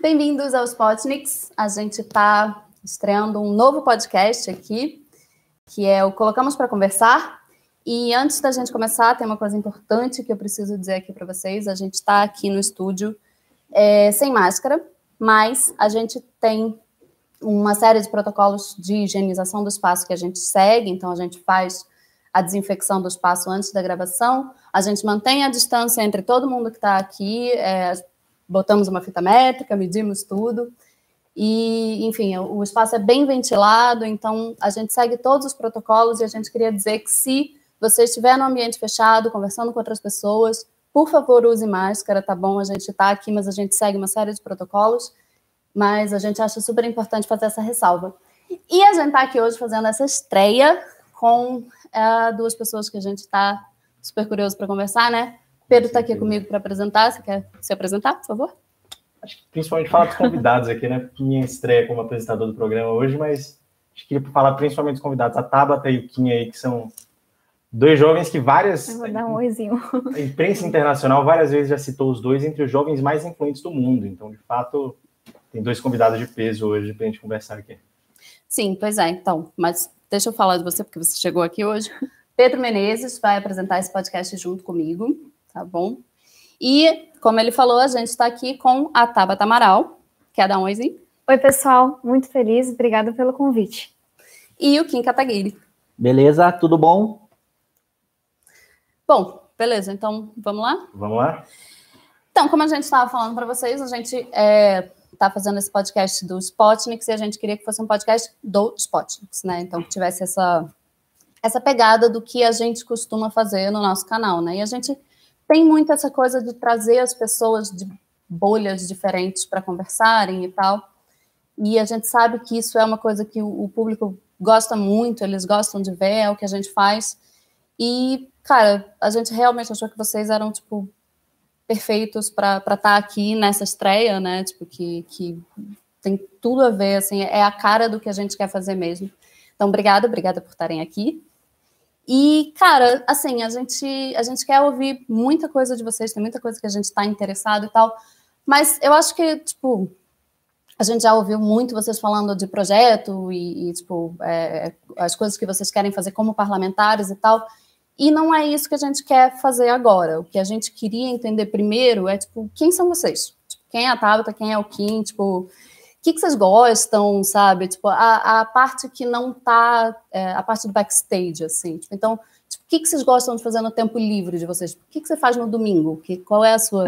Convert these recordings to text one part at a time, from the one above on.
Bem-vindos ao Spotniks. A gente está estreando um novo podcast aqui, que é o Colocamos para Conversar. E antes da gente começar, tem uma coisa importante que eu preciso dizer aqui para vocês. A gente está aqui no estúdio sem máscara, mas a gente tem uma série de protocolos de higienização do espaço que a gente segue. Então, a gente faz a desinfecção do espaço antes da gravação. A gente mantém a distância entre todo mundo que está aqui, botamos uma fita métrica, medimos tudo, e, enfim, o espaço é bem ventilado, então a gente segue todos os protocolos, e a gente queria dizer que se você estiver no ambiente fechado, conversando com outras pessoas, por favor, use máscara, tá bom? A gente está aqui, mas a gente segue uma série de protocolos, mas a gente acha super importante fazer essa ressalva. E a gente está aqui hoje fazendo essa estreia com duas pessoas que a gente está super curioso para conversar, né? Pedro está aqui comigo para apresentar. Você quer se apresentar, por favor? Acho que principalmente falar dos convidados aqui, né? Minha estreia como apresentador do programa hoje, mas acho que queria falar principalmente dos convidados, a Tabata e o Kim aí, que são dois jovens que Eu vou dar um oizinho. A imprensa internacional várias vezes já citou os dois entre os jovens mais influentes do mundo. Então, de fato, tem dois convidados de peso hoje para a gente conversar aqui. Sim, pois é. Então, mas deixa eu falar de você, porque você chegou aqui hoje. Pedro Menezes vai apresentar esse podcast junto comigo. Tá bom? E, como ele falou, a gente está aqui com a Tabata Amaral. Quer dar um oizinho? Oi, pessoal. Muito feliz. Obrigada pelo convite. E o Kim Kataguiri. Beleza? Tudo bom? Bom, beleza. Então, vamos lá? Vamos lá? Então, como a gente estava falando para vocês, a gente está fazendo esse podcast do Spotniks e a gente queria que fosse um podcast do Spotniks, né? Então, que tivesse essa pegada do que a gente costuma fazer no nosso canal, né? E a gente tem muito essa coisa de trazer as pessoas de bolhas diferentes para conversarem e tal. E a gente sabe que isso é uma coisa que o público gosta muito, eles gostam de ver, é o que a gente faz. E, cara, a gente realmente achou que vocês eram, tipo, perfeitos para estar aqui nessa estreia, né? Tipo, que tem tudo a ver, assim, é a cara do que a gente quer fazer mesmo. Então, obrigada por estarem aqui. E, cara, assim, a gente quer ouvir muita coisa de vocês, tem muita coisa que a gente está interessado e tal, mas eu acho que, tipo, a gente já ouviu muito vocês falando de projeto e tipo, as coisas que vocês querem fazer como parlamentares e tal, e não é isso que a gente quer fazer agora. O que a gente queria entender primeiro é, tipo, quem são vocês? Tipo, quem é a Tabata, quem é o Kim, tipo... O que vocês gostam, sabe? Tipo, a parte que não tá... a parte do backstage, assim. Tipo, então, tipo, o que vocês gostam de fazer no tempo livre de vocês? O que você faz no domingo? Qual é a sua...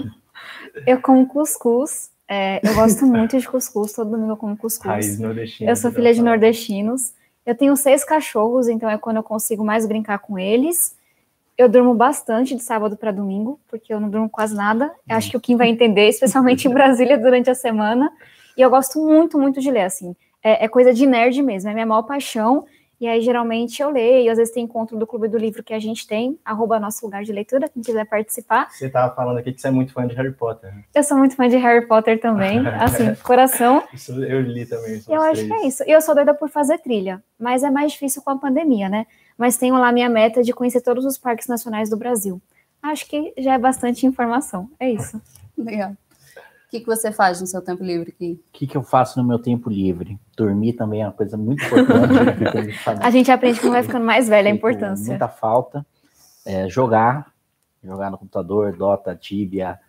Eu como cuscuz. Eu gosto muito de cuscuz. Todo domingo eu como cuscuz. Raiz nordestina. Eu sou filha de nordestinos. Eu tenho 6 cachorros, então é quando eu consigo mais brincar com eles. Eu durmo bastante de sábado para domingo, porque eu não durmo quase nada. Eu acho que o Kim vai entender, especialmente em Brasília durante a semana. E eu gosto muito, muito de ler, assim. É coisa de nerd mesmo, é minha maior paixão. E aí, geralmente, eu leio. Às vezes tem encontro do Clube do Livro que a gente tem, @nosso lugar de leitura, quem quiser participar. Você estava falando aqui que você é muito fã de Harry Potter. Eu sou muito fã de Harry Potter também, assim, coração. Isso eu li também. Eu acho que é isso. E eu sou doida por fazer trilha, mas é mais difícil com a pandemia, né? Mas tenho lá minha meta de conhecer todos os parques nacionais do Brasil. Acho que já é bastante informação. É isso. Legal. O que você faz no seu tempo livre, Kim? O que eu faço no meu tempo livre? Dormir também é uma coisa muito importante. A gente aprende como vai ficando mais velha a importância. Muita falta. Jogar no computador, Dota, Tibia,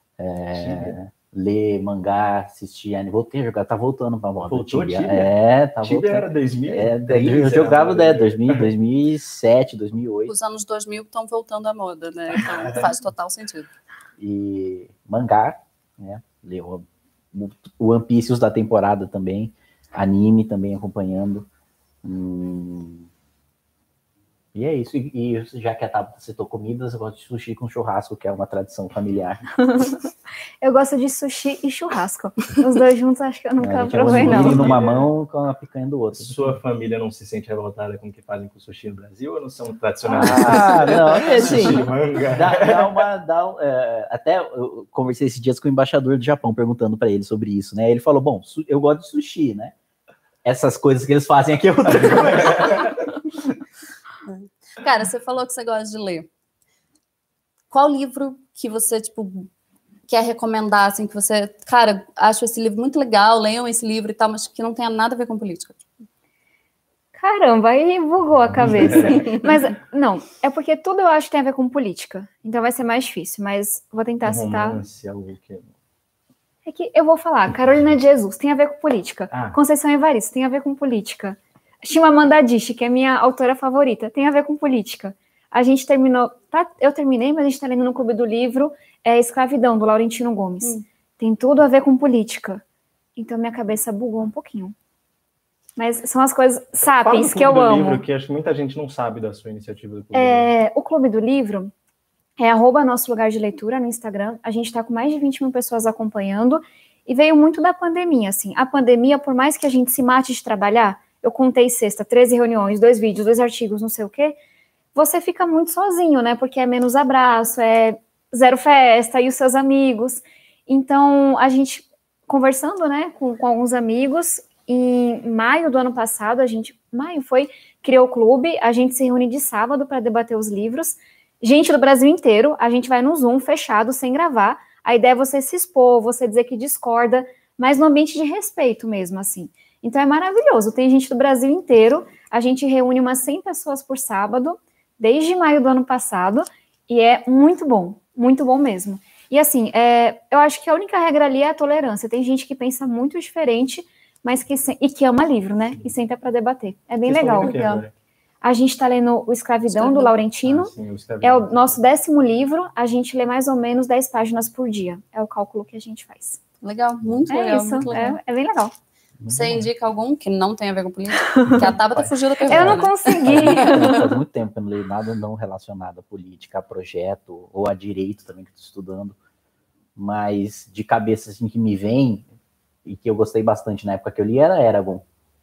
ler mangá, assistir anime. Voltei a jogar, tá voltando pra moda. Voltou Tibia? Tá Tibia voltando. Era 2000? Eu jogava 2007, 2008. Os anos 2000 estão voltando à moda, né? Então faz total sentido. E mangá, né? Ler o One Piece, os da temporada também. Anime também acompanhando. E é isso. E já que a Tabata citou comidas, eu gosto de sushi com churrasco, que é uma tradição familiar. Eu gosto de sushi e churrasco. Os dois juntos acho que eu nunca provei, não. Numa mão com a picanha do outro. Sua família não se sente revoltada com o que fazem com o sushi no Brasil ou não são tradicionais? Não, é assim. Sushi, manga. Até eu conversei esses dias com o embaixador do Japão, perguntando para ele sobre isso, né? Ele falou, bom, eu gosto de sushi, né? Essas coisas que eles fazem aqui é outra coisa. Cara, você falou que você gosta de ler. Qual livro que você, tipo, quer recomendar, assim, que você, cara, acho esse livro muito legal, leiam esse livro e tal, mas que não tenha nada a ver com política? Caramba, aí bugou a cabeça. Mas, não, é porque tudo eu acho que tem a ver com política. Então vai ser mais difícil, mas vou tentar citar. Romance, algo que... É que eu vou falar, Carolina de Jesus tem a ver com política. Conceição Evaristo tem a ver com política. Chimamanda Adichie, que é minha autora favorita, tem a ver com política. A gente terminou, eu terminei, mas a gente está lendo no Clube do Livro Escravidão, do Laurentino Gomes. Tem tudo a ver com política. Então minha cabeça bugou um pouquinho. Mas são as coisas sapiens que eu amo. Livro, que acho que muita gente não sabe da sua iniciativa do Clube do Livro. O Clube do Livro é @nosso lugar de leitura no Instagram. A gente está com mais de 20 mil pessoas acompanhando e veio muito da pandemia, assim. A pandemia, por mais que a gente se mate de trabalhar, eu contei sexta, 13 reuniões, 2 vídeos, 2 artigos, não sei o quê, você fica muito sozinho, né? Porque é menos abraço, é zero festa e os seus amigos. Então, a gente conversando, né, com alguns amigos, em maio do ano passado, criou o clube, a gente se reúne de sábado para debater os livros. Gente do Brasil inteiro, a gente vai no Zoom, fechado, sem gravar. A ideia é você se expor, você dizer que discorda, mas no ambiente de respeito mesmo, assim. Então é maravilhoso, tem gente do Brasil inteiro, a gente reúne umas 100 pessoas por sábado, desde maio do ano passado, e é muito bom mesmo. E assim, eu acho que a única regra ali é a tolerância. Tem gente que pensa muito diferente, mas que ama livro, né? E senta para debater. É bem legal. A gente está lendo O Escravidão, do Laurentino. É o nosso 10º livro. A gente lê mais ou menos 10 páginas por dia. É o cálculo que a gente faz. Legal, muito legal. Isso, muito legal. É bem legal. Você indica algum que não tem a ver com política? Que a Tabata fugiu da pergunta. Eu não consegui. Faz muito tempo que eu não leio nada não relacionado a política, a projeto, ou a direito também, que estou estudando. Mas de cabeça, assim, que me vem, e que eu gostei bastante na época que eu li, era Eragon.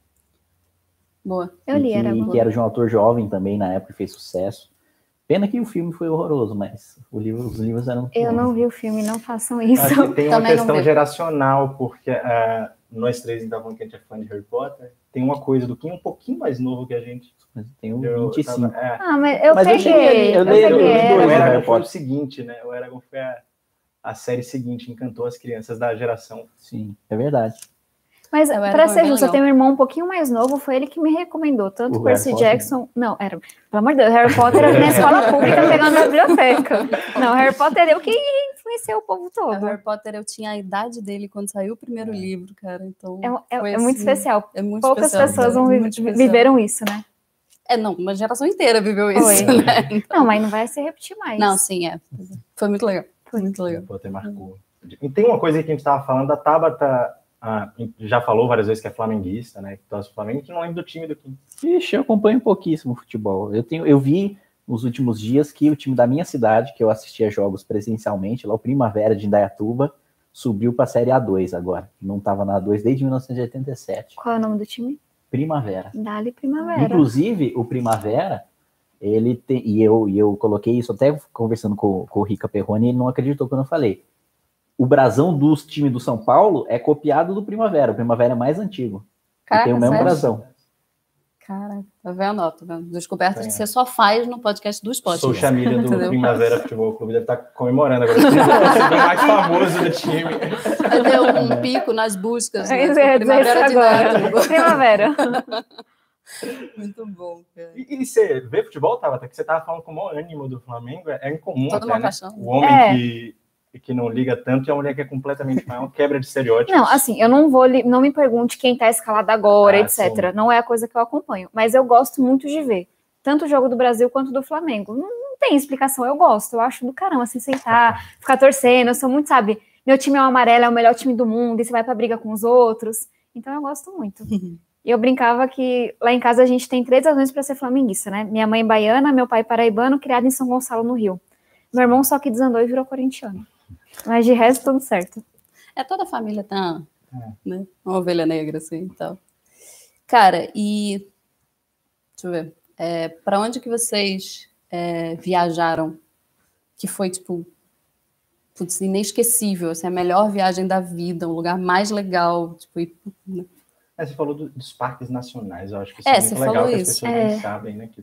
Boa. Eu li Eragon. Que era de um autor jovem também, na época, e fez sucesso. Pena que o filme foi horroroso, mas os livros eram... Eu não vi o filme, não façam isso. Acho que tem uma questão geracional, porque nós três, ainda falando que a gente é fã de Harry Potter, tem uma coisa do Kim um pouquinho mais novo que a gente. Mas tem um 25. Mas eu peguei. Eu li o Eragon foi o seguinte, né? O Eragon foi a série seguinte, encantou as crianças da geração. Sim, é verdade. Mas, pra ser justo, eu tenho um irmão um pouquinho mais novo, foi ele que me recomendou, tanto o Percy Jackson... Não, pelo amor de Deus, Harry Potter era na escola pública pegando na biblioteca. Não, Harry Potter eu que influenciei o povo todo. Harry Potter, eu tinha a idade dele quando saiu o primeiro livro, cara, então... É muito especial. É muito Poucas especial, pessoas viveram isso, né? Não, uma geração inteira viveu isso, né? Então... Não, mas não vai se repetir mais. Não, sim, Foi muito legal. Foi muito legal. Harry Potter marcou. E tem uma coisa que a gente estava falando, a Tabata... já falou várias vezes que é flamenguista, né? Que torce o Flamengo, que não lembra do time do Kim. Ixi, eu acompanho pouquíssimo futebol. Eu vi nos últimos dias que o time da minha cidade, que eu assistia jogos presencialmente, lá o Primavera de Indaiatuba, subiu para a Série A2 agora. Não estava na A2 desde 1987. Qual é o nome do time? Primavera. Dali Primavera. Inclusive, o Primavera, ele tem... E eu coloquei isso até conversando com o Rica Perrone, ele não acreditou quando eu falei. O brasão dos times do São Paulo é copiado do Primavera. O Primavera é mais antigo. Caraca, tem o mesmo brasão. Cara, tá vendo? Descobertas que você só faz no podcast do Spot. Social media do Primavera Futebol Clube deve estar comemorando agora. O mais famoso do time. Deu um pico nas buscas. Né? Primavera de agora. Primavera. Muito bom, cara. E você vê futebol, Tabata? Que você tava falando com o maior ânimo do Flamengo. É incomum toda até, uma né? paixão. O homem que não liga tanto e a mulher que é completamente uma quebra de estereótipos. Não, assim, eu não me pergunte quem tá escalado agora, etc. Sim. Não é a coisa que eu acompanho. Mas eu gosto muito de ver. Tanto o jogo do Brasil quanto do Flamengo. Não tem explicação, eu gosto. Eu acho do caramba, assim, sentar, ficar torcendo. Eu sou muito, sabe, meu time é o amarelo, é o melhor time do mundo, e você vai pra briga com os outros. Então eu gosto muito. E eu brincava que lá em casa a gente tem 3 razões para ser flamenguista, né? Minha mãe baiana, meu pai paraibano, criado em São Gonçalo, no Rio. Meu irmão só que desandou e virou corintiano. Mas de resto, tudo certo. Toda a família tem né, uma ovelha negra, assim, então. Cara, e... Deixa eu ver. Para onde que vocês viajaram? Que foi, tipo... Putz, inesquecível, assim, a melhor viagem da vida, um lugar mais legal, tipo... Você falou dos parques nacionais, eu acho que isso é muito legal, que as pessoas nem sabem, né, que tem...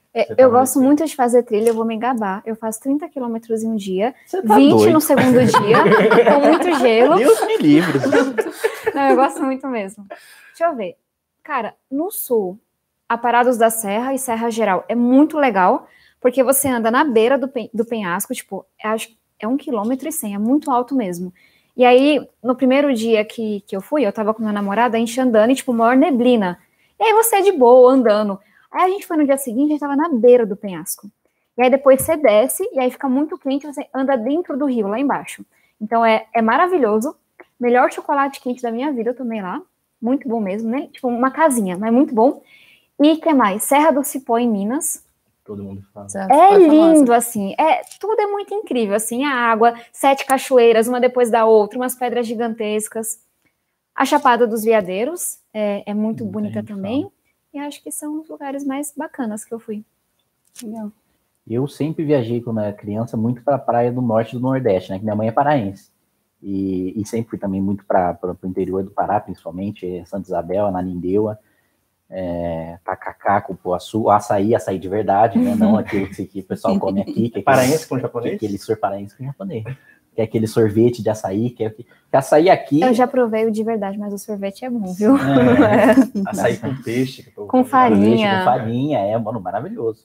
Eu gosto muito de fazer trilha, eu vou me gabar. Eu faço 30 quilômetros em um dia, Você tá 20 doido. no segundo dia, com muito gelo. Deus me livre. Não, eu gosto muito mesmo. Deixa eu ver. Cara, no sul, a Parados da Serra e Serra Geral é muito legal, porque você anda na beira do penhasco, tipo, acho que é 1,1 km, é muito alto mesmo. E aí, no primeiro dia que eu fui, eu tava com meu namorado, a gente andando e, tipo, maior neblina. E aí você é de boa, andando. Aí a gente foi no dia seguinte, a gente tava na beira do penhasco. E aí depois você desce, e aí fica muito quente, você anda dentro do rio, lá embaixo. Então é maravilhoso. Melhor chocolate quente da minha vida, eu tomei lá. Muito bom mesmo, né? Tipo uma casinha, mas muito bom. E o que mais? Serra do Cipó, em Minas. Todo mundo fala. É lindo, assim. Tudo é muito incrível, assim. A água, 7 cachoeiras, uma depois da outra, umas pedras gigantescas. A Chapada dos Veadeiros é muito bonita também. E acho que são os lugares mais bacanas que eu fui. Legal. Eu sempre viajei, quando era criança, muito para a praia do norte e do nordeste, né? Que minha mãe é paraense. E sempre fui também muito para o interior do Pará, principalmente, Santa Isabel, Ananindeua, Tacacá, Cupuaçu, açaí de verdade, né? Não aquilo que o pessoal come aqui. Que Paraense com japonês? Aquele paraense com japonês. Que é aquele sorvete de açaí, que açaí aqui... Eu já provei o de verdade, mas o sorvete é bom, viu? Açaí com peixe. Com farinha. Com farinha, mano, maravilhoso.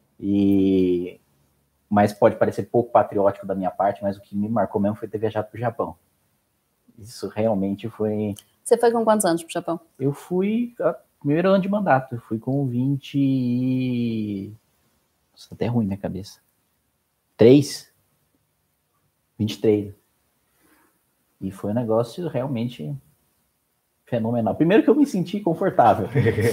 Mas pode parecer pouco patriótico da minha parte, mas o que me marcou mesmo foi ter viajado pro Japão. Isso realmente foi... Você foi com quantos anos pro Japão? Eu fui... Primeiro ano de mandato, eu fui com 20... Nossa, até ruim na cabeça. 23. E foi um negócio realmente fenomenal. Primeiro que eu me senti confortável.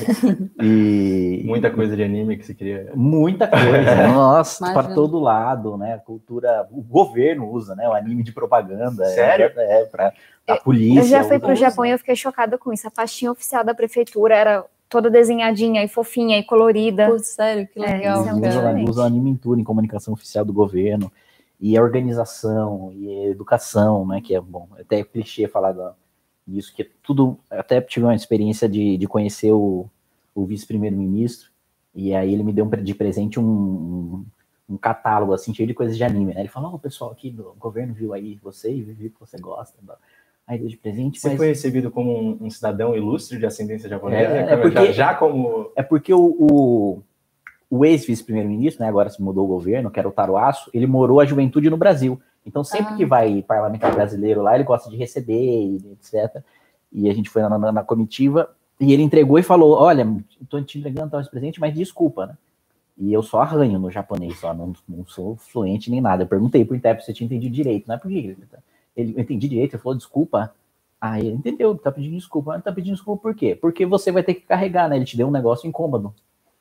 Muita coisa de anime que você queria... Muita coisa. Nossa, Imagina. para todo lado, né? A cultura... O governo usa, né? O anime de propaganda. Sério? Para a polícia. Eu já fui pro Japão e eu fiquei chocada com isso. A pastinha oficial da prefeitura era toda desenhadinha e fofinha e colorida. Putz, sério, que legal. isso é muito cara. diferente. Usa anime em tudo, em comunicação oficial do governo. E a organização, e a educação, né? Que é bom. Até é clichê falar disso, que tudo... Até tive uma experiência de conhecer o vice-primeiro-ministro, e aí ele me deu de presente um catálogo, assim, cheio de coisas de anime, né? Ele falou, o pessoal aqui do governo viu aí você e viu que você gosta. Aí deu de presente, Você foi recebido como um cidadão ilustre de ascendência japonesa? Porque, já como... É porque o ex-vice-primeiro-ministro, né, agora se mudou o governo, que era o Taro Asso, ele morou a juventude no Brasil. Então, sempre que vai parlamentar brasileiro lá, ele gosta de receber, etc. E a gente foi na comitiva, e ele entregou e falou, olha, estou te entregando esse presente, mas desculpa, né? E eu só arranho no japonês, só não sou fluente nem nada. Eu perguntei pro intérprete se você tinha entendido direito, não é por quê? Ele entendi direito, ele falou, desculpa. Aí ele entendeu, tá pedindo desculpa. Mas tá pedindo desculpa por quê? Porque você vai ter que carregar, né? Ele te deu um negócio incômodo.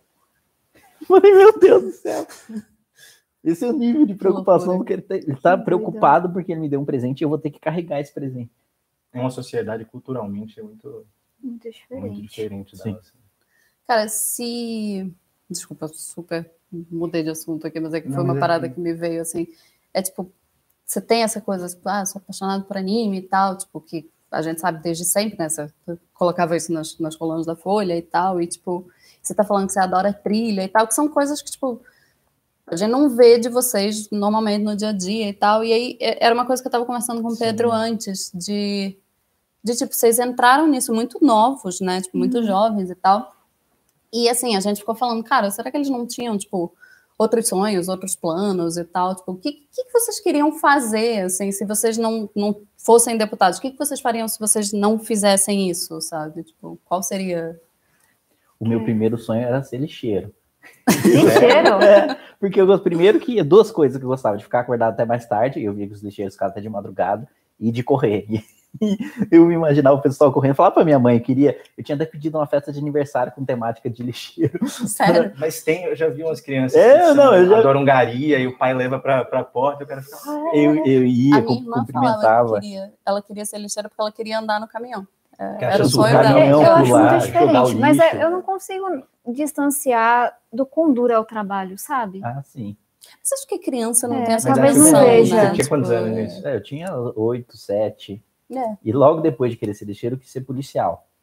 Eu falei, meu Deus do céu. Esse é o nível de preocupação, porque ele tá preocupado porque ele me deu um presente e eu vou ter que carregar esse presente. É uma sociedade culturalmente muito diferente Sim. dela. Assim. Cara, Desculpa, super mudei de assunto aqui, mas é que foi uma parada que me veio, assim. É tipo, você tem essa coisa, tipo, sou apaixonado por anime e tal, tipo, que a gente sabe desde sempre, né? Você colocava isso nas colunas da Folha e tal, e tipo, você tá falando que você adora trilha e tal, que são coisas que, tipo, a gente não vê de vocês normalmente no dia a dia e tal. E aí era uma coisa que eu tava conversando com o Pedro antes, de tipo, vocês entraram nisso muito novos, né? Tipo, muito jovens e tal. E assim, a gente ficou falando, cara, será que eles não tinham, tipo, outros sonhos, outros planos e tal? Tipo, o que vocês queriam fazer, assim, se vocês não fossem deputados? O que vocês fariam se vocês não fizessem isso, sabe? Tipo, qual seria... O meu primeiro sonho era ser lixeiro. Lixeiro? Porque primeiro que duas coisas que eu gostava, de ficar acordado até mais tarde, eu via que os lixeiros ficavam até de madrugada, e de correr. Eu me imaginava o pessoal correndo, falava pra minha mãe, eu tinha até pedido uma festa de aniversário com temática de lixeiro. Sério? Mas eu já vi umas crianças que adoram garia, e o pai leva pra porta, e o cara fica... Eu ia, a minha irmã cumprimentava. Ela queria ser lixeira porque ela queria andar no caminhão. Era o sonho dela. Eu acho pular, muito jogar o diferente, mas lixo. eu não consigo distanciar do quão duro é o trabalho, sabe? Ah, sim. Você acha que criança não tem essa talvez noção, não veja. né? Você tinha quantos anos nisso? Eu tinha 8, 7. É. E logo depois de querer ser lixeiro, eu quis ser policial.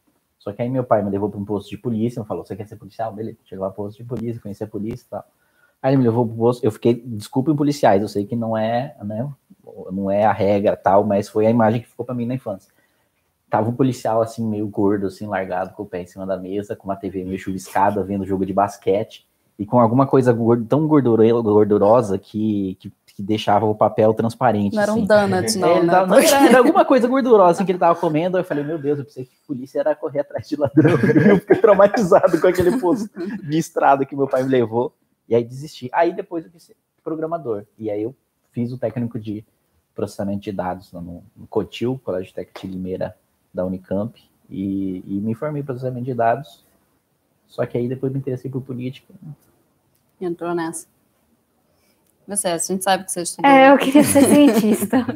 Só que aí meu pai me levou para um posto de polícia, me falou, você quer ser policial? Beleza, chegou lá pro posto de polícia, conheci a polícia e tal. Aí ele me levou pro posto, eu fiquei, desculpem policiais, eu sei que não é, né, não é a regra tal, mas foi a imagem que ficou para mim na infância. Tava um policial assim, meio gordo, assim, largado, com o pé em cima da mesa, com uma TV meio chuviscada, vendo jogo de basquete, e com alguma coisa tão gordurosa que deixava o papel transparente. Não era um assim. donuts, não, né? Não, era alguma coisa gordurosa assim, que ele tava comendo. Aí eu falei, meu Deus, eu pensei que a polícia era correr atrás de ladrão. Eu fiquei traumatizado com aquele posto de estrada que meu pai me levou. E aí desisti. Aí depois eu quis ser programador. E aí eu fiz o técnico de processamento de dados no COTIL, Colégio Técnico de Limeira da Unicamp. E me formei em processamento de dados. Só que aí depois me interessei por política. Entrou nessa. Você, a gente sabe que você estudou. Eu queria ser cientista.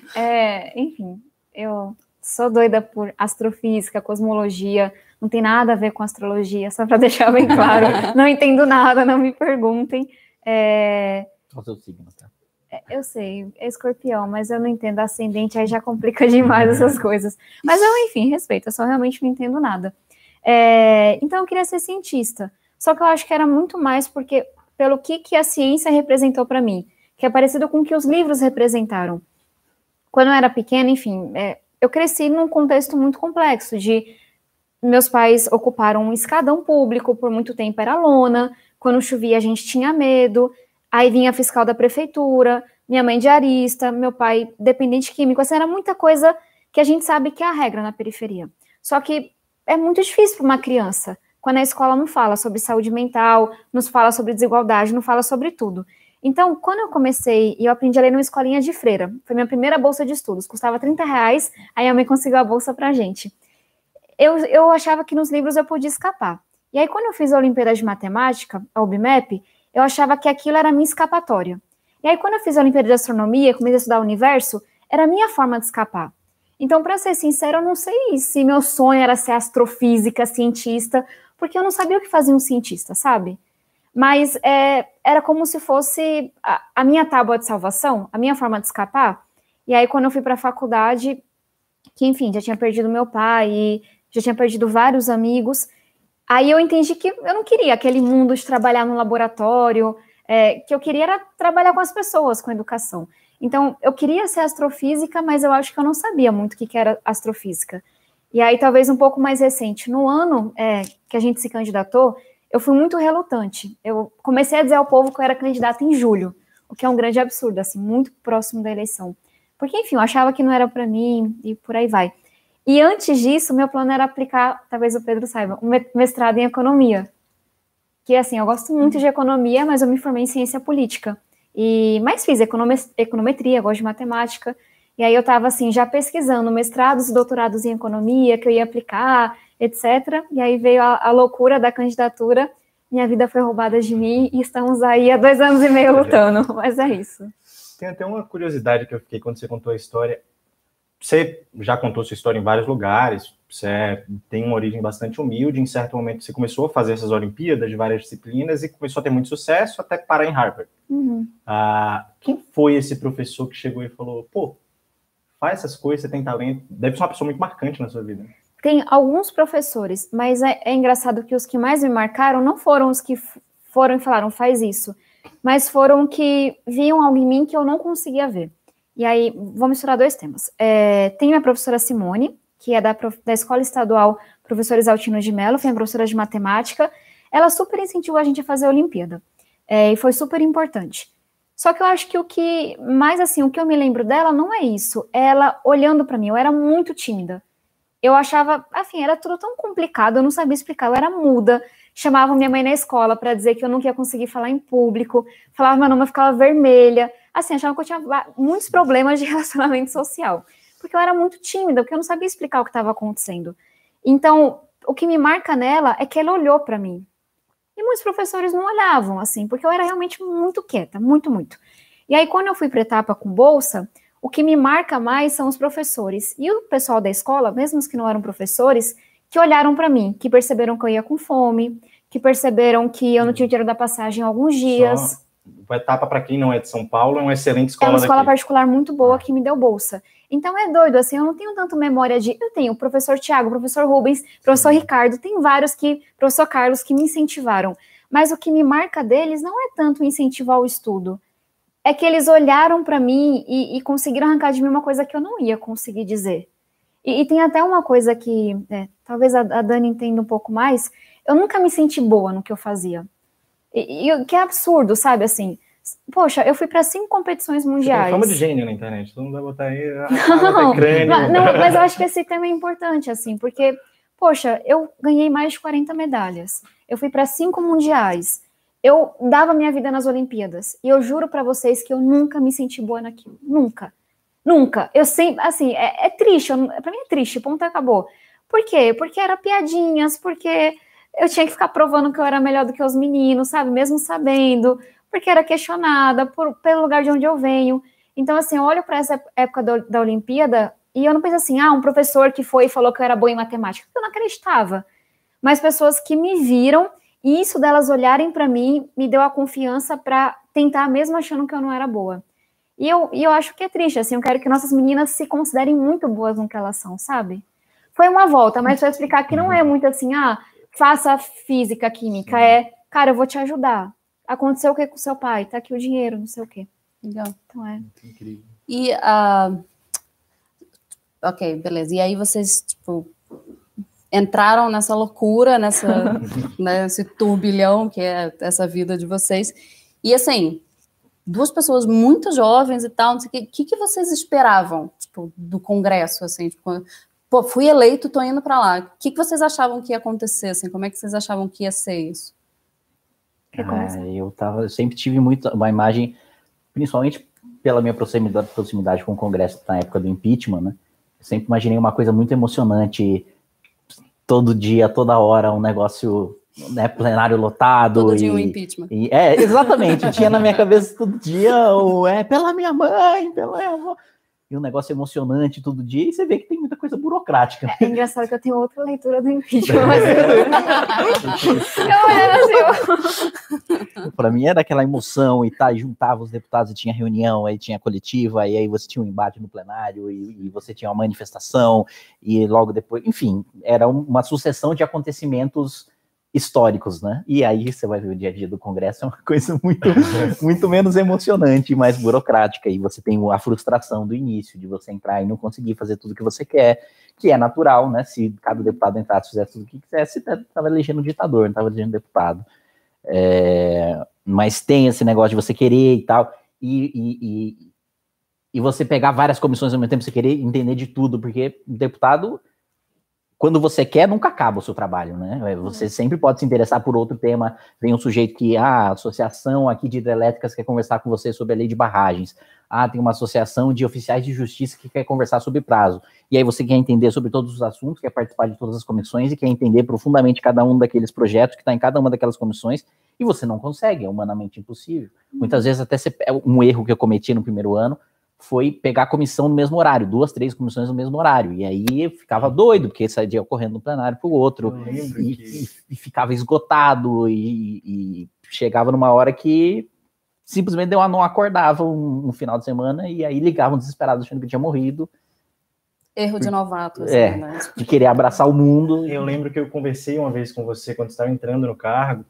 Enfim, eu sou doida por astrofísica, cosmologia, não tem nada a ver com astrologia, só para deixar bem claro. Não entendo nada, não me perguntem. Qual é o seu signo, tá? Eu sei, é escorpião, mas eu não entendo ascendente, aí já complica demais essas coisas. Mas eu, enfim, respeito, eu só realmente não entendo nada. Então eu queria ser cientista, só que eu acho que era muito mais porque pelo que a ciência representou para mim, que é parecido com o que os livros representaram. Quando eu era pequena, enfim, eu cresci num contexto muito complexo de meus pais ocuparam um escadão público, por muito tempo era lona, quando chovia a gente tinha medo, aí vinha a fiscal da prefeitura, minha mãe diarista, meu pai dependente químico, assim, era muita coisa que a gente sabe que é a regra na periferia. Só que é muito difícil para uma criança, quando a escola não fala sobre saúde mental, não fala sobre desigualdade, não fala sobre tudo. Então, quando eu comecei, eu aprendi a ler numa escolinha de freira, foi minha primeira bolsa de estudos, custava R$30, aí a mãe conseguiu a bolsa pra gente. Eu achava que nos livros eu podia escapar. E aí, quando eu fiz a Olimpíada de Matemática, a UBMEP, eu achava que aquilo era a minha escapatória. E aí, quando eu fiz a Olimpíada de Astronomia, comecei a estudar o universo, era a minha forma de escapar. Então, para ser sincera, eu não sei se meu sonho era ser astrofísica, cientista, porque eu não sabia o que fazia um cientista, sabe? Mas era como se fosse a minha tábua de salvação, a minha forma de escapar. E aí, quando eu fui para a faculdade, que, enfim, já tinha perdido meu pai e já tinha perdido vários amigos, aí eu entendi que eu não queria aquele mundo de trabalhar no laboratório, que eu queria era trabalhar com as pessoas, com educação. Então, eu queria ser astrofísica, mas eu acho que eu não sabia muito o que era astrofísica. E aí, talvez um pouco mais recente, no ano que a gente se candidatou, eu fui muito relutante. Eu comecei a dizer ao povo que eu era candidata em julho, o que é um grande absurdo, assim, muito próximo da eleição. Porque, enfim, eu achava que não era para mim e por aí vai. E antes disso, meu plano era aplicar, talvez o Pedro saiba, um mestrado em economia. Que, assim, eu gosto muito de economia, mas eu me formei em ciência política. Mas fiz econometria, gosto de matemática. E aí eu estava, assim, já pesquisando mestrados e doutorados em economia, que eu ia aplicar, etc. E aí veio a loucura da candidatura, minha vida foi roubada de mim e estamos aí há 2 anos e meio lutando, mas é isso. Tem até uma curiosidade que eu fiquei quando você contou a história. Você já contou sua história em vários lugares, você tem uma origem bastante humilde, em certo momento você começou a fazer essas Olimpíadas de várias disciplinas e começou a ter muito sucesso até parar em Harvard. Uhum. Quem foi esse professor que chegou e falou, pô, faz essas coisas, você tem talento, deve ser uma pessoa muito marcante na sua vida? Tem alguns professores, mas é engraçado que os que mais me marcaram não foram os que foram e falaram, faz isso, mas foram que viam algo em mim que eu não conseguia ver. E aí, vou misturar 2 temas. Tem a professora Simone, que é da Escola Estadual Professor Exaltino de Mello, foi minha professora de matemática. Ela super incentivou a gente a fazer a Olimpíada. E foi super importante. Só que eu acho que o que mais, assim, o que eu me lembro dela não é isso. Ela olhando para mim, eu era muito tímida. Eu achava, assim, era tudo tão complicado, eu não sabia explicar, eu era muda. Chamava minha mãe na escola para dizer que eu não ia conseguir falar em público. Falava meu nome, eu ficava vermelha. Assim, achava que eu tinha muitos problemas de relacionamento social. Porque eu era muito tímida, porque eu não sabia explicar o que estava acontecendo. Então, o que me marca nela é que ela olhou para mim. E muitos professores não olhavam, assim, porque eu era realmente muito quieta, muito, muito. E aí, quando eu fui para a etapa com bolsa, o que me marca mais são os professores. E o pessoal da escola, mesmo os que não eram professores, que olharam para mim, que perceberam que eu ia com fome, que perceberam que eu não tinha dinheiro da passagem há alguns dias. O Etapa, para quem não é de São Paulo, é uma excelente É escola uma escola daqui. particular muito boa que me deu bolsa. Então é doido, assim, eu não tenho tanto memória de... Eu tenho o professor Tiago, o professor Rubens, o professor Ricardo, tem vários que... Professor Carlos, que me incentivaram. Mas o que me marca deles não é tanto incentivar o estudo. É que eles olharam para mim e conseguiram arrancar de mim uma coisa que eu não ia conseguir dizer. E tem até uma coisa que, talvez a Dani entenda um pouco mais, eu nunca me senti boa no que eu fazia. E que é absurdo, sabe, assim, poxa, eu fui para 5 competições mundiais. Tem fama de gênio na internet, todo mundo vai botar aí, mas eu acho que esse tema é importante, assim, porque, poxa, eu ganhei mais de 40 medalhas, eu fui para 5 mundiais, eu dava minha vida nas Olimpíadas, e eu juro para vocês que eu nunca me senti boa naquilo, nunca. Nunca. Eu sempre, assim, é triste, pra mim é triste, ponto, acabou. Por quê? Porque era piadinhas, porque eu tinha que ficar provando que eu era melhor do que os meninos, sabe? Mesmo sabendo, porque era questionada pelo lugar de onde eu venho. Então, assim, eu olho para essa época da Olimpíada e eu não penso assim, um professor que foi e falou que eu era boa em matemática. Eu não acreditava. Mas pessoas que me viram e isso delas olharem para mim me deu a confiança para tentar, mesmo achando que eu não era boa. E eu acho que é triste, assim, eu quero que nossas meninas se considerem muito boas no que elas são, sabe? Foi uma volta, mas para explicar que não é muito assim, faça física, química, cara, eu vou te ajudar. Aconteceu o que com seu pai? Tá aqui o dinheiro, não sei o quê. Legal. Então Incrível. E, ok, beleza. E aí vocês, tipo, entraram nessa loucura, nesse turbilhão que é essa vida de vocês. E, assim, 2 pessoas muito jovens e tal, não sei o que vocês esperavam, tipo, do congresso, assim, tipo, pô, fui eleito, tô indo para lá. O que vocês achavam que ia acontecer, assim, como é que vocês achavam que ia ser isso? Eu sempre tive uma imagem, principalmente pela minha proximidade com o congresso na época do impeachment, né? Eu sempre imaginei uma coisa muito emocionante, todo dia, toda hora, um negócio... Né, plenário lotado. Todo dia um impeachment. Exatamente, tinha na minha cabeça todo dia, pela minha mãe, pela minha avó. E um negócio emocionante todo dia, e você vê que tem muita coisa burocrática. É engraçado que eu tenho outra leitura do impeachment, mas eu olhando assim. Para mim era aquela emoção, e juntava os deputados e tinha reunião, aí tinha coletiva, e aí você tinha um embate no plenário, e você tinha uma manifestação, e logo depois, enfim, era uma sucessão de acontecimentos históricos, né? E aí você vai ver o dia a dia do Congresso, é uma coisa muito menos emocionante, mais burocrática, e você tem a frustração do início, de você entrar e não conseguir fazer tudo que você quer, que é natural, né? Se cada deputado entrasse e fizesse tudo o que quisesse, você estava elegendo um ditador, não estava elegendo deputado. Mas tem esse negócio de você querer e tal, e você pegar várias comissões ao mesmo tempo, você querer entender de tudo, porque o deputado... Quando você quer, nunca acaba o seu trabalho, né? Você sempre pode se interessar por outro tema. Vem um sujeito que, a associação aqui de hidrelétricas quer conversar com você sobre a lei de barragens. Tem uma associação de oficiais de justiça que quer conversar sobre prazo. E aí você quer entender sobre todos os assuntos, quer participar de todas as comissões e quer entender profundamente cada um daqueles projetos que está em cada uma daquelas comissões, e você não consegue, é humanamente impossível. Muitas vezes até um erro que eu cometi no primeiro ano foi pegar a comissão no mesmo horário, 2, 3 comissões no mesmo horário, e aí eu ficava doido, porque saía correndo de um plenário para o outro, e ficava esgotado, e chegava numa hora que simplesmente não acordava um final de semana, e aí ligavam desesperados achando que tinha morrido. Erro de novato, assim, né? De querer abraçar o mundo. Eu lembro que eu conversei uma vez com você quando estava entrando no cargo,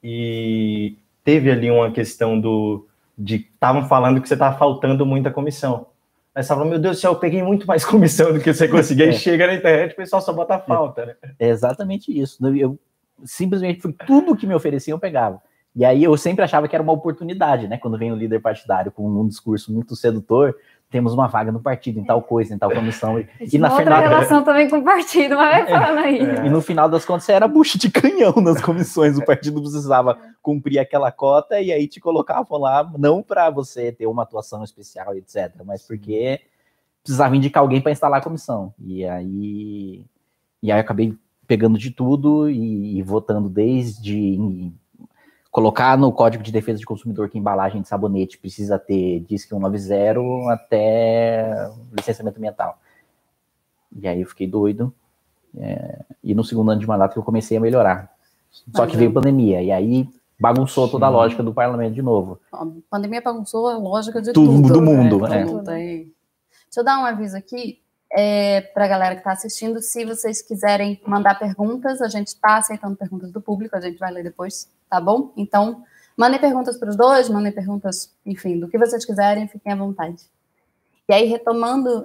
e teve ali uma questão estavam falando que você estava faltando muita comissão. Aí você falou, meu Deus do céu, eu peguei muito mais comissão do que você conseguia, e chega na internet, o pessoal só bota falta, né? É exatamente isso. Eu simplesmente, tudo que me ofereciam eu pegava. E aí eu sempre achava que era uma oportunidade, né? Quando vem o líder partidário com um discurso muito sedutor, temos uma vaga no partido, em tal coisa, em tal comissão. E na outra relação também com o partido, mas vai falando aí. E no final das contas, você era bucha de canhão nas comissões, o partido precisava cumprir aquela cota, e aí te colocavam lá, não para você ter uma atuação especial, etc., mas porque precisava indicar alguém para instalar a comissão. E aí eu acabei pegando de tudo e votando desde... colocar no Código de Defesa do Consumidor que embalagem de sabonete precisa ter DISC 190 até licenciamento ambiental. E aí eu fiquei doido. E no segundo ano de mandato que eu comecei a melhorar. Só que veio pandemia. E aí Bagunçou toda a lógica do parlamento de novo. A pandemia bagunçou a lógica de Tudo tudo. do mundo, né? é. Não tem. Deixa eu dar um aviso aqui para a galera que está assistindo. Se vocês quiserem mandar perguntas, a gente está aceitando perguntas do público, a gente vai ler depois, tá bom? Então, mandem perguntas para os dois, mandem perguntas, enfim, do que vocês quiserem, fiquem à vontade. E aí, retomando,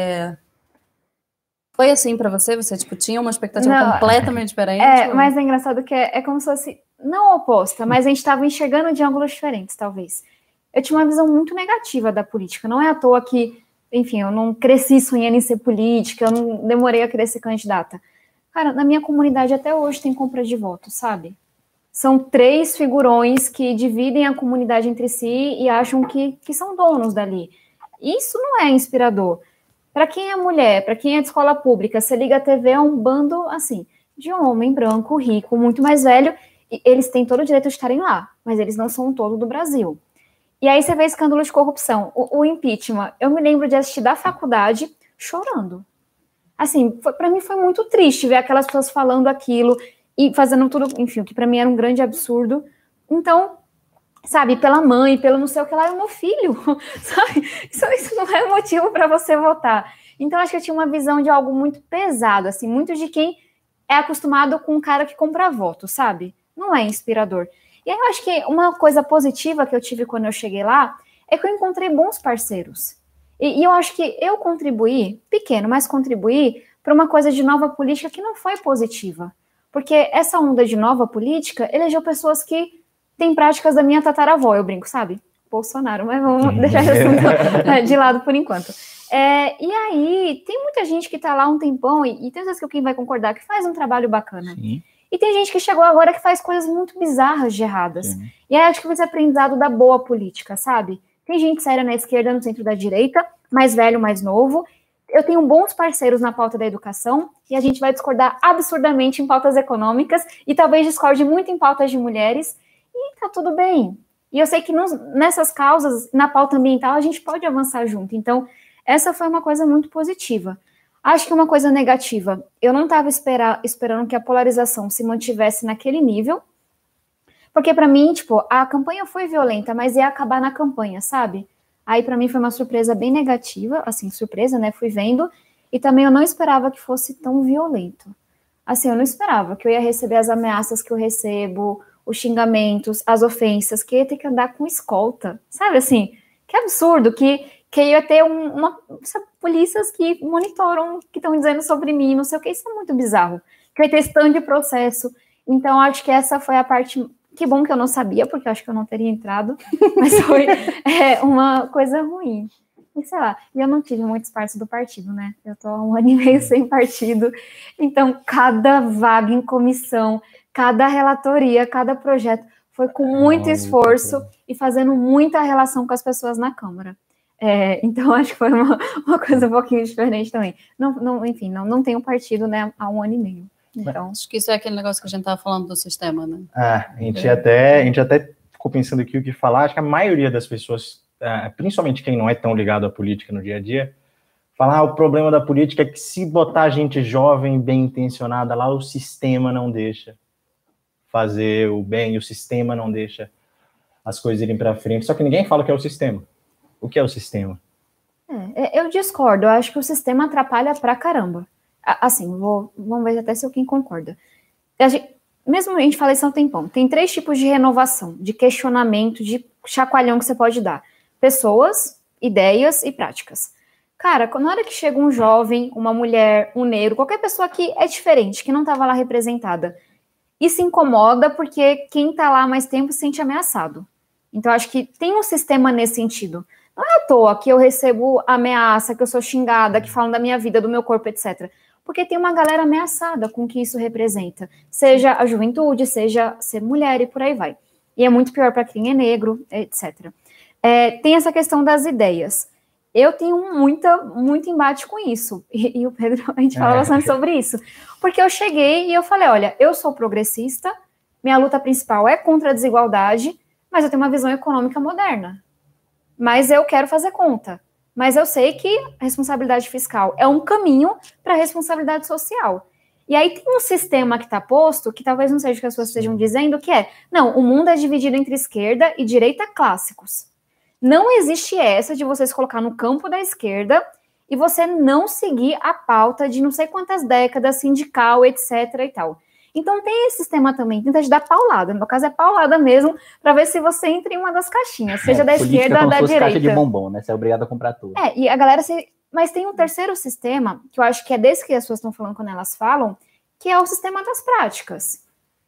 foi assim para você? Você tipo, tinha uma expectativa completamente diferente? Mas é engraçado que é como se fosse, não oposta, mas a gente estava enxergando de ângulos diferentes, talvez. Eu tinha uma visão muito negativa da política. Não é à toa que, enfim, eu não cresci sonhando em ser política, eu não demorei a querer ser candidata. Cara, na minha comunidade até hoje tem compra de votos, sabe? São 3 figurões que dividem a comunidade entre si e acham que são donos dali. Isso não é inspirador. Para quem é mulher, para quem é de escola pública, você liga a TV, é um bando, assim, de homem branco, rico, muito mais velho, e eles têm todo o direito de estarem lá, mas eles não são o todo do Brasil. E aí você vê escândalo de corrupção, o impeachment. Eu me lembro de assistir da faculdade chorando. Assim, para mim foi muito triste ver aquelas pessoas falando aquilo e fazendo tudo, enfim, o que para mim era um grande absurdo. Então, sabe, pela mãe, pelo não sei o que lá, é o meu filho, sabe? Isso não é motivo para você votar. Então, acho que eu tinha uma visão de algo muito pesado, assim, muito de quem é acostumado com um cara que compra voto, sabe? Não é inspirador. E aí, eu acho que uma coisa positiva que eu tive quando eu cheguei lá é que eu encontrei bons parceiros. E eu acho que eu contribuí, pequeno, mas contribuí para uma coisa de nova política que não foi positiva. Porque essa onda de nova política elegeu pessoas que têm práticas da minha tataravó, eu brinco, sabe? Bolsonaro, mas vamos deixar esse assunto de lado por enquanto. E aí, tem muita gente que está lá um tempão, e tem certeza que alguém vai concordar, que faz um trabalho bacana. Sim. E tem gente que chegou agora que faz coisas muito bizarras de erradas. Sim. E aí acho que esse aprendizado da boa política, sabe? Tem gente séria na esquerda, no centro da direita, mais velho, mais novo. Eu tenho bons parceiros na pauta da educação, e a gente vai discordar absurdamente em pautas econômicas, e talvez discorde muito em pautas de mulheres, e tá tudo bem. E eu sei que nessas causas, na pauta ambiental, a gente pode avançar junto. Então, essa foi uma coisa muito positiva. Acho que uma coisa negativa, eu não estava esperando que a polarização se mantivesse naquele nível, porque para mim, tipo, a campanha foi violenta, mas ia acabar na campanha, sabe? Aí para mim foi uma surpresa bem negativa, assim, surpresa, né, fui vendo, e também eu não esperava que fosse tão violento. Assim, eu não esperava que eu ia receber as ameaças que eu recebo, os xingamentos, as ofensas, que eu ia ter que andar com escolta, sabe, assim, que absurdo, que ia ter polícias que monitoram, que estão dizendo sobre mim, não sei o que, isso é muito bizarro, que eu ia ter stand de processo. Então, acho que essa foi a parte, que bom que eu não sabia, porque eu acho que eu não teria entrado, mas foi uma coisa ruim. E sei lá, eu não tive muitas partes do partido, né, eu tô há 1 ano e meio sem partido, então cada vaga em comissão, cada relatoria, cada projeto, foi com muito esforço e fazendo muita relação com as pessoas na Câmara. Então, acho que foi uma coisa um pouquinho diferente também. Enfim, não tenho partido, né, há 1 ano e meio. Então, acho que isso é aquele negócio que a gente estava falando do sistema, né? A gente até ficou pensando aqui o que falar. Acho que a maioria das pessoas, principalmente quem não é tão ligado à política no dia a dia, fala, o problema da política é que se botar gente jovem, bem intencionada lá, o sistema não deixa fazer o bem, o sistema não deixa as coisas irem para frente. Só que ninguém fala que é o sistema. O que é o sistema? Eu discordo, eu acho que o sistema atrapalha pra caramba. Assim, vamos ver até se alguém concorda. Mesmo a gente fala isso há um tempão, tem 3 tipos de renovação, de questionamento, de chacoalhão que você pode dar. Pessoas, ideias e práticas. Cara, na hora que chega um jovem, uma mulher, um negro, qualquer pessoa que é diferente, que não estava lá representada, e se incomoda porque quem está lá há mais tempo se sente ameaçado. Então, acho que tem um sistema nesse sentido. Não é à toa que eu recebo ameaça, que eu sou xingada, que falam da minha vida, do meu corpo, etc. Porque tem uma galera ameaçada com o que isso representa. Seja a juventude, seja ser mulher e por aí vai. E é muito pior para quem é negro, etc. Tem essa questão das ideias. Eu tenho muito embate com isso. E o Pedro, a gente fala bastante sobre isso. Porque eu cheguei e eu falei, olha, eu sou progressista, minha luta principal é contra a desigualdade, mas eu tenho uma visão econômica moderna. Mas eu quero fazer conta. Mas eu sei que a responsabilidade fiscal é um caminho para a responsabilidade social. E aí tem um sistema que está posto, que talvez não seja o que as pessoas estejam dizendo, que é, não, o mundo é dividido entre esquerda e direita clássicos. Não existe essa de você se colocar no campo da esquerda e você não seguir a pauta de não sei quantas décadas, sindical, etc. e tal. Então tem esse sistema também, tenta te dar paulada. No meu caso é paulada mesmo, para ver se você entra em uma das caixinhas, seja da esquerda ou da direita. Caixa de bombom, né? Você é obrigado a comprar tudo. E a galera... Mas tem um terceiro sistema, que eu acho que é desse que as pessoas estão falando quando elas falam, que é o sistema das práticas.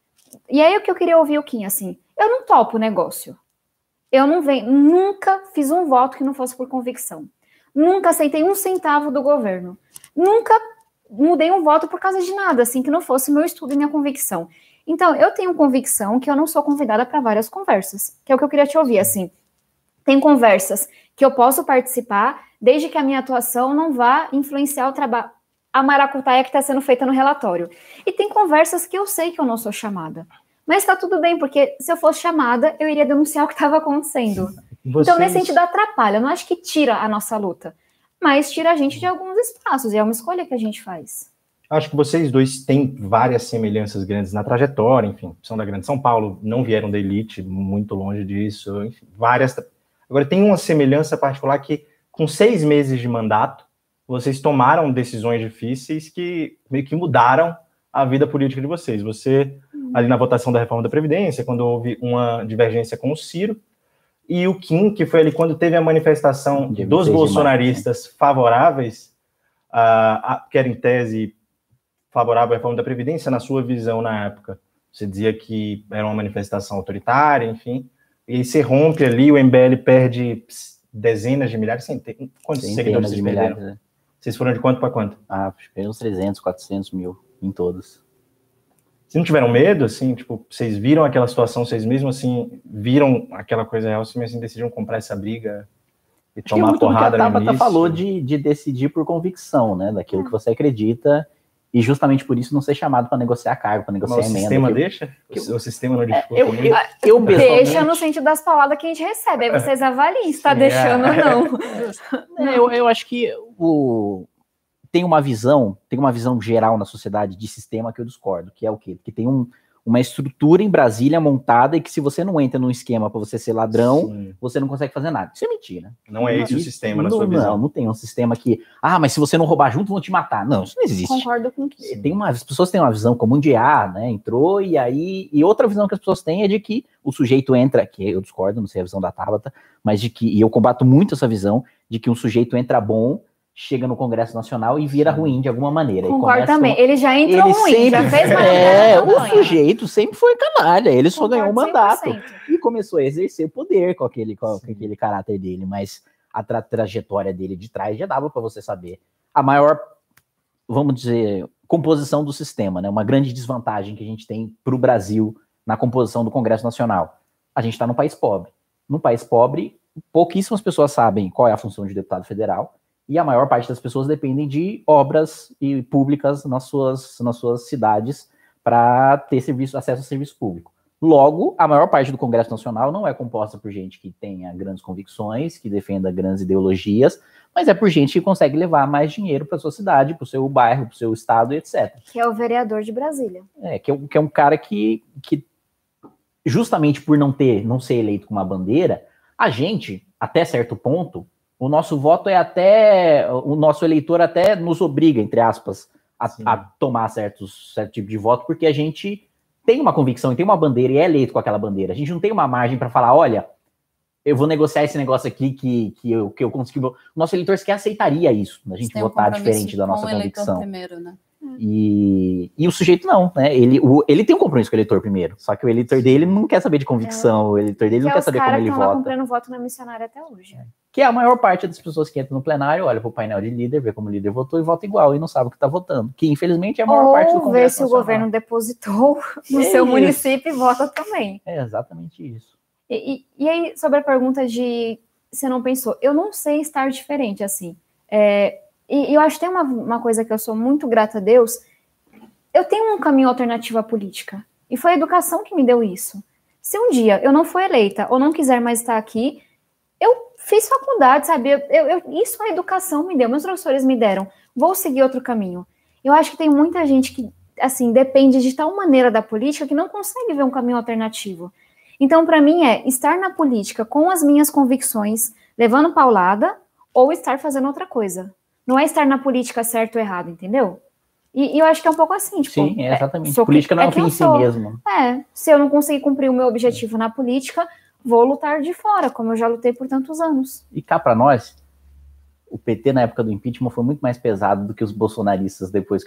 E aí o que eu queria ouvir o Kim, assim, eu não topo o negócio. Eu não venho, nunca fiz um voto que não fosse por convicção. Nunca aceitei 1 centavo do governo. Nunca mudei um voto por causa de nada, assim, que não fosse meu estudo e minha convicção. Então, eu tenho convicção que eu não sou convidada para várias conversas, que é o que eu queria te ouvir, assim. Tem conversas que eu posso participar, desde que a minha atuação não vá influenciar o trabalho, a maracutaia que está sendo feita no relatório. E tem conversas que eu sei que eu não sou chamada. Mas está tudo bem, porque se eu fosse chamada, eu iria denunciar o que estava acontecendo. Então, nesse sentido, atrapalha. Eu não acho que tira a nossa luta, mas tira a gente de alguns espaços, e é uma escolha que a gente faz. Acho que vocês dois têm várias semelhanças grandes na trajetória, enfim, são da Grande São Paulo, não vieram da elite, muito longe disso, enfim, várias. Agora, tem uma semelhança particular que, com 6 meses de mandato, vocês tomaram decisões difíceis que meio que mudaram a vida política de vocês. Você, ali na votação da reforma da Previdência, quando houve uma divergência com o Ciro, e o Kim, que foi ali quando teve a manifestação dos bolsonaristas favoráveis, que era em tese favorável à reforma da Previdência, na sua visão na época, você dizia que era uma manifestação autoritária, enfim, e aí você rompe ali, o MBL perde dezenas de milhares, quantos seguidores vocês perderam? Né? Vocês foram de quanto para quanto? Uns 300, 400 mil em todos. Vocês não tiveram medo, assim, tipo, vocês viram aquela situação, vocês mesmo, assim, viram aquela coisa real, vocês mesmo decidiram comprar essa briga e tomar porrada no início? A Tabata falou de decidir por convicção, né, daquilo que você acredita, e justamente por isso não ser chamado para negociar cargo, para negociar emenda. O sistema deixa? O sistema não dificulta muito? Eu deixa no sentido das palavras que a gente recebe, aí vocês avaliem se está deixando ou não. Eu acho que tem uma visão geral na sociedade de sistema que eu discordo, que é o quê? Que tem uma estrutura em Brasília montada e que se você não entra num esquema para você ser ladrão, sim, você não consegue fazer nada. Isso é mentira. Não é esse o sistema na sua visão. Não tem um sistema que, mas se você não roubar junto, vão te matar. Não, isso não existe. Concordo com isso. As pessoas têm uma visão comum de, né, entrou e outra visão que as pessoas têm é de que o sujeito entra, que eu discordo, não sei a visão da Tabata, mas de que, e eu combato muito essa visão, de que um sujeito entra bom, chega no Congresso Nacional e vira ruim de alguma maneira. Concordo também. Ele já entrou ruim, sempre, já fez o sujeito sempre foi canalha, ele só ganhou o mandato 100%. E começou a exercer poder com aquele caráter dele, mas a trajetória dele de trás já dava para você saber. A maior, vamos dizer, composição do sistema, né? Uma grande desvantagem que a gente tem para o Brasil na composição do Congresso Nacional. A gente está num país pobre. Num país pobre, pouquíssimas pessoas sabem qual é a função de deputado federal, e a maior parte das pessoas dependem de obras públicas nas suas cidades para ter acesso a serviço público. Logo, a maior parte do Congresso Nacional não é composta por gente que tenha grandes convicções, que defenda grandes ideologias, mas é por gente que consegue levar mais dinheiro para sua cidade, para o seu bairro, para o seu estado, etc. Que é o vereador de Brasília. Que é um cara que justamente por não ser eleito com uma bandeira, a gente, até certo ponto, o nosso voto o nosso eleitor até nos obriga, entre aspas, a tomar certo tipo de voto, porque a gente tem uma convicção e tem uma bandeira e é eleito com aquela bandeira. A gente não tem uma margem para falar, olha, eu vou negociar esse negócio aqui que eu consegui. O nosso eleitor sequer aceitaria isso, a gente votar diferente da nossa convicção. Primeiro, né? E o sujeito não, né? Ele tem um compromisso com o eleitor primeiro, só que o eleitor dele não quer saber de convicção, o eleitor dele não quer saber como ele vota. Os caras comprando voto na missionária até hoje. Que é a maior parte das pessoas que entram no plenário, olha pro painel de líder, vê como o líder votou e vota igual, e não sabe o que tá votando. Que, infelizmente, é a maior parte do Congresso Nacional. Ou ver se o governo depositou no seu município e vota também. É exatamente isso. E aí, sobre a pergunta de você não pensou, eu não sei estar diferente, assim. E eu acho que tem uma coisa que eu sou muito grata a Deus, eu tenho um caminho alternativo à política, e foi a educação que me deu isso. Se um dia eu não for eleita, ou não quiser mais estar aqui, eu fiz faculdade, sabe? Isso a educação me deu, meus professores me deram, vou seguir outro caminho. Eu acho que tem muita gente que assim, depende de tal maneira da política que não consegue ver um caminho alternativo. Então, para mim, é estar na política com as minhas convicções, levando paulada, ou estar fazendo outra coisa. Não é estar na política certo ou errado, entendeu? E eu acho que é um pouco assim, tipo... Sim, exatamente. Política não é um fim em si mesmo. Se eu não conseguir cumprir o meu objetivo na política, vou lutar de fora, como eu já lutei por tantos anos. E cá para nós, o PT na época do impeachment foi muito mais pesado do que os bolsonaristas depois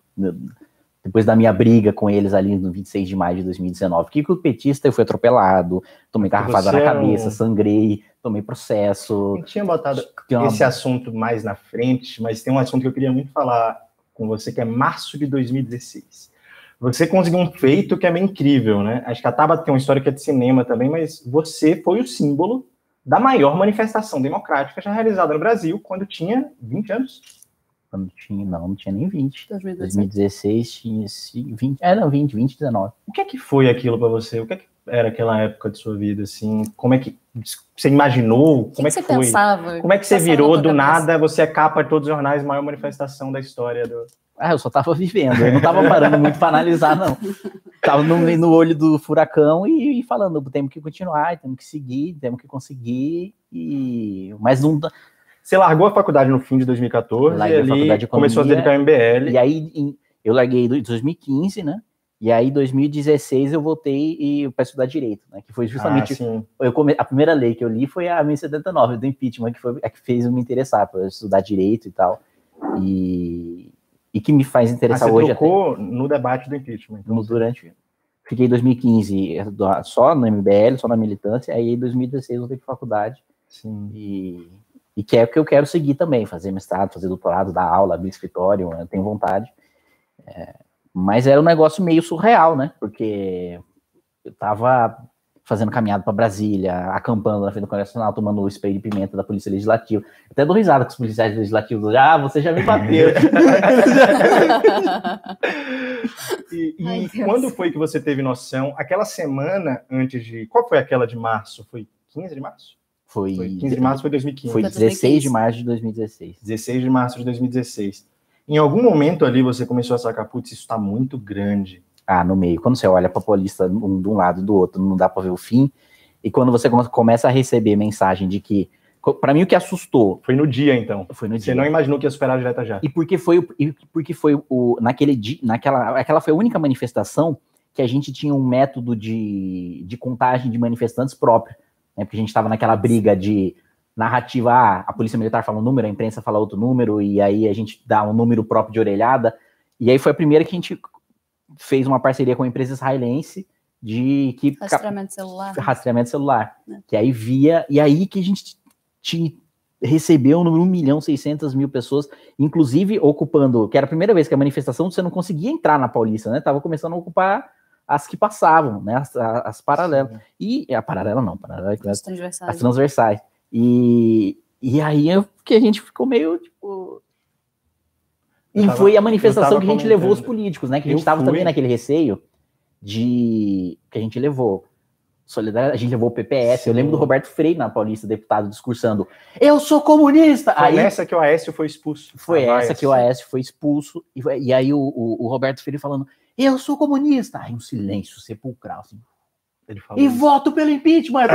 da minha briga com eles ali no 26 de maio de 2019. Porque o petista eu fui atropelado, tomei garrafada na cabeça, sangrei, tomei processo. Eu tinha botado esse assunto mais na frente, mas tem um assunto que eu queria muito falar com você, que é março de 2016. Você conseguiu um feito que é meio incrível, né? Acho que a Tabata tem uma história que é de cinema também, mas você foi o símbolo da maior manifestação democrática já realizada no Brasil, quando tinha 20 anos. Não tinha nem 20. 2016 tinha 20. 20, 19. O que é que foi aquilo para você? O que é que era aquela época de sua vida, assim? Como é que você imaginou? Como é que você foi? Pensava? Como é que você virou do nada? Você é capa de todos os jornais, maior manifestação da história do... eu só tava vivendo, eu não tava parando muito para analisar, não. Tava no olho do furacão e falando, temos que continuar, temos que seguir, temos que conseguir, mas não... Você largou a faculdade no fim de 2014 e ali começou a se dedicar ao MBL. E aí eu larguei em 2015, né? E aí em 2016 eu voltei para estudar Direito, né? Que foi justamente... a primeira lei que eu li foi a 1079 do impeachment, que foi a que fez eu me interessar para estudar Direito e tal. E que me faz interessar hoje. Você tocou no debate do impeachment. Então. Fiquei em 2015 só no MBL, só na militância, aí em 2016 eu voltei para faculdade. Sim. E que é o que eu quero seguir também, fazer mestrado, fazer doutorado, dar aula, abrir escritório, eu tenho vontade. Mas era um negócio meio surreal, né? Porque eu tava fazendo caminhada para Brasília, acampando na frente do Congresso Nacional, tomando o spray de pimenta da Polícia Legislativa. Até dou risada com os policiais legislativos. Você já me bateu. E quando foi que você teve noção? Aquela semana antes de... Qual foi aquela de março? Foi 15 de março? Foi 15 de março, foi 2015. Foi 16 de março de 2016. 16 de março de 2016. Em algum momento ali você começou a sacar, putz, isso tá muito grande. No meio. Quando você olha para a Paulista de um lado e do outro, não dá para ver o fim. E quando você começa a receber mensagem de que... Para mim, o que assustou... Foi no dia, então. Foi no dia. Você não imaginou que ia superar a direta já. E porque foi naquele dia... Aquela foi a única manifestação que a gente tinha um método de contagem de manifestantes próprio. Né? Porque a gente estava naquela briga de narrativa, a polícia militar fala um número, a imprensa fala outro número, e aí a gente dá um número próprio de orelhada. E aí foi a primeira que a gente fez uma parceria com a empresa israelense de rastreamento celular. Que aí e aí que a gente recebeu um número 1.600.000 pessoas, inclusive ocupando, que era a primeira vez que a manifestação você não conseguia entrar na Paulista, né? Tava começando a ocupar as que passavam, né? As paralelas. Sim. E a paralela não, as transversais. E aí que a gente ficou meio tipo... E foi a manifestação que a gente levou os políticos, né? Que a gente estava também naquele receio que a gente levou. Solidariedade, a gente levou o PPS. Sim. Eu lembro do Roberto Freire na Paulista, deputado, discursando: eu sou comunista! Foi nessa que o Aécio foi expulso. Foi essa que o Aécio foi expulso. E aí o Roberto Freire falando: eu sou comunista! Aí um silêncio sepulcral, assim. Ele falou isso. Voto pelo impeachment!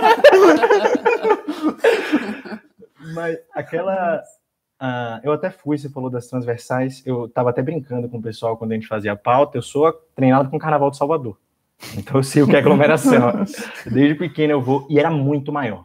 Mas aquela... eu até fui, você falou das transversais, eu tava até brincando com o pessoal quando a gente fazia a pauta, eu sou treinado com o Carnaval de Salvador, então eu sei o que é aglomeração. Desde pequeno eu vou, e era muito maior.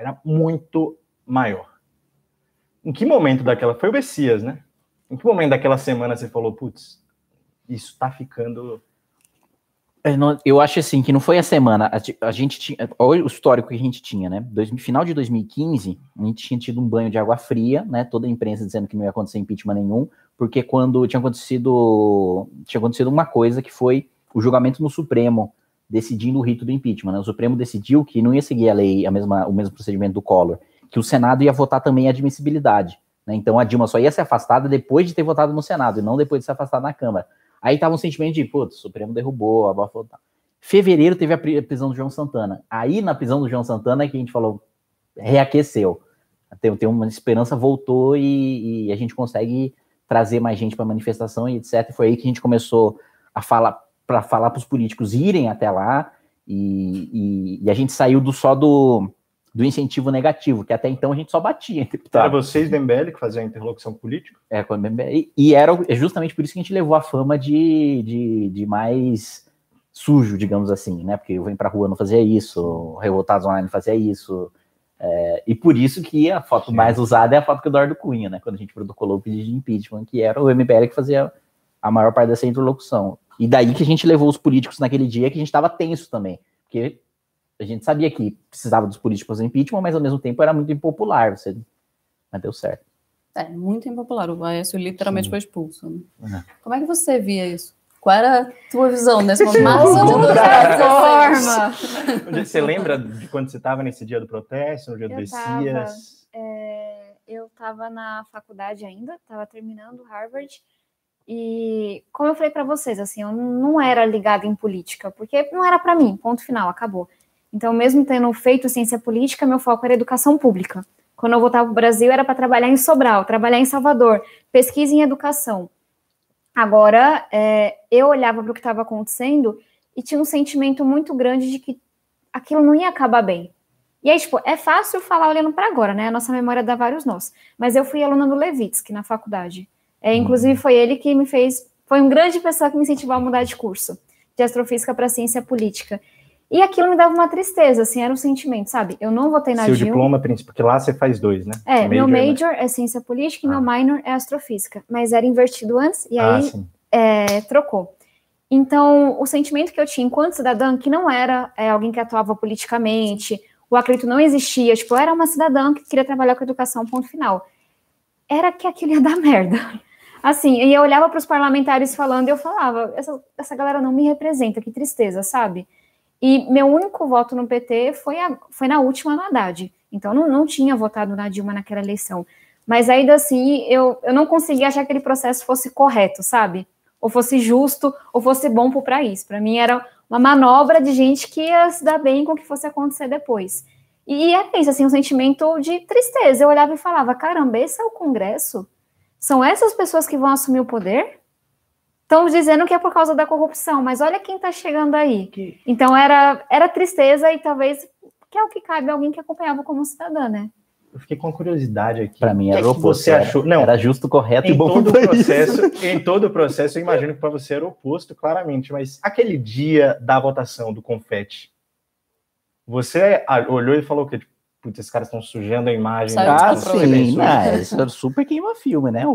Em que momento daquela, foi o Bessias, né? Em que momento daquela semana você falou, putz, isso tá ficando... Eu acho assim, que não foi a semana, a gente tinha, olha o histórico que a gente tinha, né, final de 2015, a gente tinha tido um banho de água fria, né, toda a imprensa dizendo que não ia acontecer impeachment nenhum, porque quando tinha acontecido uma coisa que foi o julgamento no Supremo, decidindo o rito do impeachment, né, o Supremo decidiu que não ia seguir a lei, o mesmo procedimento do Collor, que o Senado ia votar também a admissibilidade, né, então a Dilma só ia ser afastada depois de ter votado no Senado, e não depois de ser afastada na Câmara. Aí tava um sentimento de, putz, o Supremo derrubou, abafou. Fevereiro teve a prisão do João Santana. Aí na prisão do João Santana é que a gente falou, reaqueceu. Tem uma esperança, voltou e a gente consegue trazer mais gente para manifestação e etc. Foi aí que a gente começou a falar para os políticos irem até lá, e a gente saiu do incentivo negativo, que até então a gente só batia em deputado. Era vocês do MBL que faziam a interlocução política? Com o MBL, e era justamente por isso que a gente levou a fama de mais sujo, digamos assim, né? Porque eu venho pra rua não fazia isso, o Revoltados Online não fazia isso, e por isso que a foto mais usada é a foto que o Eduardo Cunha, né? Quando a gente protocolou o pedido de impeachment, que era o MBL que fazia a maior parte dessa interlocução. E daí que a gente levou os políticos naquele dia, que a gente estava tenso também, porque a gente sabia que precisava dos políticos fazer impeachment, mas ao mesmo tempo era muito impopular, mas deu certo. Muito impopular, o Aécio literalmente foi expulso. Né? Como é que você via isso? Qual era a tua visão nesse momento? Você lembra de quando você estava nesse dia do protesto, no dia do Messias? Eu estava na faculdade ainda, estava terminando Harvard, e como eu falei para vocês, assim, eu não era ligada em política, porque não era para mim, ponto final, acabou. Então, mesmo tendo feito ciência política, meu foco era educação pública. Quando eu voltava para o Brasil, era para trabalhar em Sobral, trabalhar em Salvador, pesquisa em educação. Agora, eu olhava para o que estava acontecendo e tinha um sentimento muito grande de que aquilo não ia acabar bem. E aí, tipo, é fácil falar olhando para agora, né? A nossa memória dá vários nós. Mas eu fui aluna do Levitsky na faculdade. Inclusive, foi ele que me fez... Foi uma grande pessoa que me incentivou a mudar de curso, de astrofísica para ciência política. E aquilo me dava uma tristeza, assim, era um sentimento, sabe? Eu não votei na Dilma. Seu diploma, porque lá você faz 2, né? Meu major é ciência política e meu minor é astrofísica. Mas era invertido antes, e aí trocou. Então, o sentimento que eu tinha enquanto cidadã, que não era alguém que atuava politicamente, o acredito não existia, tipo, eu era uma cidadã que queria trabalhar com educação, ponto final. Era que aquilo ia dar merda. Assim, e eu olhava para os parlamentares falando e eu falava, essa galera não me representa, que tristeza, sabe? E meu único voto no PT foi na última no Haddad. Então, não tinha votado na Dilma naquela eleição. Mas ainda assim, eu não conseguia achar que aquele processo fosse correto, sabe? Ou fosse justo, ou fosse bom para o país. Para mim, era uma manobra de gente que ia se dar bem com o que fosse acontecer depois. E é isso, assim, um sentimento de tristeza. Eu olhava e falava, caramba, esse é o Congresso? São essas pessoas que vão assumir o poder? Estão dizendo que é por causa da corrupção, mas olha quem está chegando aí. Então, era tristeza e talvez que é o que cabe a alguém que acompanhava como cidadã, né? Eu fiquei com uma curiosidade aqui. Para mim era o oposto. Você achou? Não, era justo, correto e bom todo em todo o processo, eu imagino que para você era o oposto, claramente. Mas aquele dia da votação do confete, você olhou e falou que, tipo, putz, esses caras estão sujando a imagem. Sim, isso era super queima-filme, né?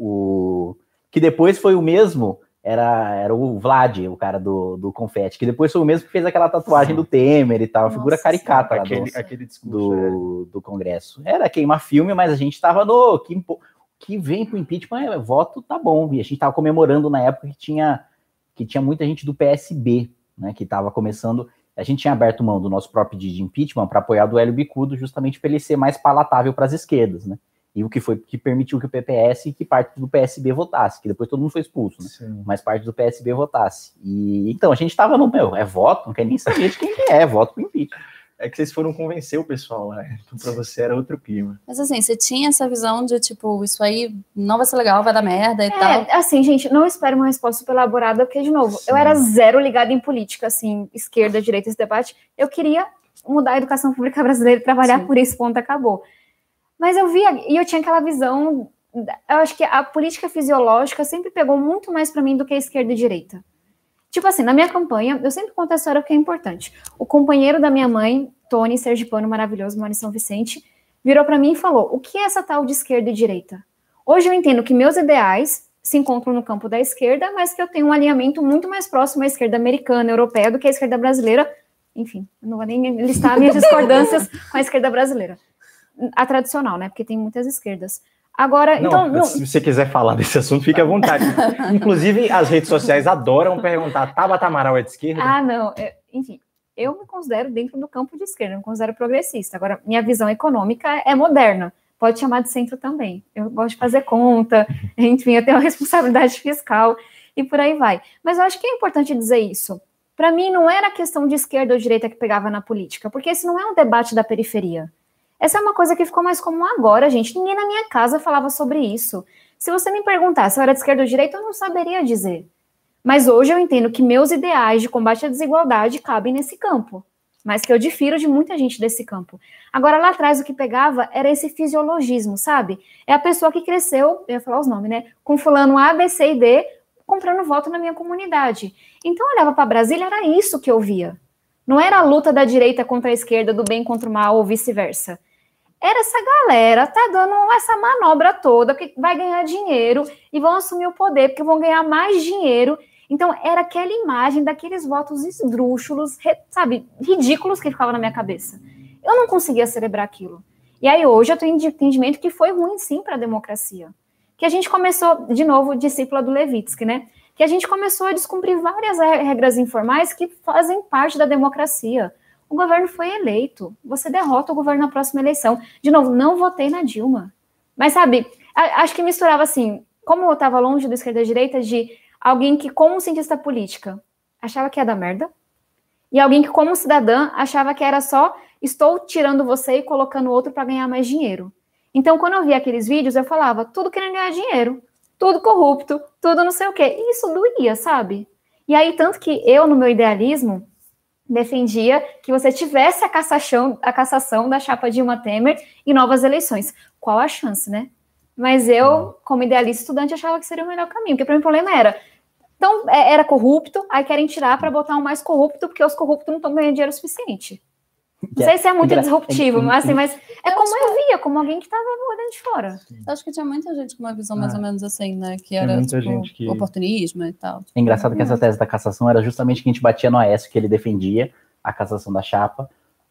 Que depois foi o mesmo, era o Vlad, o cara do confete, que depois foi o mesmo que fez aquela tatuagem do Temer e tal, figura caricata aquele discurso do Congresso. Era queima-filme, mas a gente estava no... Que vem pro impeachment, voto tá bom. E a gente estava comemorando na época que tinha muita gente do PSB, né, que estava começando... A gente tinha aberto mão do nosso próprio pedido de impeachment para apoiar do Hélio Bicudo, justamente para ele ser mais palatável para as esquerdas, né? E o que permitiu que o PPS e que parte do PSB votasse, que depois todo mundo foi expulso, né? Sim. Mas parte do PSB votasse. E então a gente estava no voto, não quer nem saber de quem que é, voto pro impeachment. É que vocês foram convencer o pessoal, né? Então, para você era outro clima. Mas assim, você tinha essa visão de, tipo, isso aí não vai ser legal, vai dar merda e tal? Assim, gente, não espero uma resposta super elaborada, porque, de novo, eu era zero ligada em política, assim, esquerda, direita, esse debate. Eu queria mudar a educação pública brasileira e trabalhar por isso, ponto, acabou. Mas eu via, e eu tinha aquela visão, eu acho que a política fisiológica sempre pegou muito mais para mim do que a esquerda e direita. Tipo assim, na minha campanha, eu sempre conto a história que é importante. O companheiro da minha mãe, Tony, sergipano maravilhoso, mora em São Vicente, virou para mim e falou, o que é essa tal de esquerda e direita? Hoje eu entendo que meus ideais se encontram no campo da esquerda, mas que eu tenho um alinhamento muito mais próximo à esquerda americana, europeia, do que à esquerda brasileira. Enfim, eu não vou nem listar minhas discordâncias com a esquerda brasileira. A tradicional, né? Porque tem muitas esquerdas. Agora, se você quiser falar desse assunto, fique à vontade. Inclusive, as redes sociais adoram perguntar, Tabata Amaral é de esquerda? Enfim, eu me considero dentro do campo de esquerda, eu me considero progressista. Agora, minha visão econômica é moderna, pode chamar de centro também. Eu gosto de fazer conta, enfim, eu tenho uma responsabilidade fiscal e por aí vai. Mas eu acho que é importante dizer isso. Para mim, não era questão de esquerda ou direita que pegava na política, porque esse não é um debate da periferia. Essa é uma coisa que ficou mais comum agora, gente. Ninguém na minha casa falava sobre isso. Se você me perguntar se eu era de esquerda ou direita, eu não saberia dizer. Mas hoje eu entendo que meus ideais de combate à desigualdade cabem nesse campo, mas que eu difiro de muita gente desse campo. Agora, lá atrás, o que pegava era esse fisiologismo, sabe? É a pessoa que cresceu, eu ia falar os nomes, né? Com fulano A, B, C e D, comprando voto na minha comunidade. Então, eu olhava para Brasília, era isso que eu via. Não era a luta da direita contra a esquerda, do bem contra o mal, ou vice-versa. Era essa galera, tá dando essa manobra toda, que vai ganhar dinheiro e vão assumir o poder, porque vão ganhar mais dinheiro. Então, era aquela imagem daqueles votos esdrúxulos, sabe, ridículos que ficava na minha cabeça. Eu não conseguia celebrar aquilo. E aí, hoje, eu tenho entendimento que foi ruim, sim, para a democracia. Que a gente começou, de novo, discípula do Levitsky, né? Que a gente começou a descumprir várias regras informais que fazem parte da democracia. O governo foi eleito. Você derrota o governo na próxima eleição. De novo, não votei na Dilma. Mas, sabe, acho que misturava assim, como eu estava longe do esquerda e da direita, de alguém que, como cientista política, achava que ia dar merda, e alguém que, como cidadã, achava que era só estou tirando você e colocando outro para ganhar mais dinheiro. Então, quando eu via aqueles vídeos, eu falava, tudo querendo ganhar dinheiro, tudo corrupto, tudo não sei o quê. E isso doía, sabe? E aí, tanto que eu, no meu idealismo, defendia que você tivesse a cassação da chapa Dilma Temer em novas eleições. Qual a chance, né? Mas eu, como idealista estudante, achava que seria o melhor caminho, porque para mim o problema era, então, era corrupto, aí querem tirar para botar um mais corrupto, porque os corruptos não estão ganhando dinheiro suficiente. Não sei se é muito disruptivo, mas é como eu via, como alguém que estava dentro de fora. Eu acho que tinha muita gente com uma visão mais ou menos assim, né? Que Tinha era muita tipo, gente que- oportunismo e tal. É engraçado que essa tese da cassação era justamente que a gente batia no Aécio, que ele defendia a cassação da chapa,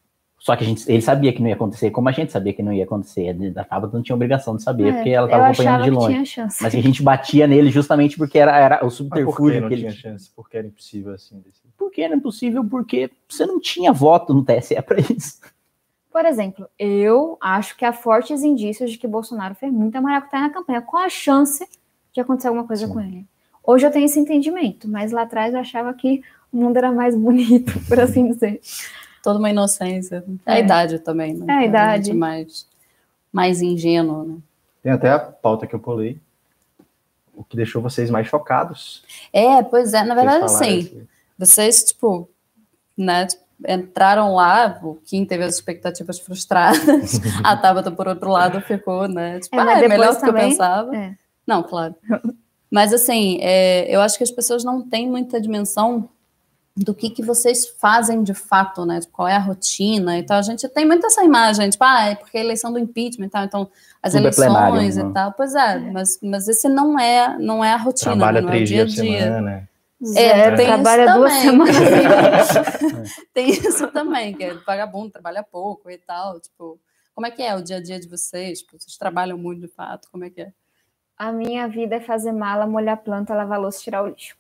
só que ele sabia que não ia acontecer, como a gente sabia que não ia acontecer. A chapa não tinha obrigação de saber, porque ela estava acompanhando de longe. Tinha chance. Mas a gente batia nele justamente porque era o Mas por que subterfúgio não que ele tinha tinha. chance? Porque era impossível assim. Porque era impossível, porque você não tinha voto no TSE para isso. Por exemplo, eu acho que há fortes indícios de que Bolsonaro fez muita maracutaia na campanha. Qual a chance de acontecer alguma coisa com ele? Hoje eu tenho esse entendimento, mas lá atrás eu achava que o mundo era mais bonito, por assim dizer. Toda uma inocência. É a idade também, né? É a idade. A gente mais ingênuo, né? Tem até a pauta que eu pulei. O que deixou vocês mais chocados. Pois é. Na verdade, Vocês falaram assim, assim. vocês, tipo, né, entraram lá, o Kim teve as expectativas frustradas, a Tabata, por outro lado, ficou, né, tipo, mas é melhor depois do que eu também, pensava. Não, claro. Mas, assim, eu acho que as pessoas não têm muita dimensão do que vocês fazem de fato, né, tipo, qual é a rotina e tal. A gente tem muito essa imagem, tipo, é porque a eleição do impeachment e tal, então as Tudo é eleições plenário, e tal. Pois é, mas esse não é a rotina, Trabalha né, não é o 3 dia a dias por dia. semana. Zero, tem trabalha isso 2 também. semanas. Tem isso também, que é vagabundo, trabalha pouco e tal, tipo, como é que é o dia a dia de vocês? Tipo, vocês trabalham muito de fato, como é que é? A minha vida é fazer mala, molhar planta, lavar louça e tirar o lixo.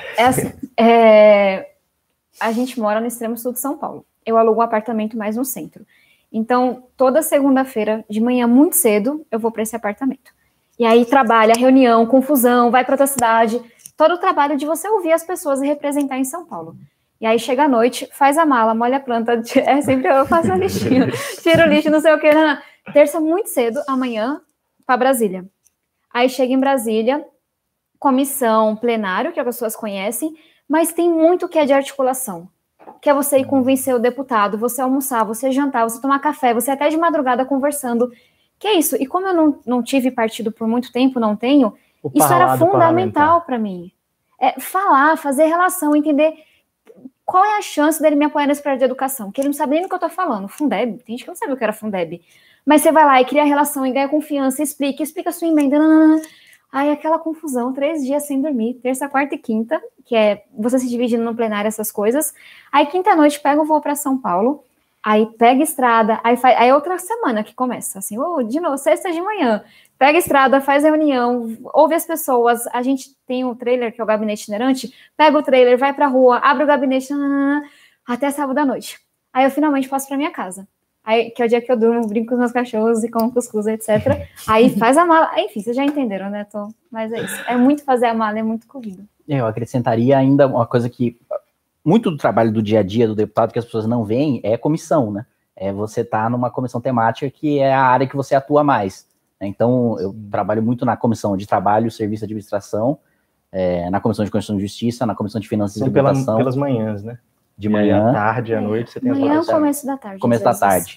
A gente mora no extremo sul de São Paulo. Eu alugo um apartamento mais no centro. Então, toda segunda-feira, de manhã, muito cedo, eu vou para esse apartamento. E aí trabalha, reunião, confusão, vai para outra cidade. Todo o trabalho de você ouvir as pessoas e representar em São Paulo. E aí chega à noite, faz a mala, molha a planta, sempre eu faço a lixinha, tiro o lixo, não sei o que. Terça muito cedo, amanhã, para Brasília. Aí chega em Brasília, comissão, plenário, que as pessoas conhecem, mas tem muito que é de articulação. Que é você ir convencer o deputado, você almoçar, você jantar, você tomar café, você até de madrugada conversando. Que é isso? E como eu não tive partido por muito tempo, não tenho, isso era fundamental para mim. Falar, fazer relação, entender qual é a chance dele me apoiar nesse projeto de educação, que ele não sabe nem do que eu tô falando. Fundeb, tem gente que não sabe o que era Fundeb. Mas você vai lá e cria relação, e ganha confiança, explica a sua emenda, Aí aquela confusão, 3 dias sem dormir, terça, quarta e quinta, que é você se dividindo no plenário, essas coisas. Aí quinta-noite pega o voo para São Paulo, aí pega estrada, aí outra semana que começa, assim, de novo, sexta de manhã, pega estrada, faz reunião, ouve as pessoas, a gente tem um trailer, que é o gabinete itinerante, pega o trailer, vai pra rua, abre o gabinete, até sábado à noite. Aí eu finalmente passo pra minha casa. Aí, que é o dia que eu durmo, brinco com os meus cachorros e como cuscuz, etc. Aí faz a mala. Enfim, vocês já entenderam, né, Tom? Mas é isso. É muito fazer a mala, é muito corrido. Eu acrescentaria ainda uma coisa que... Muito do trabalho do dia a dia do deputado que as pessoas não veem é comissão, né? É você estar numa comissão temática que é a área que você atua mais. Então, eu trabalho muito na comissão de trabalho, serviço e administração, na comissão de Constituição e Justiça, na comissão de finanças e tributação. Pelas manhãs, né? De manhã. À tarde, à noite, você tem as Manhã horas. ou começo da tarde. Começo da tarde,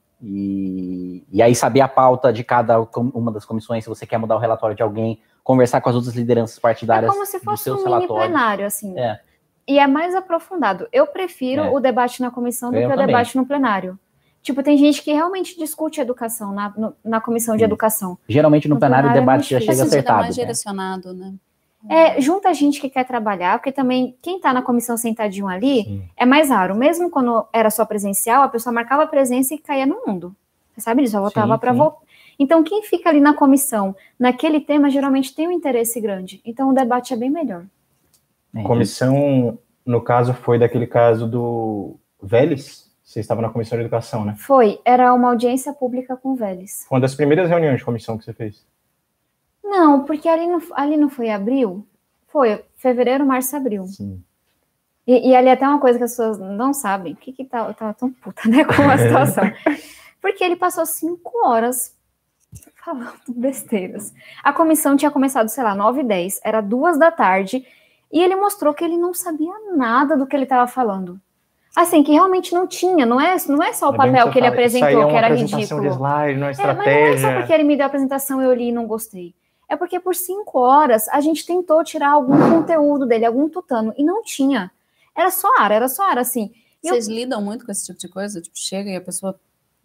E aí saber a pauta de cada uma das comissões, se você quer mudar o relatório de alguém, conversar com as outras lideranças partidárias. É como se fosse dos seus um mini relatórios. plenário, assim. E é mais aprofundado. Eu prefiro o debate na comissão do que o debate no plenário. Tipo, tem gente que realmente discute educação na comissão de educação. Geralmente no plenário o debate já chega acertado. É mais direcionado, né? Junta gente que quer trabalhar, porque também quem tá na comissão sentadinho ali é mais raro. Mesmo quando era só presencial, a pessoa marcava a presença e caía no mundo. Você sabe disso? Só voltava para voltar. Então, quem fica ali na comissão, naquele tema, geralmente tem um interesse grande. Então, o debate é bem melhor. Comissão, no caso, foi daquele caso do Vélez? Você estava na comissão de educação, né? Foi. Era uma audiência pública com o Vélez. Foi uma das primeiras reuniões de comissão que você fez? Não, porque ali não foi abril? Foi fevereiro, março, abril. Sim. E ali até uma coisa que as pessoas não sabem. Eu tava tão puta, né, com a situação. Porque ele passou 5 horas falando besteiras. A comissão tinha começado, sei lá, 9h10. Era 2 da tarde. E ele mostrou que ele não sabia nada do que ele estava falando. Assim, que realmente não tinha. Não é só o papel que ele apresentou, que era ridículo. De slide, não é estratégia. Mas não é só porque ele me deu a apresentação e eu li e não gostei. É porque por 5 horas a gente tentou tirar algum conteúdo dele, algum tutano, e não tinha. Era só ar, assim. Vocês lidam muito com esse tipo de coisa? Tipo, chega e a pessoa...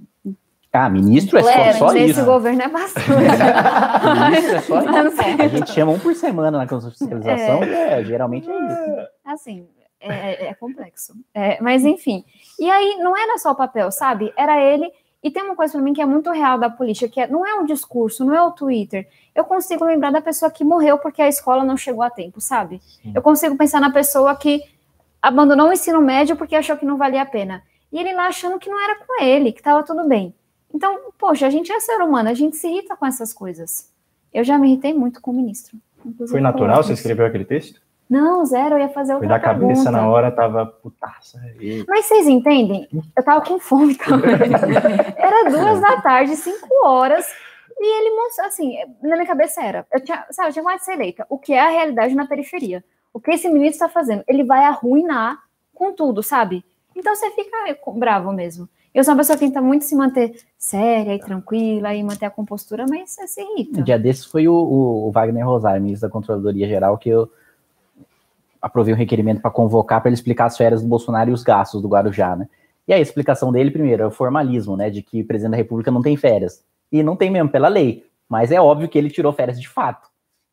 Ministro é só isso. Nesse governo é bastante. Ministro é só isso. A gente chama 1 por semana na comissão de fiscalização, geralmente é isso. Assim, é complexo. Mas enfim. E aí, não era só o papel, sabe? Era ele... E tem uma coisa pra mim que é muito real da política, que não é um discurso, não é o Twitter. Eu consigo lembrar da pessoa que morreu porque a escola não chegou a tempo, sabe? Sim. Eu consigo pensar na pessoa que abandonou o ensino médio porque achou que não valia a pena. E ele lá achando que não era com ele, que tava tudo bem. Então, poxa, a gente é ser humano, a gente se irrita com essas coisas. Eu já me irritei muito com o ministro. Foi natural você escrever aquele texto? Não, zero, eu ia fazer outra pergunta. Foi da cabeça na hora, tava putaça. Mas vocês entendem? Eu tava com fome também. Era 2 da tarde, 5 horas, e ele mostrou, assim, na minha cabeça era, eu tinha mais de ser eleita, o que é a realidade na periferia. O que esse ministro tá fazendo? Ele vai arruinar com tudo, sabe? Então você fica bravo mesmo. Eu sou uma pessoa que tenta muito se manter séria e tranquila e manter a compostura, mas você se irrita. Um dia desses foi o Wagner Rosário, ministro da Controladoria Geral, que eu aprovei um requerimento para convocar para ele explicar as férias do Bolsonaro e os gastos do Guarujá, né? E a explicação dele, primeiro, é o formalismo, né, de que o presidente da República não tem férias. E não tem mesmo pela lei, mas é óbvio que ele tirou férias de fato.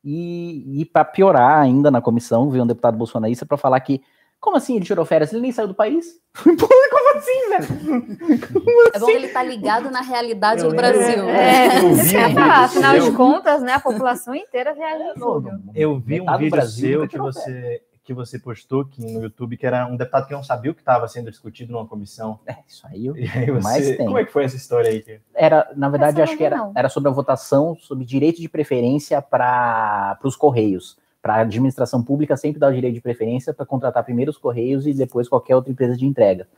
E para piorar ainda na comissão, veio um deputado bolsonarista para falar que, como assim ele tirou férias? Ele nem saiu do país? Como assim, velho? É bom que ele tá ligado na realidade do Brasil. Isso que eu ia falar, afinal de contas, né, a população inteira viaja tudo. Eu vi um vídeo seu que você postou aqui no YouTube, que era um deputado que não sabia o que estava sendo discutido numa comissão. Isso aí, mais tem. Como é que foi essa história aí? Era, na verdade, acho que era sobre a votação sobre direito de preferência para os Correios. Para a administração pública sempre dá o direito de preferência para contratar primeiro os Correios e depois qualquer outra empresa de entrega.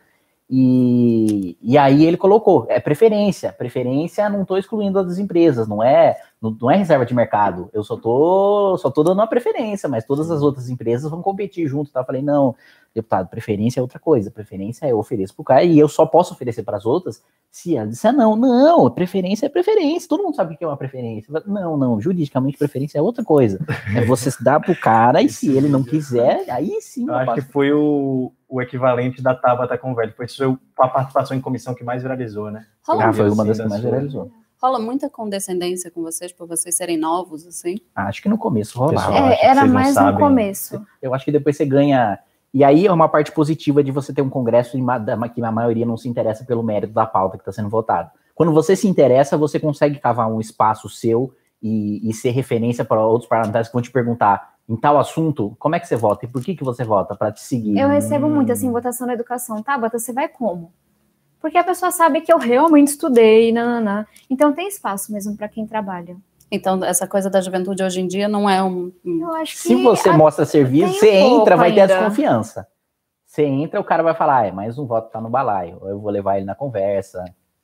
E aí ele colocou, preferência, não estou excluindo as empresas, não é reserva de mercado, eu só tô dando uma preferência, mas todas as outras empresas vão competir junto, tá? Eu falei, não, deputado, preferência é outra coisa, preferência eu ofereço pro cara e eu só posso oferecer para as outras se ela disser não, preferência é preferência, todo mundo sabe o que é uma preferência, não, juridicamente preferência é outra coisa, é você dar pro cara e se ele não quiser, aí sim. Eu acho que foi o equivalente da Tabata com o Velho, foi a participação em comissão que mais viralizou, né? Foi uma das que mais viralizou. Rola muita condescendência com vocês, por vocês serem novos, assim? Acho que no começo rolava. Era mais no começo. Eu acho que depois você ganha... E aí é uma parte positiva de você ter um congresso que a maioria não se interessa pelo mérito da pauta que está sendo votada. Quando você se interessa, você consegue cavar um espaço seu e ser referência para outros parlamentares que vão te perguntar em tal assunto, como é que você vota? E por que você vota? Para te seguir. Eu recebo muito, assim, votação na educação. Tabata, você vai como? Porque a pessoa sabe que eu realmente estudei, Então tem espaço mesmo para quem trabalha. Então essa coisa da juventude hoje em dia não é Eu acho que se você mostra serviço, você entra, vai ter a desconfiança. Você entra, o cara vai falar, mais um voto tá no balaio, ou eu vou levar ele na conversa.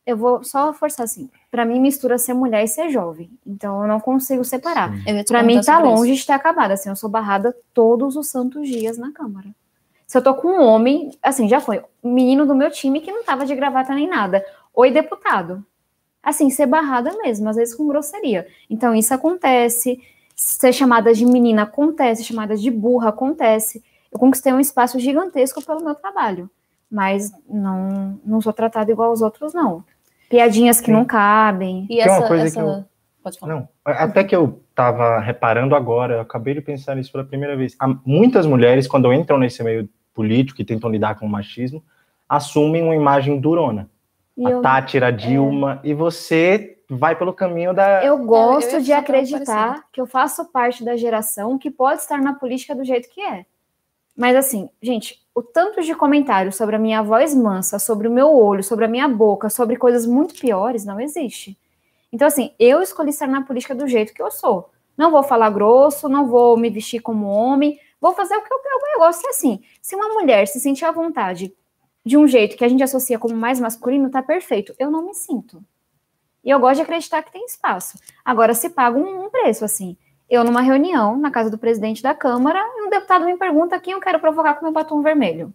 eu vou só forçar assim. Pra mim, mistura ser mulher e ser jovem. Então, eu não consigo separar. Pra mim, tá longe de ter acabado. Assim, eu sou barrada todos os santos dias na Câmara. Se eu tô com um homem, assim, já foi um menino do meu time que não tava de gravata nem nada. Oi, deputado. Assim, ser barrada mesmo, às vezes com grosseria. Então, isso acontece. Ser chamada de menina acontece. Chamada de burra acontece. Eu conquistei um espaço gigantesco pelo meu trabalho. Mas não sou tratada igual aos outros, não. Piadinhas que não cabem. E uma coisa que eu... Pode falar. Não, até que eu estava reparando agora, eu acabei de pensar nisso pela primeira vez. Muitas mulheres, quando entram nesse meio político e tentam lidar com o machismo, assumem uma imagem durona. Tátira, a Dilma, e você vai pelo caminho da... Eu gosto de acreditar que eu faço parte da geração que pode estar na política do jeito que é. Mas assim, gente, o tanto de comentários sobre a minha voz mansa, sobre o meu olho, sobre a minha boca, sobre coisas muito piores, não existe. Então assim, eu escolhi estar na política do jeito que eu sou. Não vou falar grosso, não vou me vestir como homem, vou fazer o que eu gosto. E assim, se uma mulher se sentir à vontade de um jeito que a gente associa como mais masculino, tá perfeito. Eu não me sinto. E eu gosto de acreditar que tem espaço. Agora, se paga um preço, assim. Eu, numa reunião, na casa do presidente da Câmara, e um deputado me pergunta quem eu quero provocar com meu batom vermelho.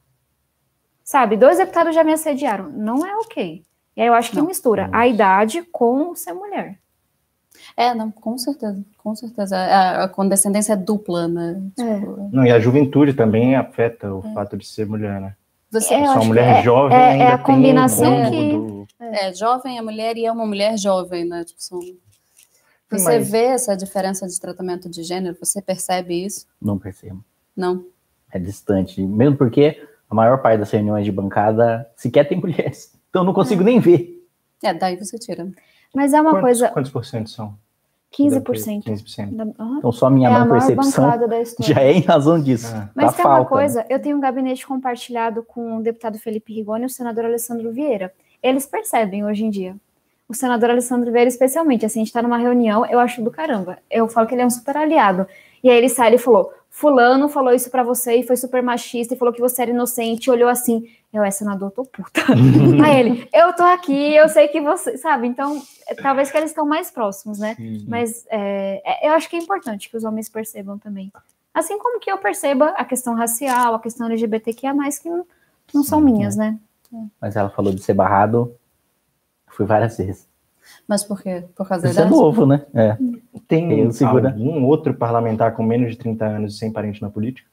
Sabe, 2 deputados já me assediaram. Não é ok. E aí eu acho que mistura a idade com ser mulher. Não, com certeza. Com certeza. A condescendência é dupla, né? Tipo... Não, e a juventude também afeta o fato de ser mulher, né? Você é uma mulher jovem ainda a combinação que... jovem é mulher e é uma mulher jovem, né? Tipo, Você vê essa diferença de tratamento de gênero? Você percebe isso? Não percebo. Não? É distante. Mesmo porque a maior parte das reuniões de bancada sequer tem mulheres. Então eu não consigo nem ver. Daí você tira. Mas é uma coisa... Quantos por cento são? 15%. 15%. Então só minha não percepção já é em razão disso. Mas tem uma coisa, eu tenho um gabinete compartilhado com o deputado Felipe Rigoni e o senador Alessandro Vieira. Eles percebem hoje em dia. O senador Alessandro Vieira especialmente, assim, a gente tá numa reunião, eu acho do caramba. Eu falo que ele é um super aliado. E aí ele sai, ele falou, fulano falou isso pra você e foi super machista e falou que você era inocente, olhou assim, senador, tô puta. Aí ele, eu tô aqui, eu sei que você, sabe? Então, talvez que eles estão mais próximos, né? Sim. Mas eu acho que é importante que os homens percebam também. Assim como que eu perceba a questão racial, a questão LGBTQIA+, que não são minhas, né? Mas ela falou de ser barrado, fui várias vezes. Mas por quê? Por causa da idade? Isso é novo, né? Tem algum outro parlamentar com menos de 30 anos sem parente na política?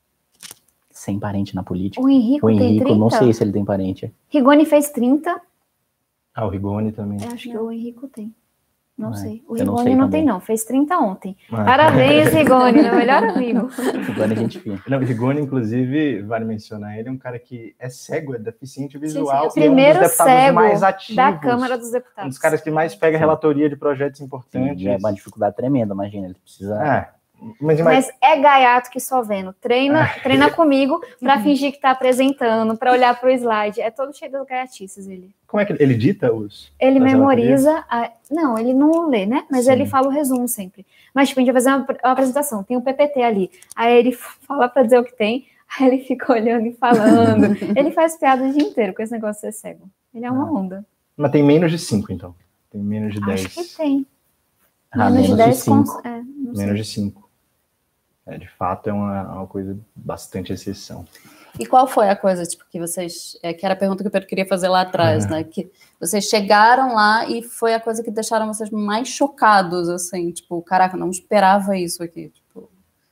Sem parente na política? O Henrico tem 30? Não sei se ele tem parente. Rigoni fez 30. O Rigoni também. Eu acho que o Henrico tem. Não sei. O Rigoni não tem, não. Fez 30 ontem. Parabéns, Rigoni, meu melhor amigo. Rigoni a gente fina. Não, o Rigoni, inclusive, vale mencionar, ele é um cara que é cego, é deficiente visual. Sim. O primeiro é um dos cego mais ativos, da Câmara dos Deputados. Um dos caras que mais pega relatoria de projetos importantes. Sim, é uma dificuldade tremenda, imagina. Ele precisa... Mas é gaiato que só vendo. Treina comigo pra fingir que tá apresentando, pra olhar pro slide. É todo cheio das gaiatices, ele. Como é que ele dita os... Ele memoriza... Não, ele não lê, né? Mas ele fala o resumo sempre. Mas, tipo, a gente vai fazer uma apresentação. Tem um PPT ali. Aí ele fala pra dizer o que tem. Aí ele fica olhando e falando. Ele faz piada o dia inteiro com esse negócio de ser cego. Ele é uma onda. Mas tem menos de 5, então. Tem menos de 10. Acho que tem. Menos de 10 menos de 5. De fato, é uma coisa bastante exceção. E qual foi a coisa, tipo, que vocês... que era a pergunta que o Pedro queria fazer lá atrás, né? Que vocês chegaram lá e foi a coisa que deixaram vocês mais chocados, assim. Tipo, caraca, não esperava isso aqui. Tipo...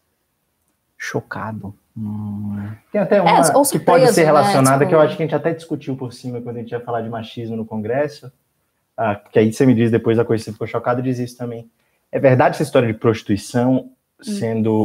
Chocado? Tem até uma que pode ser relacionada, né? Tipo... que eu acho que a gente até discutiu por cima quando a gente ia falar de machismo no Congresso. Porque aí você me diz depois a coisa que você ficou chocado, diz isso também. É verdade essa história de prostituição... sendo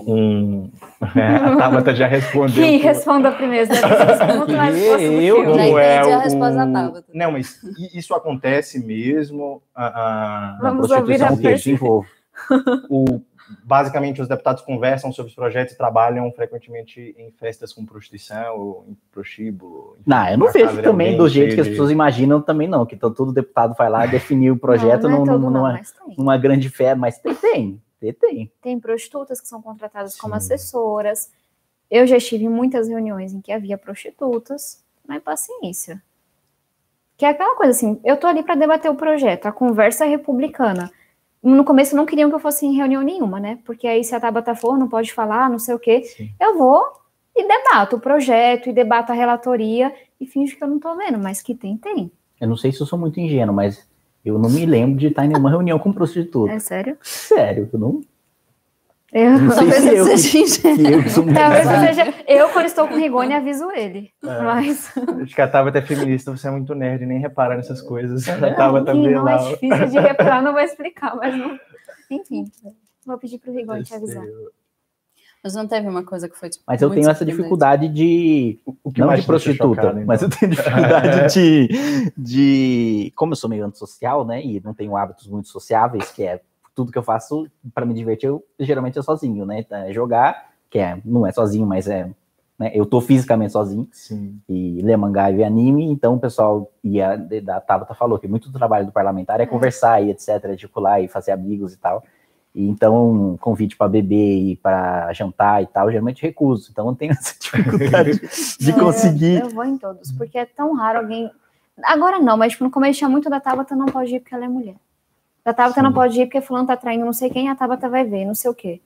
a Tabata já respondeu. Quem responda primeiro? Muito mais eu não a resposta da Tabata. Não, mas isso acontece mesmo. Vamos ouvir a prostituição basicamente, os deputados conversam sobre os projetos e trabalham frequentemente em festas com prostituição, ou em prostíbulo. Não, eu não vejo também do jeito que as pessoas imaginam também, não. Que todo deputado vai lá definir o projeto numa grande fé, mas tem. Tem prostitutas que são contratadas como assessoras. Eu já estive em muitas reuniões em que havia prostitutas, mas paciência. Que é aquela coisa assim, eu tô ali para debater o projeto, a conversa é republicana. No começo não queriam que eu fosse em reunião nenhuma, né? Porque aí se a Tabata for, não pode falar, não sei o quê. Sim. Eu vou e debato o projeto, e debato a relatoria, e finjo que eu não tô vendo, mas que tem. Eu não sei se eu sou muito ingênuo, mas eu não me lembro de estar em nenhuma reunião com prostituta. É sério? Sério, eu não... Talvez eu seja ingênuo. Talvez seja. Eu, quando estou com o Rigoni, aviso ele. Mas... Acho que a Tabata é feminista, você é muito nerd, nem repara nessas coisas. A Tabata também não é difícil de reparar, não vou explicar, mas não... Enfim, vou pedir pro Rigoni te avisar. Mas não teve uma coisa que foi tipo, mas eu tenho essa dificuldade de... não de prostituta, chocado, mas eu tenho dificuldade de... Como eu sou meio antissocial, né? E não tenho hábitos muito sociáveis, que é tudo que eu faço para me divertir, geralmente é sozinho, né? Jogar, que não é sozinho, mas né? Eu tô fisicamente sozinho. Sim. E ler mangá e ver anime, então o pessoal da Tabata falou que muito do trabalho do parlamentar é conversar e etc, articular e fazer amigos e tal. E então, convite para beber e para jantar e tal, geralmente recuso. Então eu tenho essa dificuldade de conseguir. Eu vou em todos, porque é tão raro alguém... Agora não, mas tipo, no começo tinha muito da Tabata, não pode ir porque ela é mulher. Da Tabata não pode ir porque fulano tá traindo não sei quem, a Tabata vai ver, não sei o quê.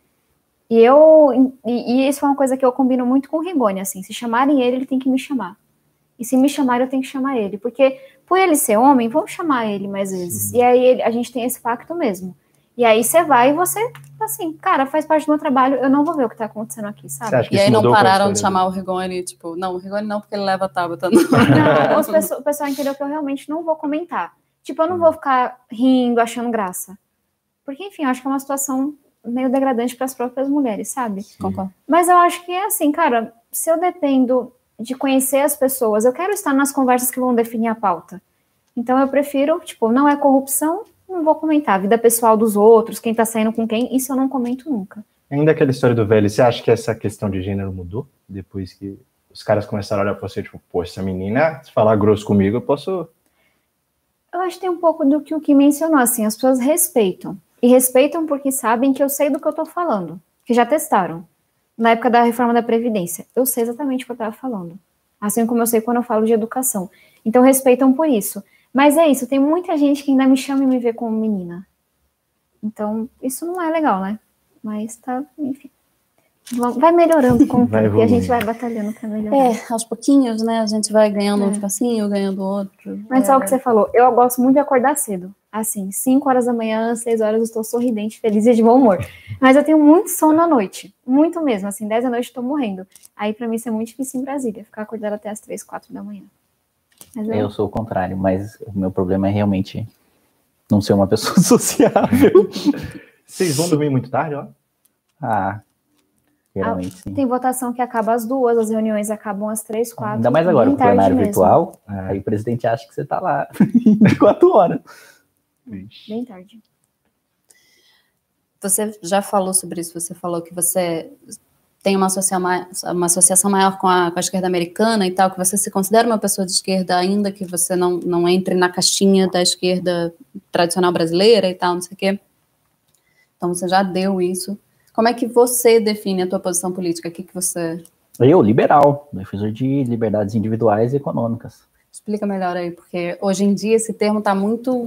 E isso é uma coisa que eu combino muito com o Rigoni, assim, se chamarem ele tem que me chamar. E se me chamarem, eu tenho que chamar ele. Porque, por ele ser homem, vamos chamar ele mais vezes. Sim. E aí a gente tem esse pacto mesmo. E aí você vai e você, assim, cara, faz parte do meu trabalho, eu não vou ver o que tá acontecendo aqui, sabe? E aí não pararam de chamar o Rigoni, tipo, não, o Rigoni não, porque ele leva a Tabata. Não, o pessoal entendeu que eu realmente não vou comentar. Tipo, eu não vou ficar rindo, achando graça. Porque, enfim, eu acho que é uma situação meio degradante para as próprias mulheres, sabe? Concordo. Mas eu acho que é assim, cara, se eu dependo de conhecer as pessoas, eu quero estar nas conversas que vão definir a pauta. Então eu prefiro, tipo, não é corrupção, não vou comentar. A vida pessoal dos outros, quem tá saindo com quem, isso eu não comento nunca. Ainda aquela história do velho, você acha que essa questão de gênero mudou? Depois que os caras começaram a olhar pra você, tipo, pô, essa menina, se falar grosso comigo, eu posso... Eu acho que tem um pouco do que o Kim mencionou, assim, as pessoas respeitam. E respeitam porque sabem que eu sei do que eu tô falando, que já testaram. Na época da reforma da Previdência, eu sei exatamente o que eu tava falando. Assim como eu sei quando eu falo de educação. Então respeitam por isso. Mas é isso, tem muita gente que ainda me chama e me vê como menina. Então, isso não é legal, né? Mas tá, enfim. Vai melhorando com o tempo e a gente vai batalhando pra melhorar. Aos pouquinhos, né? A gente vai ganhando um passinho, ganhando outro. Mas só o que você falou, eu gosto muito de acordar cedo. Assim, 5 horas da manhã, 6 horas eu estou sorridente, feliz e de bom humor. Mas eu tenho muito sono à noite. Muito mesmo, assim, 10 da noite eu tô morrendo. Aí pra mim isso é muito difícil em Brasília, ficar acordada até as 3, 4 da manhã. Mas eu sou o contrário, mas o meu problema é realmente não ser uma pessoa sociável. Vocês vão dormir muito tarde, ó? Geralmente sim. Tem votação que acaba às 2, as reuniões acabam às 3, 4. Ainda mais agora com o plenário virtual, aí o presidente acha que você tá lá 24 horas. Bem tarde. Você já falou sobre isso, você falou que você tem uma associação maior com a esquerda americana e tal, que você se considera uma pessoa de esquerda ainda, que você não entre na caixinha da esquerda tradicional brasileira e tal, não sei o quê. Então você já deu isso. Como é que você define a tua posição política? O que você... Eu, liberal, defensor de liberdades individuais e econômicas. Explica melhor aí, porque hoje em dia esse termo está muito...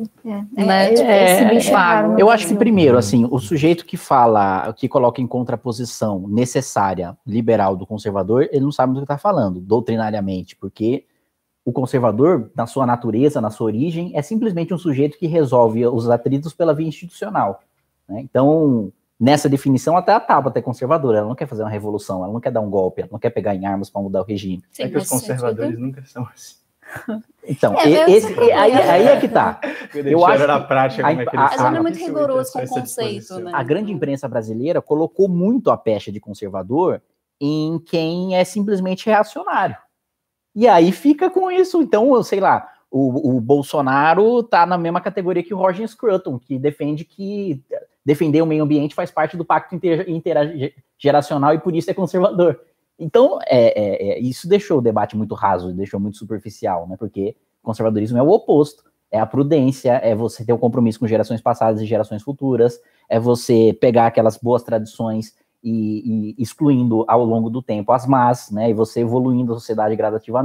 Eu acho que, primeiro, assim, o sujeito que fala, que coloca em contraposição necessária liberal do conservador, ele não sabe do que está falando, doutrinariamente, porque o conservador, na sua natureza, na sua origem, é simplesmente um sujeito que resolve os atritos pela via institucional, né? Então... Nessa definição, até a Tabata é conservadora, ela não quer fazer uma revolução, ela não quer dar um golpe, ela não quer pegar em armas para mudar o regime. Sim, é que os conservadores nunca são assim. Então, aí é que tá. Eu acho na prática como é que eles não é muito rigoroso com o conceito, né? A grande imprensa brasileira colocou muito a pecha de conservador em quem é simplesmente reacionário. E aí fica com isso. Então, sei lá, o Bolsonaro tá na mesma categoria que o Roger Scruton, que defende que defender o meio ambiente faz parte do pacto intergeracional e por isso é conservador. Então, isso deixou o debate muito raso, deixou muito superficial, né? Porque conservadorismo é o oposto. É a prudência, é você ter um compromisso com gerações passadas e gerações futuras, é você pegar aquelas boas tradições e excluindo ao longo do tempo as más, né? E você evoluindo a sociedade gradativamente.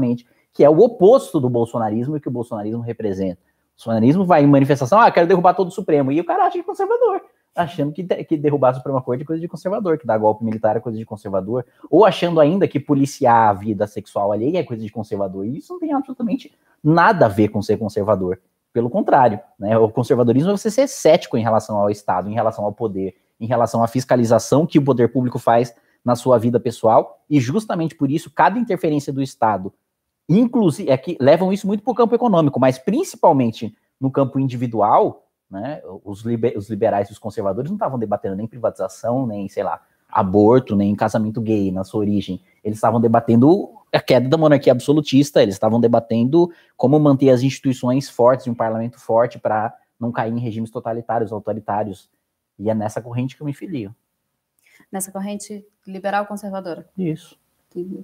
que é o oposto do bolsonarismo e que o bolsonarismo representa. O bolsonarismo vai em manifestação, quero derrubar todo o Supremo, e o cara acha que é conservador, achando que derrubar a Suprema Corte é coisa de conservador, que dar golpe militar é coisa de conservador, ou achando ainda que policiar a vida sexual alheia é coisa de conservador, e isso não tem absolutamente nada a ver com ser conservador. Pelo contrário, né? O conservadorismo é você ser cético em relação ao Estado, em relação ao poder, em relação à fiscalização que o poder público faz na sua vida pessoal, e justamente por isso, cada interferência do Estado, inclusive, que levam isso muito para o campo econômico, mas principalmente no campo individual, né? Os liberais e os conservadores não estavam debatendo nem privatização, nem, sei lá, aborto, nem casamento gay na sua origem. Eles estavam debatendo a queda da monarquia absolutista, eles estavam debatendo como manter as instituições fortes e um parlamento forte para não cair em regimes totalitários, autoritários. E é nessa corrente que eu me filio. Nessa corrente liberal conservadora. Isso. Entendi.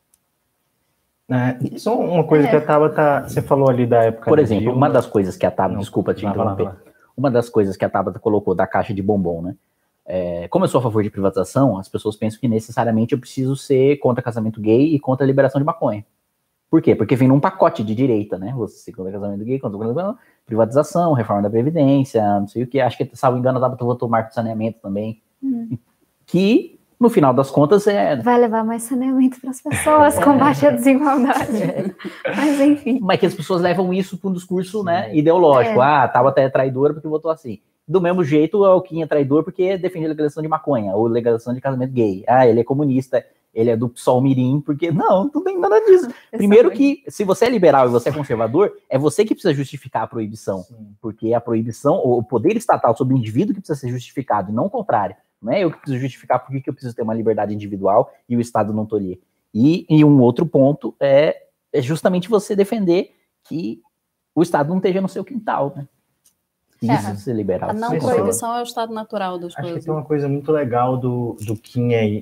Só uma coisa que a Tabata, você falou ali da época. Por exemplo, uma das coisas que a Tabata, desculpa te interromper, lá. Uma das coisas que a Tabata colocou da caixa de bombom, né? Como eu sou a favor de privatização, as pessoas pensam que necessariamente eu preciso ser contra casamento gay e contra a liberação de maconha. Por quê? Porque vem num pacote de direita, né? Você ser contra casamento gay, contra privatização, reforma da Previdência, não sei o que. Acho que, salvo engano, a Tabata votou o marco de saneamento também. Que, no final das contas, vai levar mais saneamento para as pessoas, combate a desigualdade. Mas, enfim. Mas que as pessoas levam isso para um discurso, né, ideológico. A Tabata é traidora porque votou assim. Do mesmo jeito, o Kim é traidor porque defende a legalização de maconha, ou legalização de casamento gay. Ele é comunista, ele é do PSOL Mirim, porque não tem nada disso. Primeiro que, se você é liberal e você é conservador, é você que precisa justificar a proibição. Sim. Porque a proibição, o poder estatal sobre o indivíduo que precisa ser justificado, e não o contrário. Não é eu que preciso justificar por que eu preciso ter uma liberdade individual e o Estado não tolir. E um outro ponto é justamente você defender que o Estado não esteja no seu quintal, né? Isso ser liberal. A não proibição é o estado natural das coisas. Acho que tem uma coisa muito legal do Kim aí.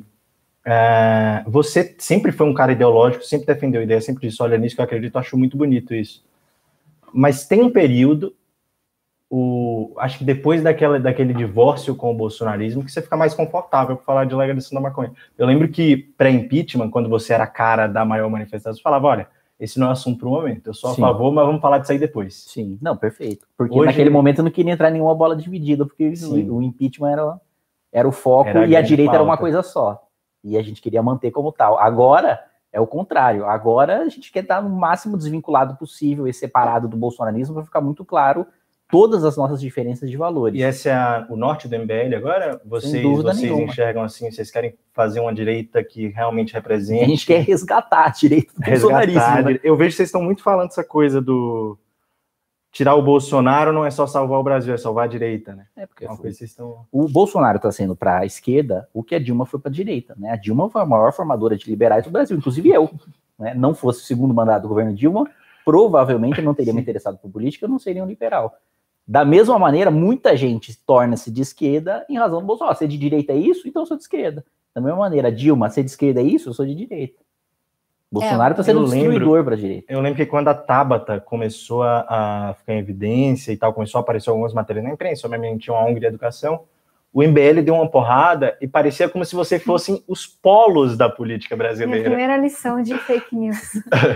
Você sempre foi um cara ideológico, sempre defendeu a ideia, sempre disse, olha, nisso que eu acredito, acho muito bonito isso. Mas tem um período, acho que depois daquele divórcio com o bolsonarismo, que você fica mais confortável para falar de legalização da maconha. Eu lembro que, pré-impeachment, quando você era cara da maior manifestação, você falava, olha, esse não é assunto para o momento, eu sou a favor, mas vamos falar disso aí depois. Sim, não, perfeito. Porque naquele momento eu não queria entrar em nenhuma bola dividida, porque o impeachment era o foco e a direita era uma coisa só. E a gente queria manter como tal. Agora é o contrário. Agora a gente quer estar no máximo desvinculado possível e separado do bolsonarismo para ficar muito claro todas as nossas diferenças de valores. E esse é o norte do MBL agora? Vocês enxergam assim, vocês querem fazer uma direita que realmente represente... A gente quer resgatar a direita do bolsonarismo. Né? Eu vejo que vocês estão muito falando essa coisa do... Tirar o Bolsonaro não é só salvar o Brasil, é salvar a direita, né? Porque vocês estão... O Bolsonaro está sendo para a esquerda o que a Dilma foi para a direita, né? A Dilma foi a maior formadora de liberais do Brasil, inclusive eu. Né? Não fosse o segundo mandato do governo Dilma, provavelmente eu não teria me interessado por política, eu não seria um liberal. Da mesma maneira, muita gente torna-se de esquerda em razão do Bolsonaro. Ser de direita é isso, então eu sou de esquerda. Da mesma maneira, Dilma, ser de esquerda é isso, eu sou de direita. Bolsonaro está sendo um destruidor para a direita. Eu lembro que quando a Tabata começou a ficar em evidência e tal, começou a aparecer algumas matérias na imprensa, obviamente tinha uma ONG de educação, o MBL deu uma porrada e parecia como se vocês fossem os polos da política brasileira. Minha primeira lição de fake news.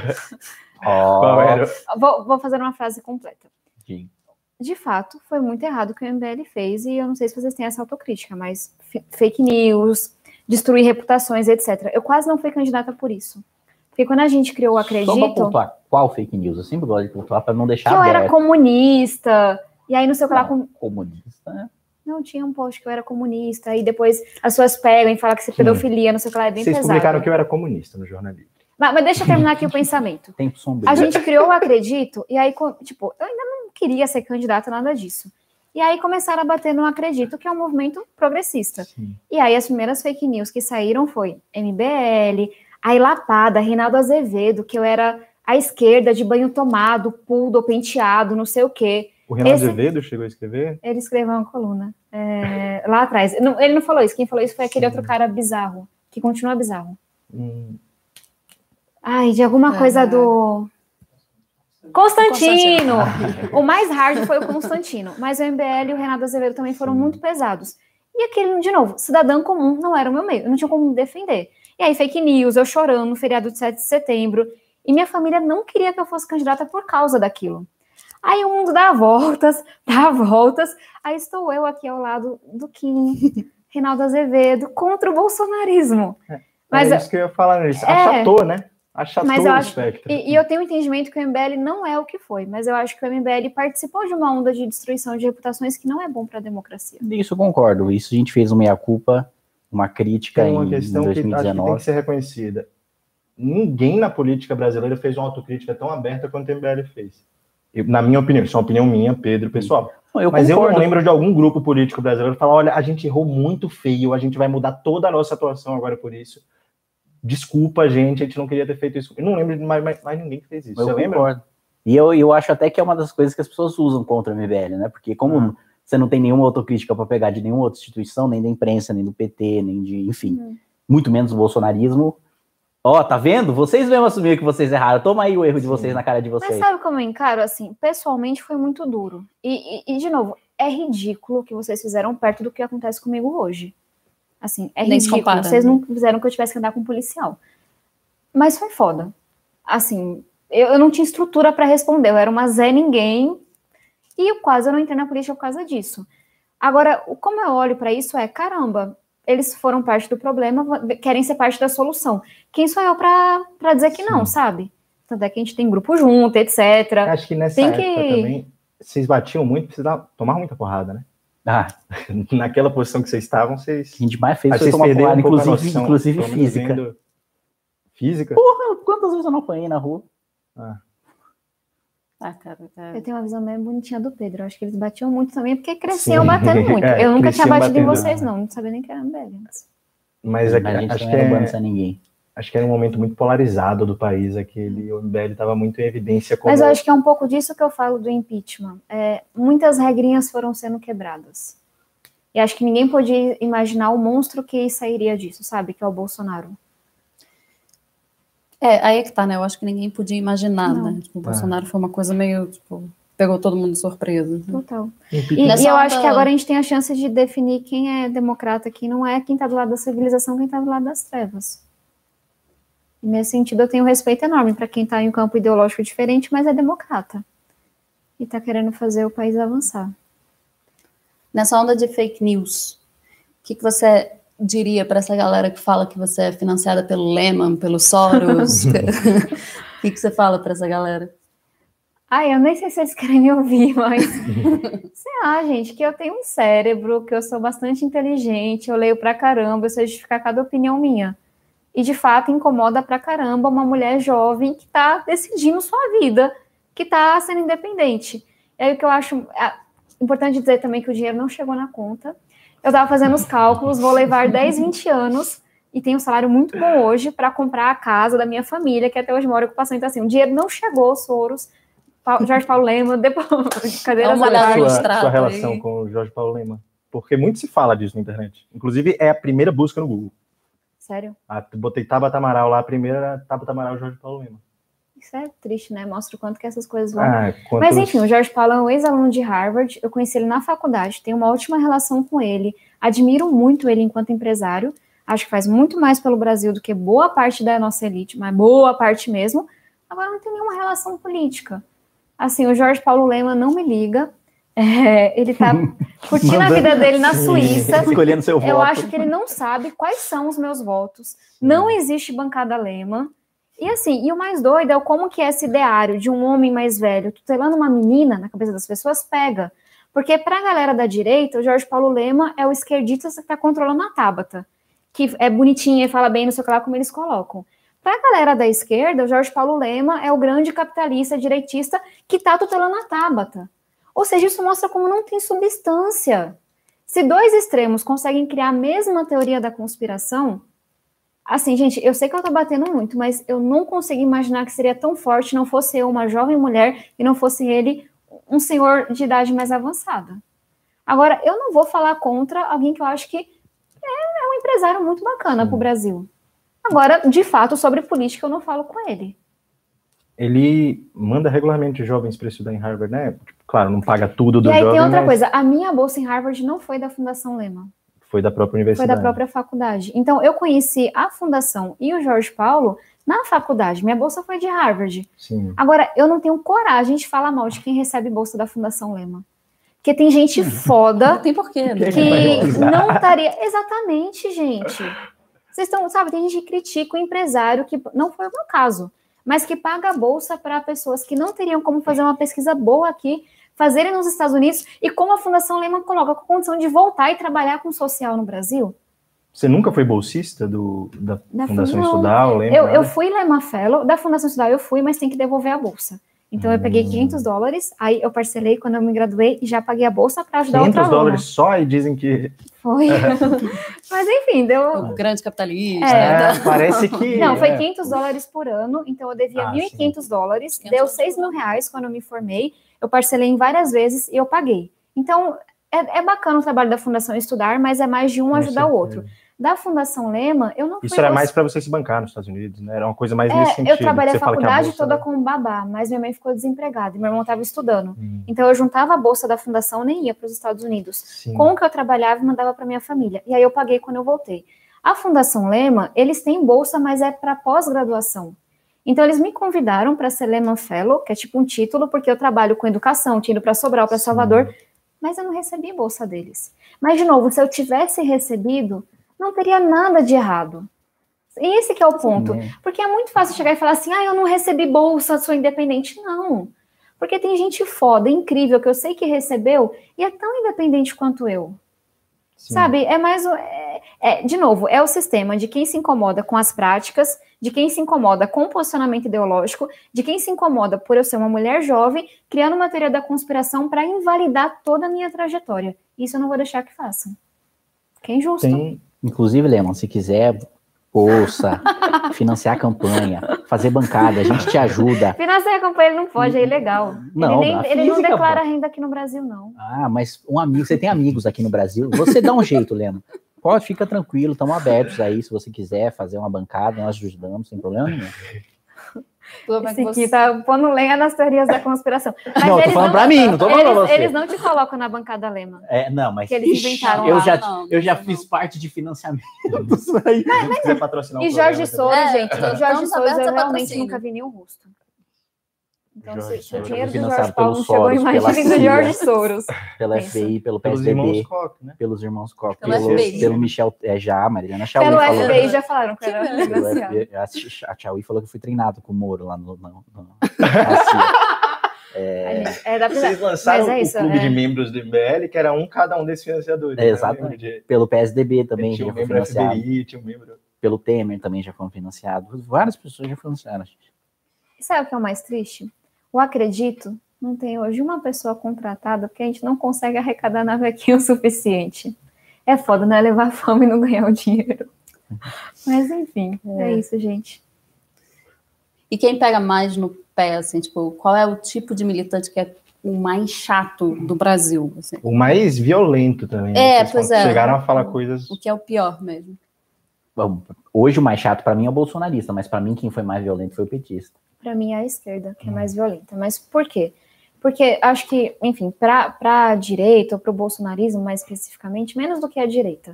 Vou fazer uma frase completa. Sim. De fato, foi muito errado o que o MBL fez, e eu não sei se vocês têm essa autocrítica, mas fake news, destruir reputações, etc. Eu quase não fui candidata por isso. Porque quando a gente criou o Acredito... Só para pontuar, qual fake news? Eu sempre gosto de pontuar para não deixar aberto. Que eu era comunista, e aí não sei o que lá... Comunista, né? Não, tinha um post que eu era comunista, e depois as pessoas pegam e falam que isso é pedofilia, não sei o que lá, é bem pesado. Vocês publicaram que eu era comunista no jornalismo. Mas deixa eu terminar aqui o pensamento. Tempo sombrio. A gente criou o Acredito, e aí, tipo, eu ainda não queria ser candidata, nada disso. E aí começaram a bater no Acredito, que é um movimento progressista. Sim. E aí as primeiras fake news que saíram foi MBL, a Lapada, Reinaldo Azevedo, que eu era à esquerda, de banho tomado, poodle, penteado, não sei o quê. O Reinaldo Azevedo chegou a escrever? Ele escreveu uma coluna lá atrás. Ele não falou isso, quem falou isso foi aquele outro cara bizarro, que continua bizarro. Ai, de alguma coisa do... Constantino! O mais hard foi o Constantino, mas o MBL e o Reinaldo Azevedo também foram muito pesados. E aquele, de novo, cidadão comum não era o meu meio, eu não tinha como me defender. E aí, fake news, eu chorando no feriado de 7 de setembro, E minha família não queria que eu fosse candidata por causa daquilo. Aí o mundo dá voltas, aí estou eu aqui ao lado do Kim, Reinaldo Azevedo, contra o bolsonarismo. Mas é isso que eu ia falar nisso. Achatou, né? Achatou mas eu o acho, espectro. e eu tenho o entendimento que o MBL não é o que foi, mas eu acho que o MBL participou de uma onda de destruição de reputações que não é bom para a democracia. Isso eu concordo. Isso a gente fez uma meia-culpa, uma crítica Tem uma em questão 2019. que acho que tem que ser reconhecida. Ninguém na política brasileira fez uma autocrítica tão aberta quanto o MBL fez. Na minha opinião, isso é uma opinião minha, Pedro, pessoal. Mas eu não lembro de algum grupo político brasileiro falar, olha, a gente errou muito feio, a gente vai mudar toda a nossa atuação agora por isso. Desculpa, gente, a gente não queria ter feito isso. Eu não lembro de mais ninguém que fez isso. Você lembra? E eu acho até que é uma das coisas que as pessoas usam contra o MBL, né? Porque como você não tem nenhuma autocrítica para pegar de nenhuma outra instituição, nem da imprensa, nem do PT, nem de, enfim, muito menos do bolsonarismo. Ó, tá vendo? Vocês mesmo assumiram que vocês erraram. Toma aí o erro de vocês na cara de vocês. Mas sabe como eu encaro? Assim, pessoalmente foi muito duro. E de novo, é ridículo o que vocês fizeram perto do que acontece comigo hoje. Assim, é ridículo. Vocês não fizeram que eu tivesse que andar com um policial. Mas foi foda. Assim, eu não tinha estrutura para responder. Eu era uma Zé Ninguém. E eu não entrei na política por causa disso. Agora, como eu olho para isso caramba, eles foram parte do problema, querem ser parte da solução. Quem sou eu para dizer que não, sabe? Tanto é que a gente tem grupo junto, etc. Acho que nessa época também, vocês batiam muito, tomavam muita porrada, né? Naquela posição que vocês estavam, vocês... O que a gente mais fez foi tomar porrada, inclusive física. Física? Porra, quantas vezes eu não apanhei na rua? Cara, eu tenho uma visão meio bonitinha do Pedro. Eu acho que eles batiam muito também, porque cresciam batendo muito. Eu nunca tinha batido em vocês, não sabia nem que era MBL. Mas a gente acho não que era bando sem ninguém. Acho que era um momento muito polarizado do país, o MBL estava muito em evidência. Mas eu acho que é um pouco disso que eu falo do impeachment. Muitas regrinhas foram sendo quebradas. E acho que ninguém podia imaginar o monstro que sairia disso, sabe? Que é o Bolsonaro. Aí é que tá, né? Eu acho que ninguém podia imaginar, né? Tipo, o Bolsonaro foi uma coisa meio, tipo, pegou todo mundo de surpresa. Total. E eu acho que agora a gente tem a chance de definir quem é democrata, quem não é, quem tá do lado da civilização, quem tá do lado das trevas. E nesse sentido eu tenho um respeito enorme para quem tá em um campo ideológico diferente, mas é democrata. E tá querendo fazer o país avançar. Nessa onda de fake news, o que você diria para essa galera que fala que você é financiada pelo Lehman, pelo Soros? O que você fala para essa galera? Eu nem sei se eles querem me ouvir, mas sei lá, gente, que eu tenho um cérebro, que eu sou bastante inteligente, eu leio pra caramba, eu sei justificar cada opinião minha. E de fato incomoda pra caramba uma mulher jovem que tá decidindo sua vida, que tá sendo independente. E aí o que eu acho importante dizer também que o dinheiro não chegou na conta. Eu tava fazendo os cálculos, vou levar 10, 20 anos e tenho um salário muito bom hoje para comprar a casa da minha família, que até hoje mora em ocupação. Então, assim, o dinheiro não chegou, Soros, Jorge Paulo Lema, depois... Cadê sua relação com o Jorge Paulo Lema? Porque muito se fala disso na internet. Inclusive, é a primeira busca no Google. Sério? Botei Tabata Amaral lá, a primeira era Tabata Amaral e Jorge Paulo Lema. Isso é triste, né? Mostra o quanto que essas coisas vão... Mas enfim, o Jorge Paulo é um ex-aluno de Harvard, eu conheci ele na faculdade, tenho uma ótima relação com ele, admiro muito ele enquanto empresário, acho que faz muito mais pelo Brasil do que boa parte da nossa elite, mas boa parte mesmo. Agora não tem nenhuma relação política. Assim, o Jorge Paulo Lema não me liga, ele tá curtindo a vida dele na Suíça, escolhendo seu voto. Eu acho que ele não sabe quais são os meus votos, não existe bancada Lema. E assim, e o mais doido é como que esse ideário de um homem mais velho tutelando uma menina na cabeça das pessoas pega. Porque pra galera da direita, o Jorge Paulo Lema é o esquerdista que tá controlando a Tabata, que é bonitinha e fala bem, não sei o que lá, como eles colocam. Pra galera da esquerda, o Jorge Paulo Lema é o grande capitalista direitista que tá tutelando a Tabata. Ou seja, isso mostra como não tem substância. Se dois extremos conseguem criar a mesma teoria da conspiração... Assim, gente, eu sei que eu tô batendo muito, mas eu não consigo imaginar que seria tão forte não fosse eu uma jovem mulher e não fosse ele um senhor de idade mais avançada. Agora, eu não vou falar contra alguém que eu acho que é um empresário muito bacana pro Brasil. Agora, de fato, sobre política eu não falo com ele. Ele manda regularmente jovens para estudar em Harvard, né? Claro, não paga tudo do jovem, E aí tem outra coisa, a minha bolsa em Harvard não foi da Fundação Lema. Foi da própria universidade. Foi da própria faculdade. Então, eu conheci a fundação e o Jorge Paulo na faculdade. Minha bolsa foi de Harvard. Sim. Agora, eu não tenho coragem de falar mal de quem recebe bolsa da Fundação Lehman. Porque tem gente foda Não tem porquê, né? que não estaria... Exatamente, gente. Vocês estão, sabe, tem gente que critica o empresário, que não foi o meu caso, mas que paga a bolsa para pessoas que não teriam como fazer uma pesquisa boa aqui, fazerem nos Estados Unidos, e como a Fundação Lehman coloca com a condição de voltar e trabalhar com social no Brasil. Você nunca foi bolsista da Fundação não. Estudar? Eu fui Lehman Fellow, da Fundação Estudar eu fui, mas tem que devolver a bolsa. Então eu peguei $500, aí eu parcelei quando eu me graduei e já paguei a bolsa para ajudar outra aluna. $500 só e dizem que... Foi. Mas enfim, deu... O grande capitalista. Parece que... Não, foi $500 por ano, então eu devia $1.500, deu R$6.000 quando eu me formei, eu parcelei em várias vezes e eu paguei. Então, é bacana o trabalho da Fundação Estudar, mas é mais de um ajudar o outro. Da Fundação Lehman, eu não fui... Isso era mais para você se bancar nos Estados Unidos, né? Era uma coisa mais nesse sentido. Eu trabalhei a faculdade bolsa, toda como babá, mas minha mãe ficou desempregada e meu irmão estava estudando. Então eu juntava a bolsa da fundação, nem ia para os Estados Unidos. Sim. Com o que eu trabalhava, mandava para minha família. E aí eu paguei quando eu voltei. A Fundação Lehman, eles têm bolsa, mas é para pós-graduação. Então eles me convidaram para ser Lehman Fellow, que é tipo um título, porque eu trabalho com educação, tinha ido para Sobral, para Salvador, mas eu não recebi bolsa deles. Mas, de novo, se eu tivesse recebido, não teria nada de errado. E esse que é o ponto. Porque é muito fácil chegar e falar assim, eu não recebi bolsa, sou independente. Não. Porque tem gente foda, incrível, que eu sei que recebeu e é tão independente quanto eu. Sim. Sabe? É mais... de novo, é o sistema de quem se incomoda com as práticas, de quem se incomoda com o posicionamento ideológico, de quem se incomoda por eu ser uma mulher jovem, criando uma teoria da conspiração para invalidar toda a minha trajetória. Isso eu não vou deixar que façam. Que é injusto. Inclusive, Lehman, se quiser, bolsa, financiar a campanha, fazer bancada, a gente te ajuda. Financiar a campanha ele não pode, é ilegal. Não, ele não declara renda aqui no Brasil, não. Mas um amigo, você tem amigos aqui no Brasil, você dá um jeito, Lehman. Pode, fica tranquilo, estamos abertos aí, se você quiser fazer uma bancada, nós ajudamos, sem problema nenhum. Esse aqui tá pondo lenha nas teorias da conspiração. Mas não, tô falando pra mim, não tô falando pra você. Eles não te colocam na bancada Lehman. Não, mas... Que eles inventaram eu já fiz parte de financiamento disso aí. Quiser patrocinar e Jorge Soros, gente, Jorge Soros eu realmente nunca vi nenhum rosto. Então, se o dinheiro do Jorge Paulo não chegou, imagina do Jorge Soros. Pela FBI, pelo PSDB, pelos irmãos Koch, pelo Michel, Mariana Chauí. Pelo FBI já falaram que era financiado. A Chauí falou que eu fui treinado com o Moro lá no Vocês lançaram o clube de membros do MBL, que era cada um desses financiadores. Exatamente. Pelo PSDB também já foi financiado. FBI, tinha um membro. Pelo Temer também já foram financiados. Várias pessoas já financiaram. E sabe o que é o mais triste? O Acredito não tem hoje uma pessoa contratada porque a gente não consegue arrecadar na vaquinha o suficiente. É foda, né? Levar fome e não ganhar o dinheiro. Mas, enfim, é isso, gente. E quem pega mais no pé, assim, tipo, qual é o tipo de militante que é o mais chato do Brasil? Assim? O mais violento também. Chegaram a falar coisas... O que é o pior mesmo. Bom, hoje o mais chato para mim é o bolsonarista, mas para mim quem foi mais violento foi o petista. Para mim é a esquerda que é mais violenta. Mas por quê? Porque acho que, enfim, para a direita, ou para o bolsonarismo mais especificamente, menos do que a direita,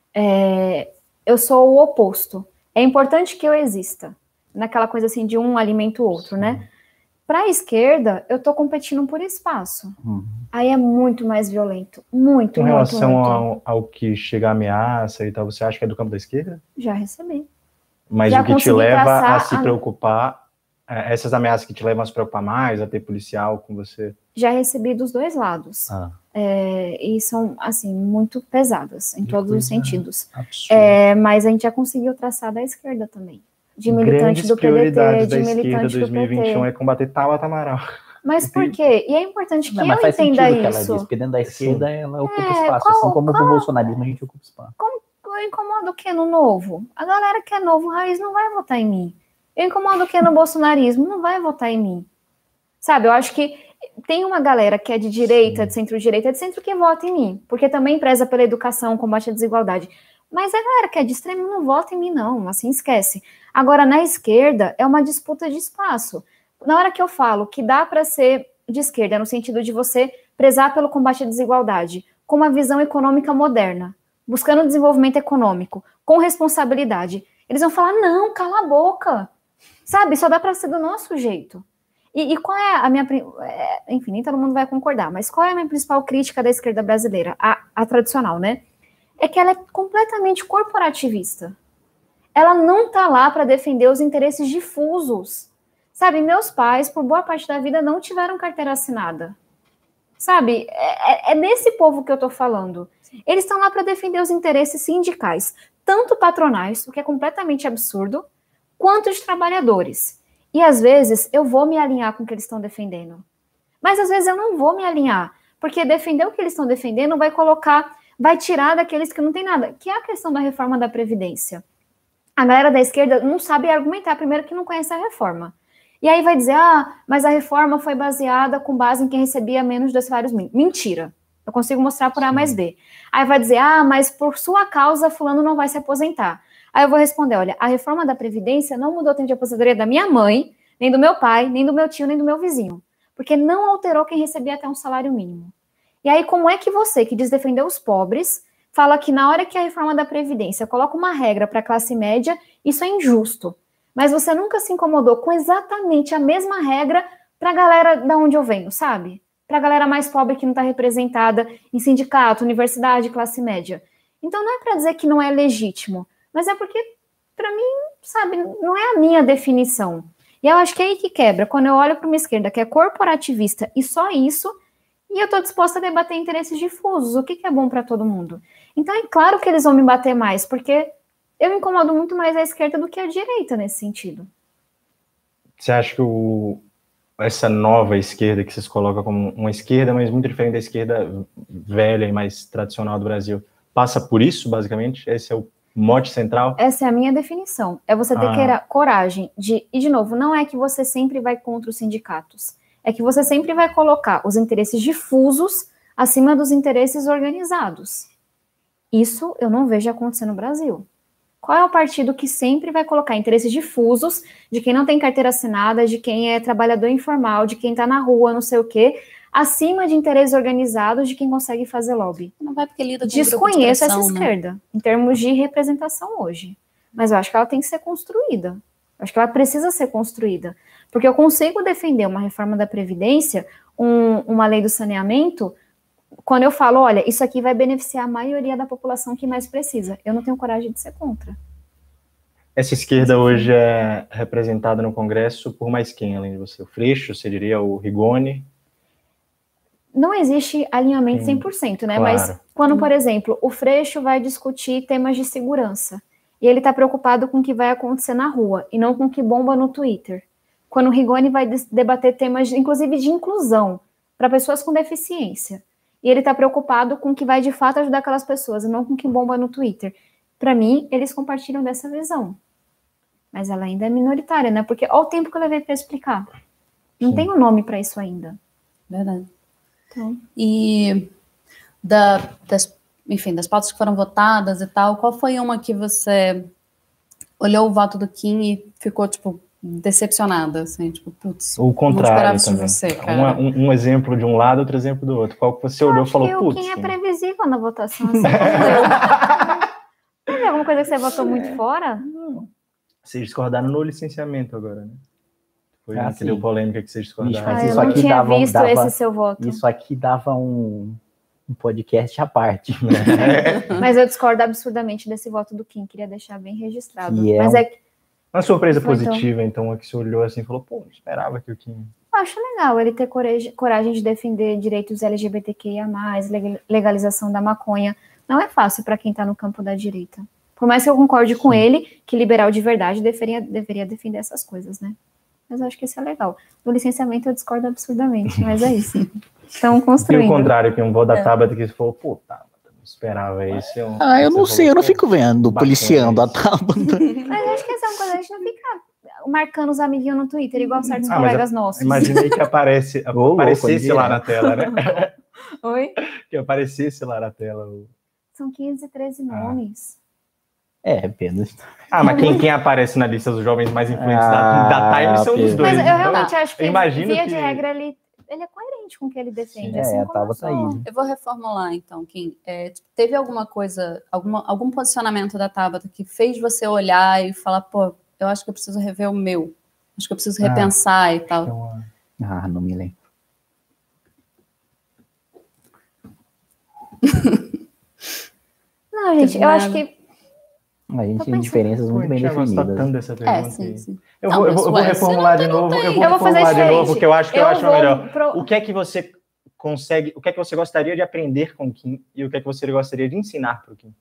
eu sou o oposto. É importante que eu exista. Naquela coisa assim de um alimenta o outro, né? Para a esquerda, eu tô competindo por espaço. Aí é muito mais violento. Muito, Com relação muito. ao que chega a ameaça e tal, você acha que é do campo da esquerda? Já recebi. Mas o que te leva a se preocupar... Essas ameaças que te levam a se preocupar mais, a ter policial com você? Já recebi dos dois lados. E são, assim, muito pesadas, em todos os sentidos. Mas a gente já conseguiu traçar da esquerda também. De militante do PDT, de militante do PT. 2021 é combater Tabata Amaral. Mas por quê? E é importante que eu entenda isso. Que ela diz, porque dentro da esquerda ela ocupa espaço. Assim como no bolsonarismo a gente ocupa espaço. Eu incomodo o que no novo? A galera que é novo raiz não vai votar em mim. Eu incomodo o que no bolsonarismo, não vai votar em mim. Sabe, eu acho que tem uma galera que é de direita, de centro-direita, de centro que vota em mim, porque também preza pela educação, combate a desigualdade. Mas a galera que é de extremo não vota em mim, não, assim, esquece. Agora, na esquerda, é uma disputa de espaço. Na hora que eu falo que dá para ser de esquerda, no sentido de você prezar pelo combate à desigualdade, com uma visão econômica moderna, buscando desenvolvimento econômico, com responsabilidade, eles vão falar, não, cala a boca. Sabe? Só dá para ser do nosso jeito. E qual é a minha... Enfim, nem todo mundo vai concordar, mas qual é a minha principal crítica da esquerda brasileira? A tradicional, né? É que ela é completamente corporativista. Ela não tá lá para defender os interesses difusos. Sabe, meus pais, por boa parte da vida, não tiveram carteira assinada. Sabe, é desse povo que eu tô falando. Eles estão lá para defender os interesses sindicais, tanto patronais, o que é completamente absurdo, quanto de trabalhadores. E às vezes eu vou me alinhar com o que eles estão defendendo. Mas às vezes eu não vou me alinhar, porque defender o que eles estão defendendo vai tirar daqueles que não tem nada, que é a questão da reforma da Previdência. A galera da esquerda não sabe argumentar, primeiro que não conhece a reforma. E aí vai dizer, mas a reforma foi baseada com base em quem recebia menos de 2 salários mínimos. Mentira. Eu consigo mostrar por A mais B. Aí vai dizer, mas por sua causa fulano não vai se aposentar. Aí eu vou responder, olha, a reforma da Previdência não mudou o tempo de aposentadoria da minha mãe, nem do meu pai, nem do meu tio, nem do meu vizinho. Porque não alterou quem recebia até um salário mínimo. E aí como é que você, que diz defender os pobres, fala que na hora que a reforma da Previdência coloca uma regra para a classe média, isso é injusto. Mas você nunca se incomodou com exatamente a mesma regra para a galera da onde eu venho, sabe? Para a galera mais pobre que não está representada em sindicato, universidade, classe média. Então não é para dizer que não é legítimo, mas é porque, para mim, sabe, não é a minha definição. E eu acho que é aí que quebra, quando eu olho para uma esquerda que é corporativista e só isso, e eu estou disposta a debater interesses difusos, o que é bom para todo mundo. Então é claro que eles vão me bater mais, porque eu me incomodo muito mais a esquerda do que a direita nesse sentido. Você acha que essa nova esquerda que vocês colocam como uma esquerda, mas muito diferente da esquerda velha e mais tradicional do Brasil, passa por isso, basicamente? Esse é o mote central? Essa é a minha definição. É você ter coragem de... E, de novo, não é que você sempre vai contra os sindicatos. É que você sempre vai colocar os interesses difusos acima dos interesses organizados. Isso eu não vejo acontecer no Brasil. Qual é o partido que sempre vai colocar interesses difusos de quem não tem carteira assinada, de quem é trabalhador informal, de quem está na rua, não sei o quê, acima de interesses organizados de quem consegue fazer lobby? Não vai porque lida com Desconheço pressão, essa esquerda, em termos de representação hoje. Mas eu acho que ela tem que ser construída. Eu acho que ela precisa ser construída. Porque eu consigo defender uma reforma da Previdência, uma lei do saneamento, quando eu falo, olha, isso aqui vai beneficiar a maioria da população que mais precisa. Eu não tenho coragem de ser contra. Essa esquerda hoje é representada no Congresso por mais quem, além de você? O Freixo, você diria, o Rigoni? Não existe alinhamento 100%, né? Claro. Mas quando, por exemplo, o Freixo vai discutir temas de segurança, e ele está preocupado com o que vai acontecer na rua, e não com o que bomba no Twitter. Quando o Rigoni vai debater temas, inclusive de inclusão, para pessoas com deficiência, e ele está preocupado com o que vai de fato ajudar aquelas pessoas, e não com o que bomba no Twitter. Para mim, eles compartilham dessa visão. Mas ela ainda é minoritária, né? Porque olha o tempo que eu levei para explicar. Não tem um nome para isso ainda. Verdade. Então, e das pautas que foram votadas e tal, qual foi uma que você olhou o voto do Kim e ficou, tipo, decepcionada, assim, tipo, putz, o contrário também. De você, cara. Um exemplo de um lado, outro exemplo do outro. Qual que você olhou e falou, putz. O Kim é previsível na votação, assim como eu. Teve alguma coisa que você votou muito fora? Não. Vocês discordaram no licenciamento agora, né? Foi que deu polêmica que vocês discordaram. Mas isso aqui dava esse seu voto. Isso aqui dava um podcast à parte. Mas eu discordo absurdamente desse voto do Kim, queria deixar bem registrado. Mas uma surpresa positiva, então, que você olhou assim e falou, pô, não esperava que o Kim... Eu acho legal ele ter coragem de defender direitos LGBTQIA+, legalização da maconha. Não é fácil para quem está no campo da direita. Por mais que eu concorde com ele, que liberal de verdade deveria defender essas coisas, né? Mas eu acho que isso é legal. Do licenciamento eu discordo absurdamente, mas é isso. Estão construindo. E o contrário, que um voto da Tabata que falou, pô, Tabata, não esperava esse. Eu não sei, eu não fico vendo, policiando a Tabata. Mas acho que essa é uma coisa, a gente não fica marcando os amiguinhos no Twitter, igual certos colegas nossos. Imaginei que aparecesse lá na tela, né? Oi? Que aparecesse lá na tela. São 513 nomes. Apenas. Mas quem aparece na lista dos jovens mais influentes da Time são os dois. Mas eu realmente acho que, via de regra, ele é coerente com o que ele defende. Sim, assim tava saindo. Eu vou reformular, então, Kim. Teve alguma coisa, algum posicionamento da Tabata que fez você olhar e falar, pô, eu acho que eu preciso rever o meu. Acho que eu preciso repensar e tal. Então, não me lembro. Não, gente, eu acho que... A gente tem diferenças muito bem definidas. Dessa pergunta sim. Eu vou reformular de novo. Eu vou fazer reformular de novo, porque eu acho que é melhor. pro- O que é que você consegue, o que é que você gostaria de aprender com o Kim e o que é que você gostaria de ensinar para o Kim?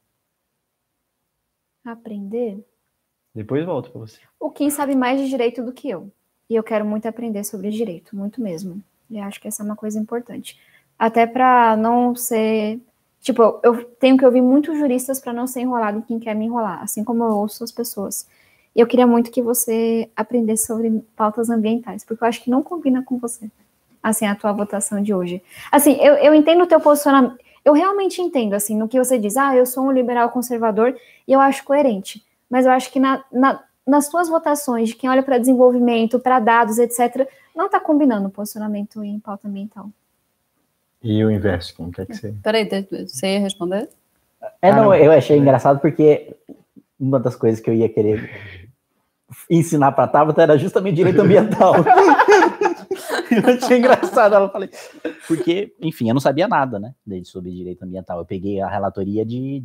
Aprender? Depois volto para você. O Kim sabe mais de direito do que eu. E eu quero muito aprender sobre direito, muito mesmo. E acho que essa é uma coisa importante. Até para não ser... Tipo, eu tenho que ouvir muitos juristas para não ser enrolado em quem quer me enrolar, assim como eu ouço as pessoas. E eu queria muito que você aprendesse sobre pautas ambientais, porque eu acho que não combina com você, assim, a tua votação de hoje. Assim, eu entendo o teu posicionamento, eu realmente entendo, assim, no que você diz, eu sou um liberal conservador, e eu acho coerente. Mas eu acho que nas tuas votações, de quem olha para desenvolvimento, para dados, etc., não está combinando o posicionamento em pauta ambiental. E o inverso, como quer que seja? Peraí, você ia responder? Não, eu achei engraçado porque uma das coisas que eu ia querer ensinar para a Tabata era justamente direito ambiental. Eu achei engraçado, ela falei. Porque, enfim, eu não sabia nada, né, sobre direito ambiental. Eu peguei a relatoria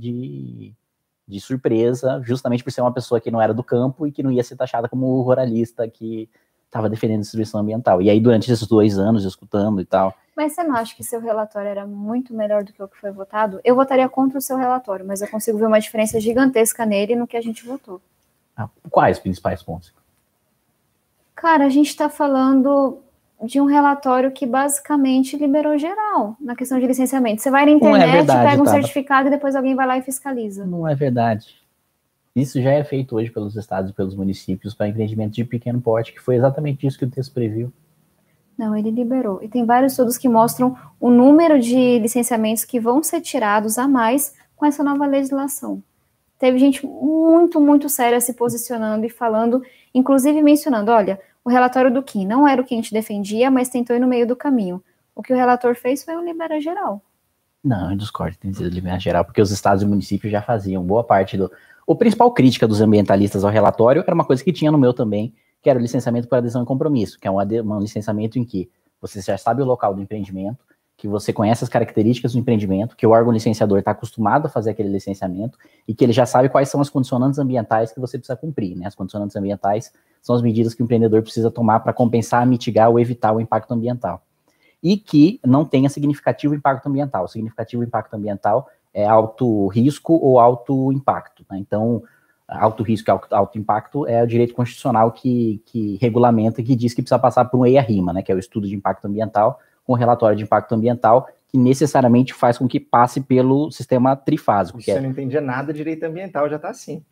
de surpresa, justamente por ser uma pessoa que não era do campo e que não ia ser taxada como ruralista que estava defendendo a distribuição ambiental. E aí, durante esses 2 anos, escutando e tal... Mas você não acha que seu relatório era muito melhor do que o que foi votado? Eu votaria contra o seu relatório, mas eu consigo ver uma diferença gigantesca nele e no que a gente votou. Quais os principais pontos? Cara, a gente está falando de um relatório que basicamente liberou geral na questão de licenciamento. Você vai na internet, pega um certificado e depois alguém vai lá e fiscaliza. Não é verdade. Isso já é feito hoje pelos estados e pelos municípios para empreendimentos de pequeno porte, que foi exatamente isso que o texto previu. Não, ele liberou. E tem vários estudos que mostram o número de licenciamentos que vão ser tirados a mais com essa nova legislação. Teve gente muito, muito séria se posicionando e falando, inclusive mencionando, olha, o relatório do Kim não era o que a gente defendia, mas tentou ir no meio do caminho. O que o relator fez foi um libera geral. Não, eu discordo, tem sido libera geral, porque os estados e municípios já faziam boa parte do... A principal crítica dos ambientalistas ao relatório era uma coisa que tinha no meu também, que era o licenciamento por adesão e compromisso, que é um licenciamento em que você já sabe o local do empreendimento, que você conhece as características do empreendimento, que o órgão licenciador está acostumado a fazer aquele licenciamento e que ele já sabe quais são as condicionantes ambientais que você precisa cumprir, né? As condicionantes ambientais são as medidas que o empreendedor precisa tomar para compensar, mitigar ou evitar o impacto ambiental. E que não tenha significativo impacto ambiental. O significativo impacto ambiental é alto risco ou alto impacto, né? Então, alto risco e alto impacto é o direito constitucional que regulamenta e que diz que precisa passar por um EIA-RIMA, né, que é o estudo de impacto ambiental, com relatório de impacto ambiental, que necessariamente faz com que passe pelo sistema trifásico. Você não entendia nada de direito ambiental, já está assim.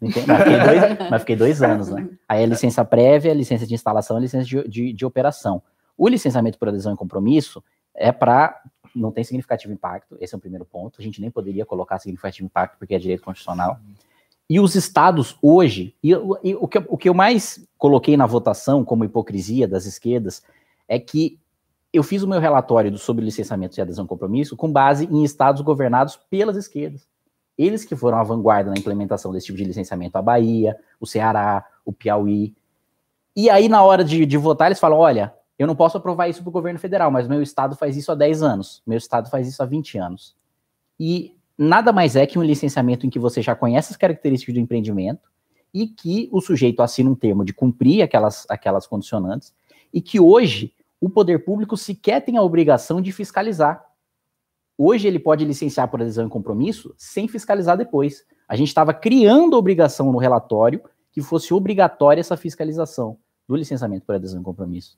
Mas fiquei 2 anos, né? Aí a licença prévia, a licença de instalação, a licença de operação. O licenciamento por adesão e compromisso é para... Não tem significativo impacto, esse é o primeiro ponto. A gente nem poderia colocar significativo impacto porque é direito constitucional. E os estados hoje, o que eu mais coloquei na votação como hipocrisia das esquerdas é que eu fiz o meu relatório sobre licenciamento de adesão e compromisso com base em estados governados pelas esquerdas. Eles que foram a vanguarda na implementação desse tipo de licenciamento, a Bahia, o Ceará, o Piauí. E aí, na hora de votar, eles falam, olha, eu não posso aprovar isso para o governo federal, mas meu estado faz isso há 10 anos, meu estado faz isso há 20 anos. E nada mais é que um licenciamento em que você já conhece as características do empreendimento e que o sujeito assina um termo de cumprir aquelas condicionantes e que hoje o poder público sequer tem a obrigação de fiscalizar. Hoje ele pode licenciar por adesão e compromisso sem fiscalizar depois. A gente estava criando a obrigação no relatório que fosse obrigatória essa fiscalização do licenciamento por adesão e compromisso.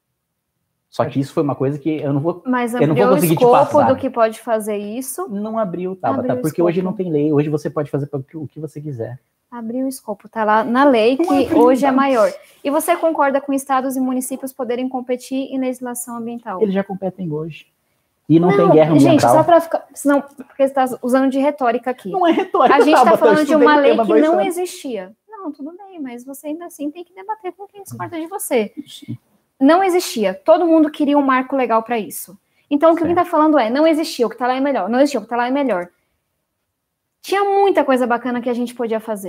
Só que isso foi uma coisa que eu não vou Mas eu não vou conseguir te passar. Mas abriu o escopo do que pode fazer isso? Não abriu, Tabata, porque hoje não tem lei. Hoje você pode fazer o que você quiser. Abriu o escopo, tá lá na lei que hoje é maior. E você concorda com estados e municípios poderem competir em legislação ambiental? Eles já competem hoje. E não tem guerra ambiental. Gente, só para ficar... Senão, porque você está usando de retórica aqui. Não é retórica, a gente está falando de uma lei que não anos. existia. Não, tudo bem, mas você ainda assim tem que debater com quem discorda de você. Sim. Não existia. Todo mundo queria um marco legal para isso. Então, o que alguém está falando é, não existia, o que está lá é melhor. Não existia, o que está lá é melhor. Tinha muita coisa bacana que a gente podia fazer.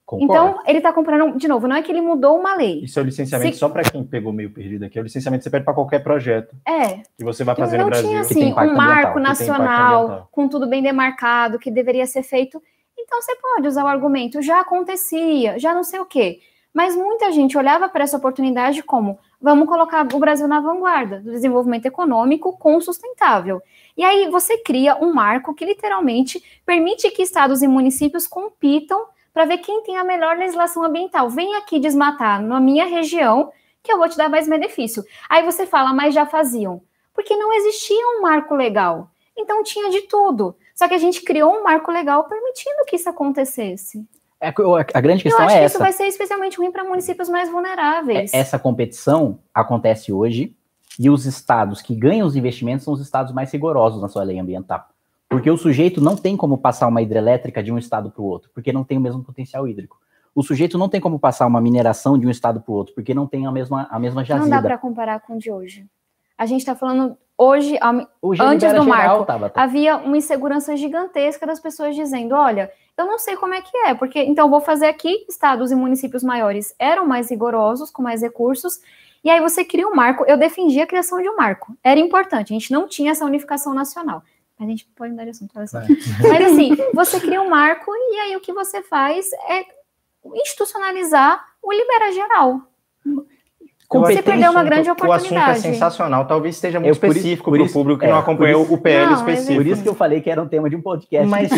Concordo. Então, ele está comprando, de novo, não é que ele mudou uma lei. Isso é o licenciamento, só para quem pegou meio perdido aqui, é o licenciamento que você pede para qualquer projeto que você vai fazer no Brasil. Não tinha, que assim, um marco ambiental, nacional com tudo bem demarcado, que deveria ser feito. Então, você pode usar o argumento, já acontecia, já não sei o quê. Mas muita gente olhava para essa oportunidade como, vamos colocar o Brasil na vanguarda do desenvolvimento econômico com sustentável. E aí você cria um marco que literalmente permite que estados e municípios compitam para ver quem tem a melhor legislação ambiental. Vem aqui desmatar na minha região que eu vou te dar mais benefício. Aí você fala, mas já faziam. Porque não existia um marco legal. Então tinha de tudo. Só que a gente criou um marco legal permitindo que isso acontecesse. A grande questão é essa. Eu acho que isso vai ser especialmente ruim para municípios mais vulneráveis. Essa competição acontece hoje e os estados que ganham os investimentos são os estados mais rigorosos na sua lei ambiental. Porque o sujeito não tem como passar uma hidrelétrica de um estado para o outro, porque não tem o mesmo potencial hídrico. O sujeito não tem como passar uma mineração de um estado para o outro, porque não tem a mesma jazida. Não dá para comparar com o de hoje. A gente está falando hoje antes do marco, havia uma insegurança gigantesca das pessoas dizendo, olha, eu não sei como é que é, porque então vou fazer aqui, estados e municípios maiores eram mais rigorosos, com mais recursos, e aí você cria um marco. Eu defendi a criação de um marco. Era importante, a gente não tinha essa unificação nacional. A gente pode mudar de assunto. Mas assim, você cria um marco e aí o que você faz é institucionalizar o Libera Geral. Você perdeu uma grande oportunidade. O assunto é sensacional, talvez esteja muito específico para o público que não acompanhou o PL específico. Por isso que eu falei que era um tema de um podcast. Mas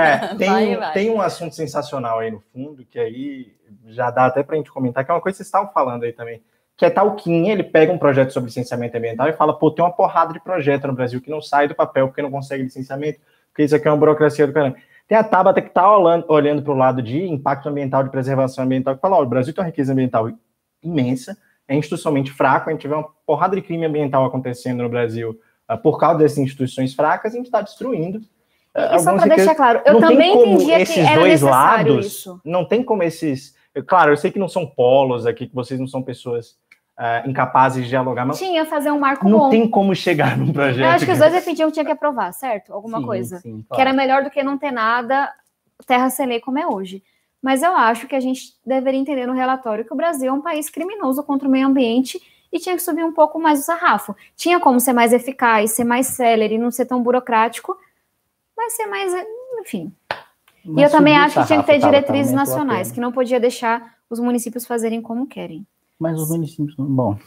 tem um assunto sensacional aí no fundo, que aí já dá até para a gente comentar, que é uma coisa que vocês estavam falando aí também, que é tal Kim, ele pega um projeto sobre licenciamento ambiental e fala, pô, tem uma porrada de projeto no Brasil que não sai do papel porque não consegue licenciamento, porque isso aqui é uma burocracia do caramba. Tem a Tabata que está olhando para o lado de impacto ambiental, de preservação ambiental, que fala, ó, o Brasil tem uma riqueza ambiental imensa, é institucionalmente fraco, a gente vê uma porrada de crime ambiental acontecendo no Brasil por causa dessas instituições fracas, a gente está destruindo. E só para deixar claro, eu também entendia que era necessário isso. Não tem como esses... Claro, eu sei que não são polos aqui, que vocês não são pessoas incapazes de dialogar, mas... Tinha fazer um marco não bom. Tem como chegar num projeto. Eu acho que os dois defendiam que tinha que aprovar, certo? Alguma coisa. Sim, claro. Que era melhor do que não ter nada, terra sem lei como é hoje. Mas eu acho que a gente deveria entender no relatório que o Brasil é um país criminoso contra o meio ambiente e tinha que subir um pouco mais o sarrafo. Tinha como ser mais eficaz, ser mais célere, não ser tão burocrático, mas ser mais... Enfim. Mas e eu também acho que tinha que ter diretrizes nacionais, que não podia deixar os municípios fazerem como querem. Mas os municípios... Bom...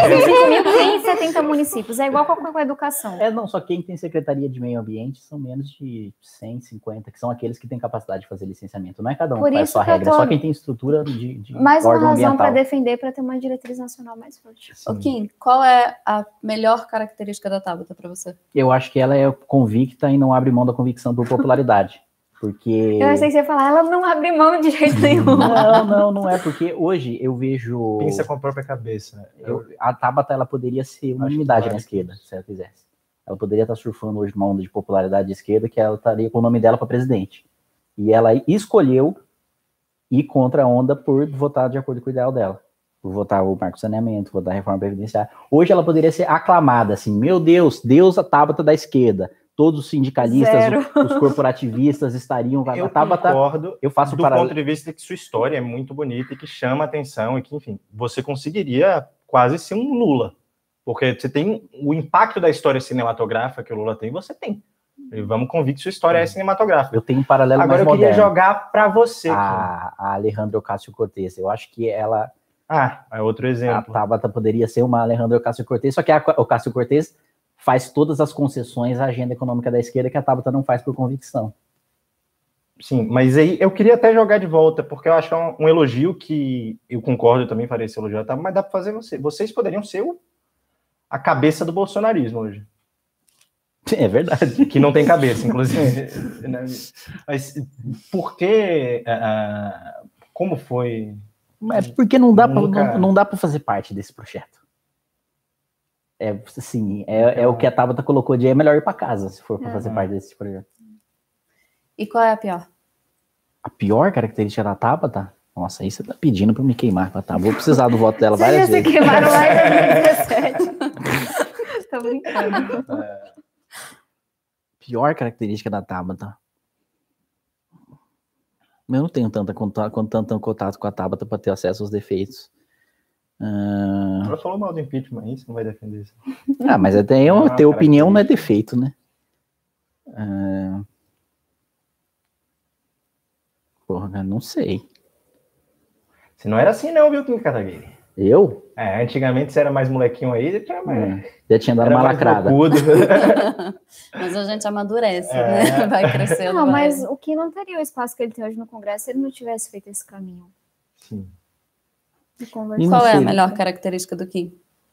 170 municípios, é igual com a educação. Não, só quem tem Secretaria de Meio Ambiente são menos de 150, que são aqueles que têm capacidade de fazer licenciamento. Não é cada um que faz sua regra, só quem tem estrutura de mais uma órgão razão para ambiental. defender, para ter uma diretriz nacional mais forte. Kim, qual é a melhor característica da Tabata para você? Eu acho que ela é convicta e não abre mão da convicção por popularidade. Porque... Eu achei que você ia falar, ela não abre mão de jeito nenhum. Não é, porque hoje eu vejo... Pensa com a própria cabeça. A Tabata, ela poderia ser uma unidade na esquerda, se ela quisesse. Ela poderia estar surfando hoje numa onda de popularidade de esquerda, que ela estaria com o nome dela para presidente. E ela escolheu ir contra a onda por votar de acordo com o ideal dela. Por votar o marco saneamento, votar a reforma previdenciária. Hoje ela poderia ser aclamada, assim, meu Deus, a Tabata da esquerda. Todos os sindicalistas, os corporativistas estariam... Eu concordo, eu faço do ponto de vista que sua história é muito bonita e que chama atenção e que, enfim, você conseguiria quase ser um Lula. Porque você tem o impacto da história cinematográfica que o Lula tem, você tem. E vamos convir que sua história é cinematográfica. Eu tenho um paralelo Agora mais eu queria moderno. jogar para você. A Alejandra Ocasio-Cortez. Eu acho que ela... é outro exemplo. A Tabata poderia ser uma Alejandra Ocasio-Cortez, só que a Ocasio-Cortez faz todas as concessões à agenda econômica da esquerda que a Tabata não faz por convicção. Sim, mas aí eu queria até jogar de volta, porque eu acho que é um elogio que eu concordo, eu também faria esse elogio, mas dá para fazer vocês poderiam ser a cabeça do bolsonarismo hoje. É verdade. Que não tem cabeça, inclusive. Mas por que... como foi... É porque não dá para fazer parte desse projeto. É o que a Tabata colocou de é melhor ir para casa, se for para fazer parte desse projeto. E qual é a pior? A pior característica da Tabata? Nossa, aí você tá pedindo para me queimar com a Tabata. Vou precisar do voto dela várias vezes. Vocês queimaram lá em 2017. Tô brincando. Pior característica da Tabata? Eu não tenho tanto contato com a Tabata para ter acesso aos defeitos. Ela falou mal do impeachment aí, você não vai defender isso. Mas até ter opinião não é defeito, né? Porra, não sei. Você não era assim não, viu, Kim Kataguiri? Eu? Antigamente você era mais molequinho aí, já tinha dado uma lacrada. Mas a gente amadurece, né? Vai crescendo. Não, mas o Kim não teria o espaço que ele tem hoje no Congresso se ele não tivesse feito esse caminho. Sim. Qual é a melhor característica do Kim?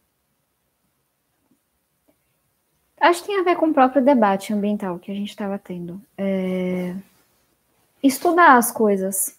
Acho que tem a ver com o próprio debate ambiental que a gente estava tendo. Estudar as coisas.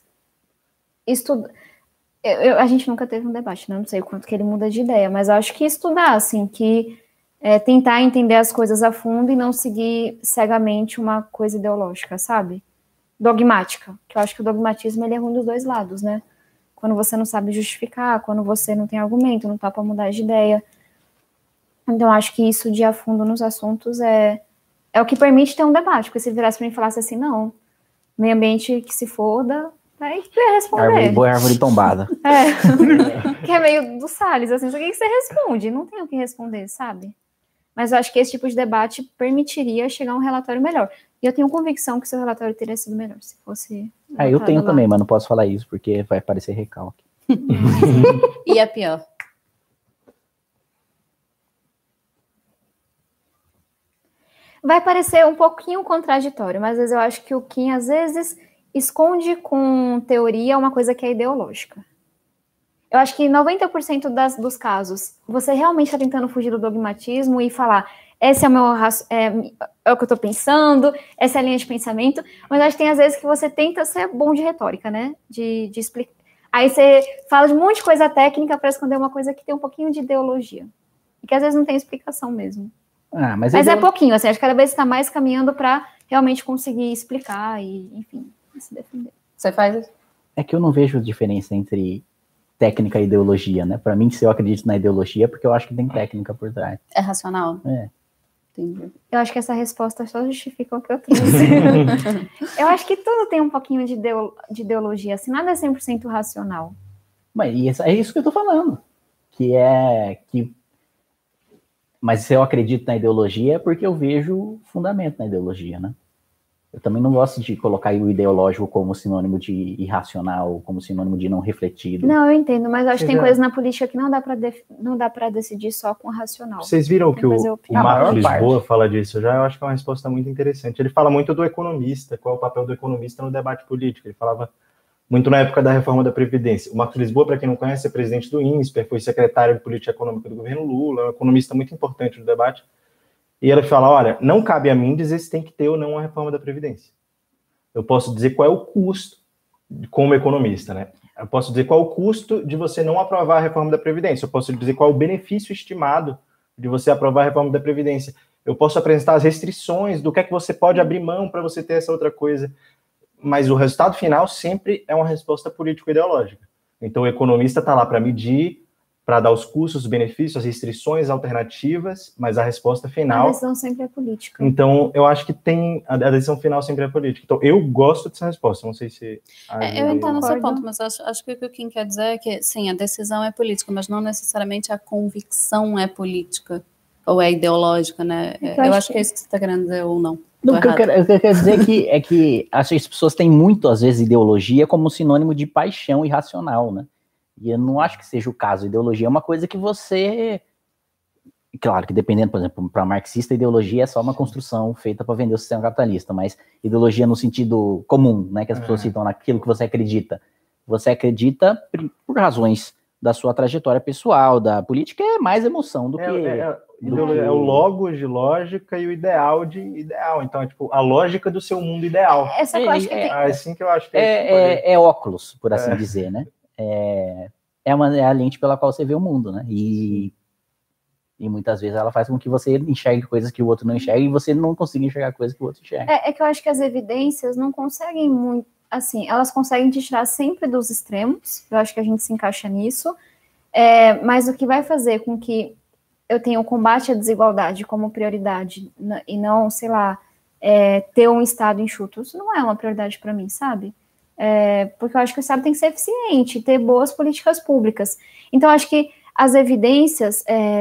A gente nunca teve um debate, né? Não sei o quanto que ele muda de ideia, mas eu acho que estudar, assim, tentar entender as coisas a fundo e não seguir cegamente uma coisa ideológica, sabe? Dogmática, que eu acho que o dogmatismo ele é ruim dos dois lados, né? Quando você não sabe justificar, quando você não tem argumento, não topa mudar de ideia. Então, eu acho que isso de ir a fundo nos assuntos é o que permite ter um debate, porque se virasse para mim e falasse assim, não, meio ambiente que se foda, aí que eu ia responder. Árvore tombada. Que é meio do Salles, assim, só que você responde, não tem o que responder, sabe? Mas eu acho que esse tipo de debate permitiria chegar a um relatório melhor. E eu tenho convicção que seu relatório teria sido melhor, se fosse... eu tenho lá também, mas não posso falar isso, porque vai parecer recalque. E é pior. Vai parecer um pouquinho contraditório, mas às vezes eu acho que o Kim, às vezes, esconde com teoria uma coisa que é ideológica. Eu acho que 90% dos casos, você realmente está tentando fugir do dogmatismo e falar, esse é o meu é o que eu estou pensando, essa é a linha de pensamento, mas acho que tem às vezes que você tenta ser bom de retórica, né? De explicar. Aí você fala de um monte de coisa técnica para esconder uma coisa que tem um pouquinho de ideologia. E que às vezes não tem explicação mesmo. Mas é pouquinho, assim, acho que cada vez está mais caminhando para realmente conseguir explicar e, enfim, se defender. Você faz? É que eu não vejo diferença entre técnica e ideologia, né? Para mim, se eu acredito na ideologia, é porque eu acho que tem técnica por trás. É racional? Entendi. Eu acho que essa resposta só justifica o que eu trouxe. Eu acho que tudo tem um pouquinho de ideologia, assim, nada é 100% racional. Mas é isso que eu tô falando. Mas se eu acredito na ideologia é porque eu vejo fundamento na ideologia, né? Eu também não gosto de colocar o ideológico como sinônimo de irracional, como sinônimo de não refletido. Não, eu entendo, mas eu acho que tem coisas na política que não dá para decidir só com o racional. Vocês viram que o Marcos Lisboa fala disso já? Eu acho que é uma resposta muito interessante. Ele fala muito do economista, qual é o papel do economista no debate político. Ele falava muito na época da reforma da Previdência. O Marcos Lisboa, para quem não conhece, é presidente do INSPER, foi secretário de Política Econômica do governo Lula, é um economista muito importante no debate. E ele fala, olha, não cabe a mim dizer se tem que ter ou não a reforma da Previdência. Eu posso dizer qual é o custo, como economista, né? Eu posso dizer qual é o custo de você não aprovar a reforma da Previdência. Eu posso dizer qual é o benefício estimado de você aprovar a reforma da Previdência. Eu posso apresentar as restrições do que é que você pode abrir mão para você ter essa outra coisa. Mas o resultado final sempre é uma resposta político-ideológica. Então o economista está lá para medir, para dar os custos, os benefícios, as restrições alternativas, mas a resposta final... A decisão sempre é política. Então, eu acho que a decisão final sempre é política. Então, eu gosto dessa resposta, não sei se... Eu entendo o seu ponto, mas acho que o que o Kim quer dizer é que, sim, a decisão é política, mas não necessariamente a convicção é política, ou é ideológica, né? Eu acho que é isso que você está querendo dizer, ou não. Não, o que eu quero dizer é que as pessoas têm muito, às vezes, ideologia como sinônimo de paixão irracional, né? E eu não acho que seja o caso. Ideologia é uma coisa que você... Claro que dependendo, por exemplo, para marxista, ideologia é só uma construção feita para vender o sistema capitalista, mas ideologia no sentido comum, né, que as pessoas citam naquilo que você acredita. Você acredita por razões da sua trajetória pessoal, da política, é mais emoção do que... É o logos de lógica e o ideal de ideal. Então, é tipo, a lógica do seu mundo ideal. Essa que eu acho que é assim que eu acho que é óculos, por assim dizer, né? É a lente pela qual você vê o mundo, né? E muitas vezes ela faz com que você enxergue coisas que o outro não enxerga e você não consiga enxergar coisas que o outro enxerga. É que eu acho que as evidências não conseguem muito, assim, elas conseguem te tirar sempre dos extremos, eu acho que a gente se encaixa nisso, mas o que vai fazer com que eu tenha o combate à desigualdade como prioridade e não, sei lá, ter um Estado enxuto, isso não é uma prioridade para mim, sabe? Porque eu acho que o Estado tem que ser eficiente, ter boas políticas públicas. Então, eu acho que as evidências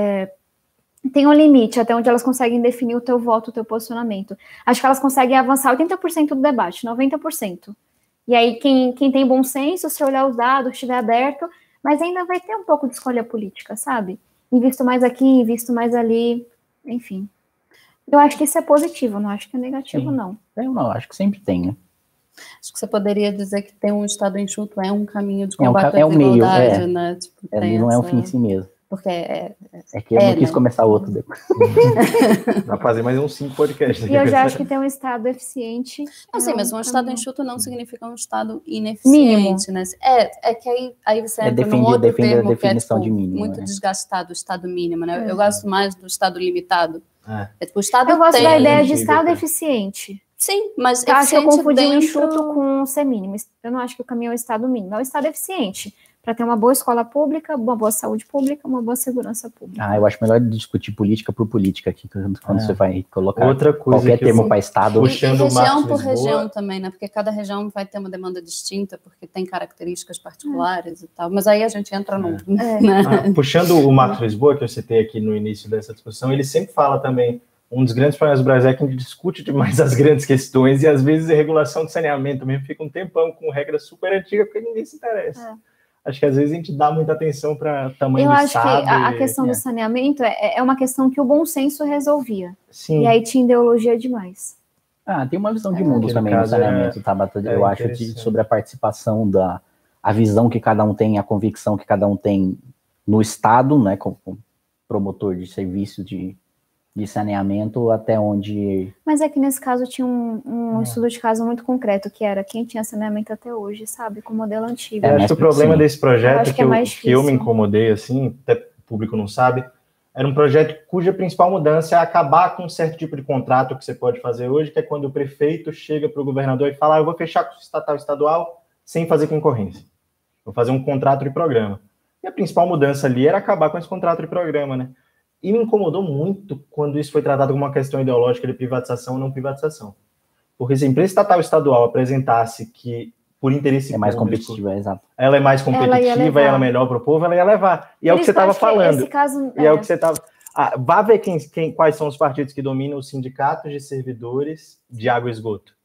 têm um limite até onde elas conseguem definir o teu voto, o teu posicionamento. Acho que elas conseguem avançar 80% do debate, 90%. E aí, quem tem bom senso, se olhar os dados, estiver aberto, mas ainda vai ter um pouco de escolha política, sabe? Invisto mais aqui, invisto mais ali, enfim. Eu acho que isso é positivo, não acho que é negativo, Sim. não. Eu não, acho que sempre tem, né? Acho que você poderia dizer que ter um Estado enxuto é um caminho de combate É à um meio, desigualdade, né? Tipo, não é um fim em si mesmo. Porque É que eu não quis começar outro depois. Dá pra fazer mais uns 5 podcasts. E eu já acho que ter um Estado eficiente... Não, sim, mas um Estado caminho. enxuto não significa um Estado ineficiente, né? É que aí você entra num outro termo a definição que é, tipo, de mínimo, muito né? desgastado, o Estado mínimo, né? Eu gosto mais do Estado limitado. Tipo, o Estado Eu gosto da ideia de Antigo, Estado tá? eficiente. Sim, mas Eu acho que eu eficiente confundi o dentro... enxuto com o ser mínimo. Eu não acho que o caminho é o Estado mínimo, é o Estado eficiente, para ter uma boa escola pública, uma boa saúde pública, uma boa segurança pública. Eu acho melhor discutir política por política aqui, quando você vai colocar Outra coisa qualquer que termo para Estado. Puxando E o Marcos região por Lisboa. região também, né? Porque cada região vai ter uma demanda distinta, porque tem características particulares e tal. Mas aí a gente entra no... Né? Puxando o Marcos Lisboa, que eu citei aqui no início dessa discussão, ele sempre fala também, um dos grandes problemas do Brasil é que a gente discute demais as grandes questões e às vezes a regulação de saneamento mesmo fica um tempão com regras super antigas porque ninguém se interessa. Acho que às vezes a gente dá muita atenção para tamanho do Estado. Eu acho que a questão do saneamento é uma questão que o bom senso resolvia. Sim. E aí tinha ideologia demais. Tem uma visão de mundo também no saneamento, Tabata. Eu acho que sobre a participação a visão que cada um tem, a convicção que cada um tem no Estado, né, como promotor de serviço de saneamento, até onde... Mas é que nesse caso tinha um estudo de caso muito concreto, que era quem tinha saneamento até hoje, sabe? Com o modelo antigo. Eu acho que o problema desse projeto, que eu me incomodei, assim, até o público não sabe, era um projeto cuja principal mudança é acabar com um certo tipo de contrato que você pode fazer hoje, que é quando o prefeito chega para o governador e fala, eu vou fechar com o estatal sem fazer concorrência. Vou fazer um contrato de programa. E a principal mudança ali era acabar com esse contrato de programa, né? E me incomodou muito quando isso foi tratado como uma questão ideológica de privatização ou não privatização. Porque se a empresa estatal estadual apresentasse que, por interesse mais público, competitiva, exato. Ela é mais competitiva, ela é melhor para o povo, ela ia levar. E é o que você estava falando. Esse caso, e é o que você estava... vá ver quais são os partidos que dominam os sindicatos de servidores de água e esgoto.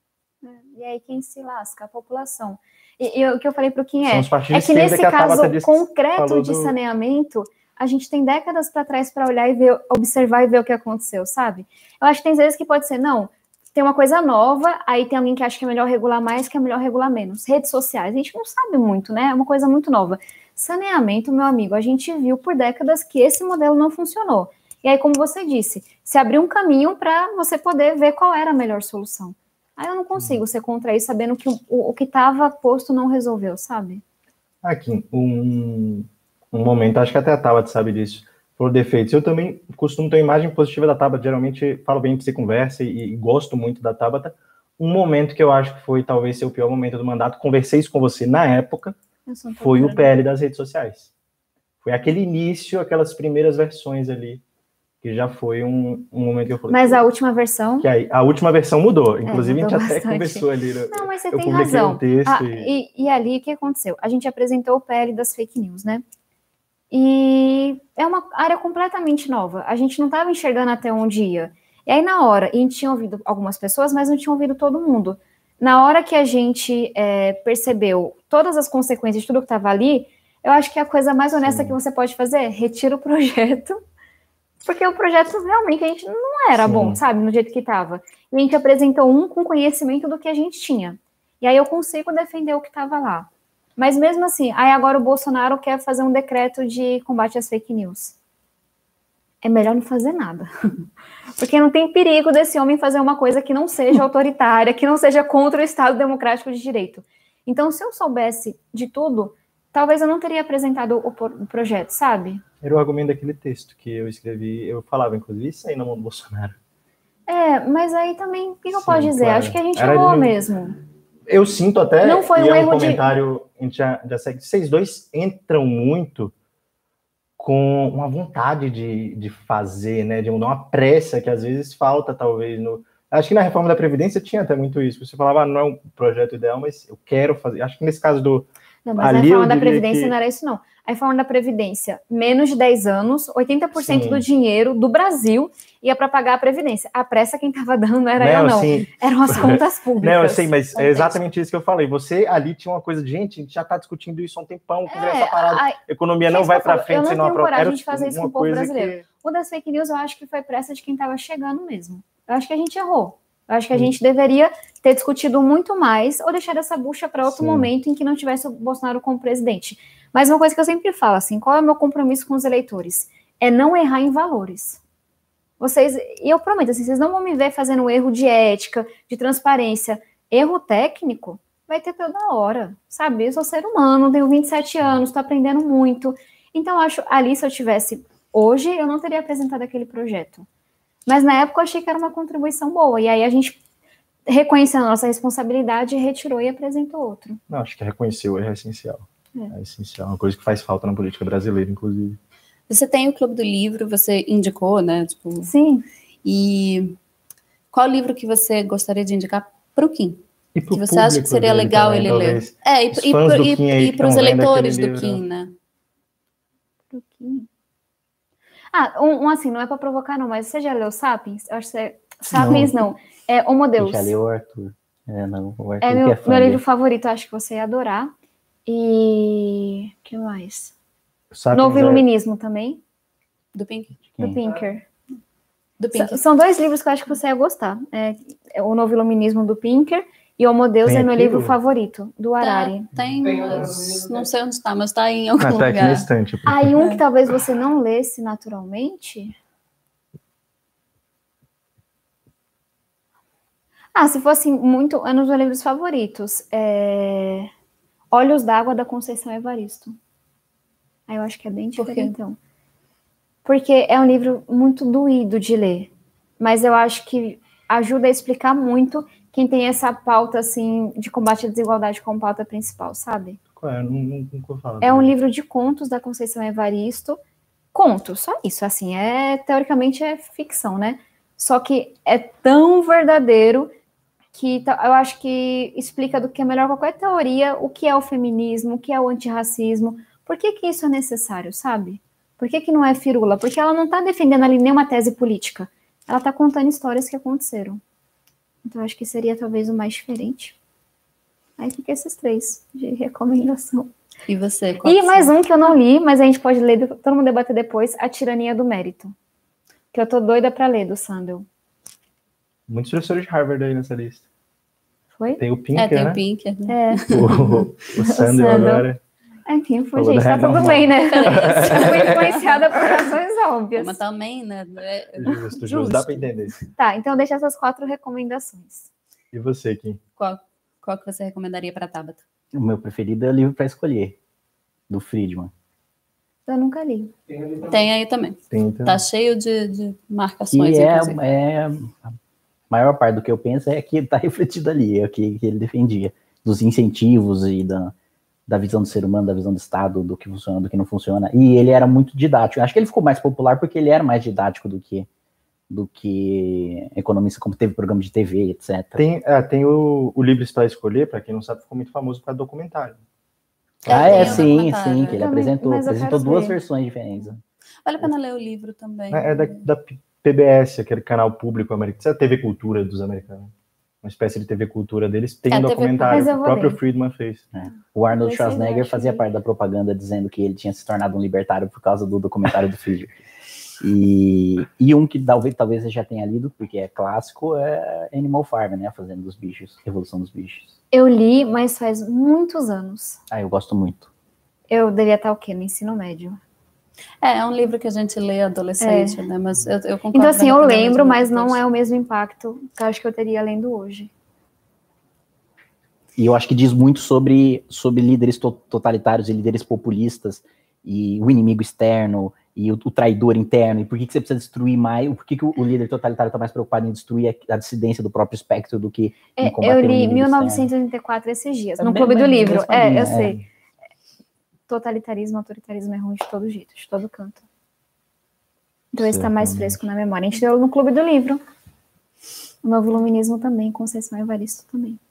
E aí quem se lasca? A população. E o que eu falei para o Kim que nesse caso concreto de saneamento... A gente tem décadas para trás para olhar e ver, observar e ver o que aconteceu, sabe? Eu acho que tem vezes que pode ser, não, tem uma coisa nova, aí tem alguém que acha que é melhor regular mais, que é melhor regular menos. Redes sociais, a gente não sabe muito, né? É uma coisa muito nova. Saneamento, meu amigo, a gente viu por décadas que esse modelo não funcionou. E aí, como você disse, se abriu um caminho para você poder ver qual era a melhor solução. Aí eu não consigo ser contra isso, sabendo que o que estava posto não resolveu, sabe? Aqui, um momento, acho que até a Tabata sabe disso, por defeitos. Eu também costumo ter uma imagem positiva da Tabata, geralmente falo bem que você conversa e gosto muito da Tabata. Um momento que eu acho que foi talvez ser o pior momento do mandato, conversei isso com você na época, foi o PL das redes sociais. Foi aquele início, aquelas primeiras versões ali, que já foi um momento que eu falei... Mas a última versão... Que aí, a última versão mudou, inclusive mudou a gente bastante. até conversou ali. Não, mas você tem razão. Um texto e ali, o que aconteceu? A gente apresentou o PL das fake news, né? E é uma área completamente nova. A gente não estava enxergando até onde ia. E aí, na hora, a gente tinha ouvido algumas pessoas, mas não tinha ouvido todo mundo. Na hora que a gente percebeu todas as consequências de tudo que estava ali, eu acho que a coisa mais honesta que você pode fazer é retira o projeto, porque o projeto realmente a gente não era bom, sabe, no jeito que estava. E a gente apresentou com conhecimento do que a gente tinha. E aí eu consigo defender o que estava lá. Mas mesmo assim, aí agora o Bolsonaro quer fazer um decreto de combate às fake news. É melhor não fazer nada. Porque não tem perigo desse homem fazer uma coisa que não seja autoritária, que não seja contra o Estado Democrático de Direito. Então, se eu soubesse de tudo, talvez eu não teria apresentado o projeto, sabe? Era o argumento daquele texto que eu escrevi, eu falava, inclusive, isso aí na mão do Bolsonaro. Mas aí também, o que eu posso dizer? Claro. Acho que a gente errou mesmo. Eu sinto até, não foi um erro comentário, a gente já segue, vocês dois entram muito com uma vontade de fazer, né, de mudar, uma pressa que às vezes falta, talvez, Acho que na reforma da Previdência tinha até muito isso. Você falava, não é um projeto ideal, mas eu quero fazer. Acho que nesse caso do... Não, mas a reforma da Previdência não era isso, não. A reforma da Previdência, menos de 10 anos, 80% do dinheiro do Brasil ia para pagar a Previdência. A pressa quem estava dando não era eu, não. Sim. Eram as contas públicas. Não, eu sei, mas é exatamente isso que eu falei. Você ali tinha uma coisa de, gente, a gente já está discutindo isso há um tempão, o Congresso está parado, a economia não vai para frente. Eu não tenho coragem de fazer isso com o povo brasileiro. Que... O das fake news, eu acho que foi pressa de quem estava chegando mesmo. Eu acho que a gente errou. Eu acho que a gente deveria ter discutido muito mais ou deixar essa bucha para outro momento em que não tivesse o Bolsonaro como presidente. Mas uma coisa que eu sempre falo, assim, qual é o meu compromisso com os eleitores? É não errar em valores. E eu prometo, assim, vocês não vão me ver fazendo erro de ética, de transparência. Erro técnico vai ter toda hora, sabe? Eu sou ser humano, tenho 27 anos, estou aprendendo muito. Então, eu acho, ali, se eu tivesse hoje, eu não teria apresentado aquele projeto. Mas na época eu achei que era uma contribuição boa. E aí a gente, reconhecendo a nossa responsabilidade, retirou e apresentou outro. Não, acho que reconhecer o erro é essencial. É essencial, uma coisa que faz falta na política brasileira, inclusive. Você tem o Clube do Livro, você indicou, né? Tipo, sim. E qual livro que você gostaria de indicar para o Kim? E pro que você acha que seria legal também, ele ler? E para os eleitores do Kim, né? Pro Kim. Assim, não é para provocar, não, mas você já leu Sapiens? Eu acho que você... Sapiens não. É Homo Deus. Já leu o Arthur. Não, o Arthur é meu livro favorito, acho que você ia adorar. E... o que mais? Novo Iluminismo também. Do Pinker. Do Pinker. São dois livros que eu acho que você ia gostar. O Novo Iluminismo do Pinker e Homo Deus é meu livro favorito, do Harari. Tem mas não sei onde está, mas está em algum lugar. Aqui na estante. Aí um que talvez você não lesse naturalmente... se fosse muito... É um dos meus livros favoritos. Olhos d'Água, da Conceição Evaristo. Aí eu acho que é bem diferente, então. Porque é um livro muito doído de ler. Mas eu acho que ajuda a explicar muito quem tem essa pauta, assim, de combate à desigualdade como pauta principal, sabe? Nunca vou falar. É um livro de contos da Conceição Evaristo. Contos, só isso, assim. Teoricamente é ficção, né? Só que é tão verdadeiro que eu acho que explica do que é melhor qualquer teoria, o que é o feminismo, o que é o antirracismo, por que isso é necessário, sabe? Por que não é firula? Porque ela não está defendendo ali nenhuma tese política, ela está contando histórias que aconteceram. Então, acho que seria talvez o mais diferente. Aí fica esses 3 de recomendação. E você? E mais um que eu não li, mas a gente pode ler, todo mundo debater depois, A Tirania do Mérito. Que eu tô doida para ler, do Sandel. Muitos professores de Harvard aí nessa lista. Foi? Tem o Pinker, tem né? o Pinker. Né? O Sandel agora. Enfim, gente, tá tudo bem, né? Fui influenciada por razões óbvias. Mas também, né? Justo, dá para entender. Tá, então deixa essas 4 recomendações. E você, Kim? Qual que você recomendaria para a Tabata? O meu preferido é o Livro para Escolher, do Friedman. Eu nunca li. Tem aí também. Tá cheio de marcações. E a maior parte do que eu penso é que está refletido ali, é o que ele defendia, dos incentivos e da visão do ser humano, da visão do Estado, do que funciona, do que não funciona. E ele era muito didático. Acho que ele ficou mais popular porque ele era mais didático do que economista, como teve programa de TV, etc. Tem o Livros para Escolher, para quem não sabe, ficou muito famoso por causa do documentário. Sim, que ele apresentou 2 versões diferentes. Vale a pena ler o livro também. É da PBS, aquele canal público americano. Isso é a TV Cultura dos americanos. Uma espécie de TV Cultura deles. Tem um documentário que o próprio Friedman fez. O Arnold Schwarzenegger fazia parte da propaganda dizendo que ele tinha se tornado um libertário por causa do documentário do Friedman. E um que talvez você já tenha lido, porque é clássico, é Animal Farm, né? Fazendo dos bichos, Revolução dos Bichos. Eu li, mas faz muitos anos. Eu gosto muito. Eu devia estar o quê? No ensino médio. É um livro que a gente lê adolescente, né? Mas eu concordo. Então, assim, eu lembro, mas não é o mesmo impacto que eu acho que eu teria lendo hoje. E eu acho que diz muito sobre líderes totalitários e líderes populistas, e o inimigo externo, e o traidor interno, e por que você precisa destruir mais, por que o líder totalitário está mais preocupado em destruir a dissidência do próprio espectro do que em combater o inimigo externo. Eu li 1984 esses dias, no Clube do Livro. Eu sei. Totalitarismo, autoritarismo é ruim de todo jeito, de todo canto. Então esse está mais fresco na memória. A gente deu no Clube do Livro. Novo Iluminismo também, Conceição Evaristo também.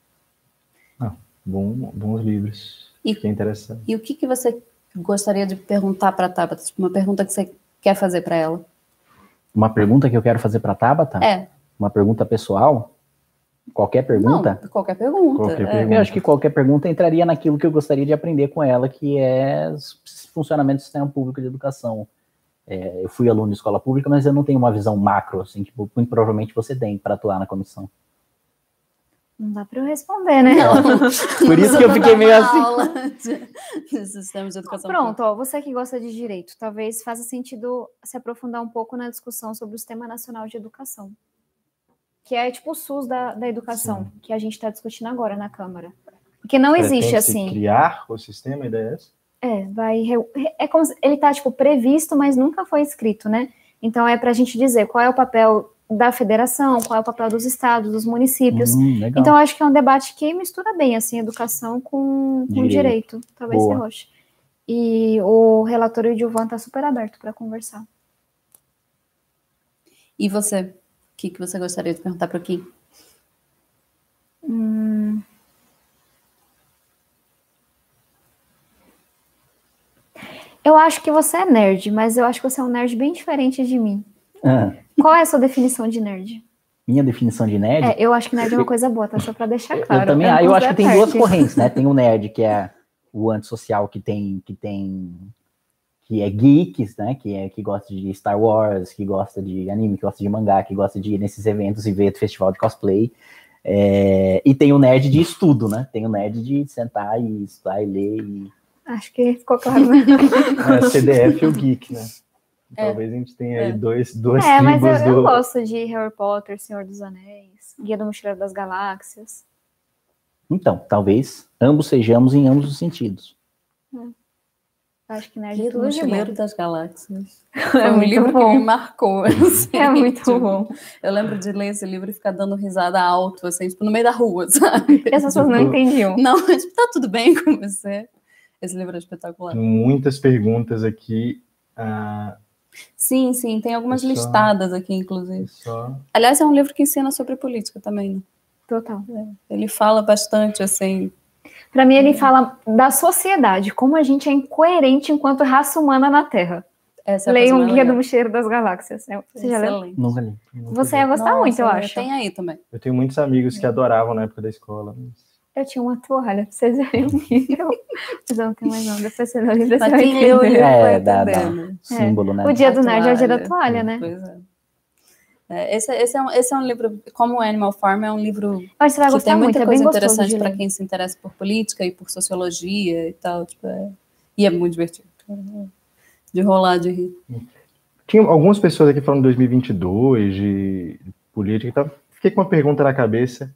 Bons livros. Fiquei interessante. E o que você gostaria de perguntar para a Tabata? Tipo, uma pergunta que você quer fazer para ela? Uma pergunta que eu quero fazer para a Tabata? Uma pergunta pessoal? Qualquer pergunta? Não, qualquer pergunta. Eu acho que qualquer pergunta entraria naquilo que eu gostaria de aprender com ela, que é funcionamento do sistema público de educação. Eu fui aluno de escola pública, mas eu não tenho uma visão macro, assim, que muito provavelmente você tem para atuar na comissão. Não dá para eu responder, né? Por isso que eu fiquei meio assim. Aula de sistema de educação. Pronto, ó, você que gosta de direito, talvez faça sentido se aprofundar um pouco na discussão sobre o Sistema Nacional de Educação, que é tipo o SUS da educação, sim, que a gente está discutindo agora na Câmara. Porque não existe assim. Criar o sistema, a ideia é essa? É como se ele está tipo previsto, mas nunca foi escrito, né? Então é para a gente dizer qual é o papel da federação, qual é o papel dos estados, dos municípios. Então acho que é um debate que mistura bem assim educação com direito. Talvez você goste. E o relator Edilvan está super aberto para conversar. E você? O que você gostaria de perguntar para o Kim? Eu acho que você é nerd, mas eu acho que você é um nerd bem diferente de mim. Qual é a sua definição de nerd? Minha definição de nerd? Eu acho que nerd é uma coisa boa, tá? Só pra deixar claro. Eu também, eu acho que tem duas correntes, né? Tem o nerd, que é o antissocial, que é geeks, né? Que gosta de Star Wars, que gosta de anime, que gosta de mangá, que gosta de ir nesses eventos e ver festival de cosplay. E tem o nerd de estudo, né? Tem o nerd de sentar e estudar e ler. Acho que ficou claro, né? CDF e o geek, né? Talvez a gente tenha aí duas tribos. Mas eu gosto de Harry Potter, Senhor dos Anéis, Guia do Mochileiro das Galáxias. Então, talvez ambos sejamos em ambos os sentidos. Acho que nerd Guia do Mochileiro das Galáxias. É um livro que me marcou. Assim, é muito bom. Eu lembro de ler esse livro e ficar dando risada alto, assim, tipo, no meio da rua, sabe? E as pessoas não entendiam. Não, tipo, tá tudo bem com você? Esse livro é espetacular. Muitas perguntas aqui. Sim, tem algumas listadas aqui, inclusive. Aliás, é um livro que ensina sobre política também, né? Total. Ele fala bastante, assim... Para mim, ele fala da sociedade, como a gente é incoerente enquanto raça humana na Terra. Leia um Guia do Mochileiro das Galáxias. Você já leu? Nunca li. Você ia gostar muito, eu acho. Tem aí também. Eu tenho muitos amigos que adoravam na época da escola. Eu tinha uma toalha pra vocês verem o livro. Mas eu não tenho mais não. Depois você lê o livro. Mas quem leu o livro vai entender. Símbolo, né? O dia do nerd é o dia da toalha, né? Pois é. Esse é um livro, como o Animal Farm, é um livro Mas você vai que gostar tem muita muito, coisa é bem interessante para quem se interessa por política e por sociologia e tal. E é muito divertido. De rolar, de rir. Tinha algumas pessoas aqui falando de 2022, de política e tal. Fiquei com uma pergunta na cabeça.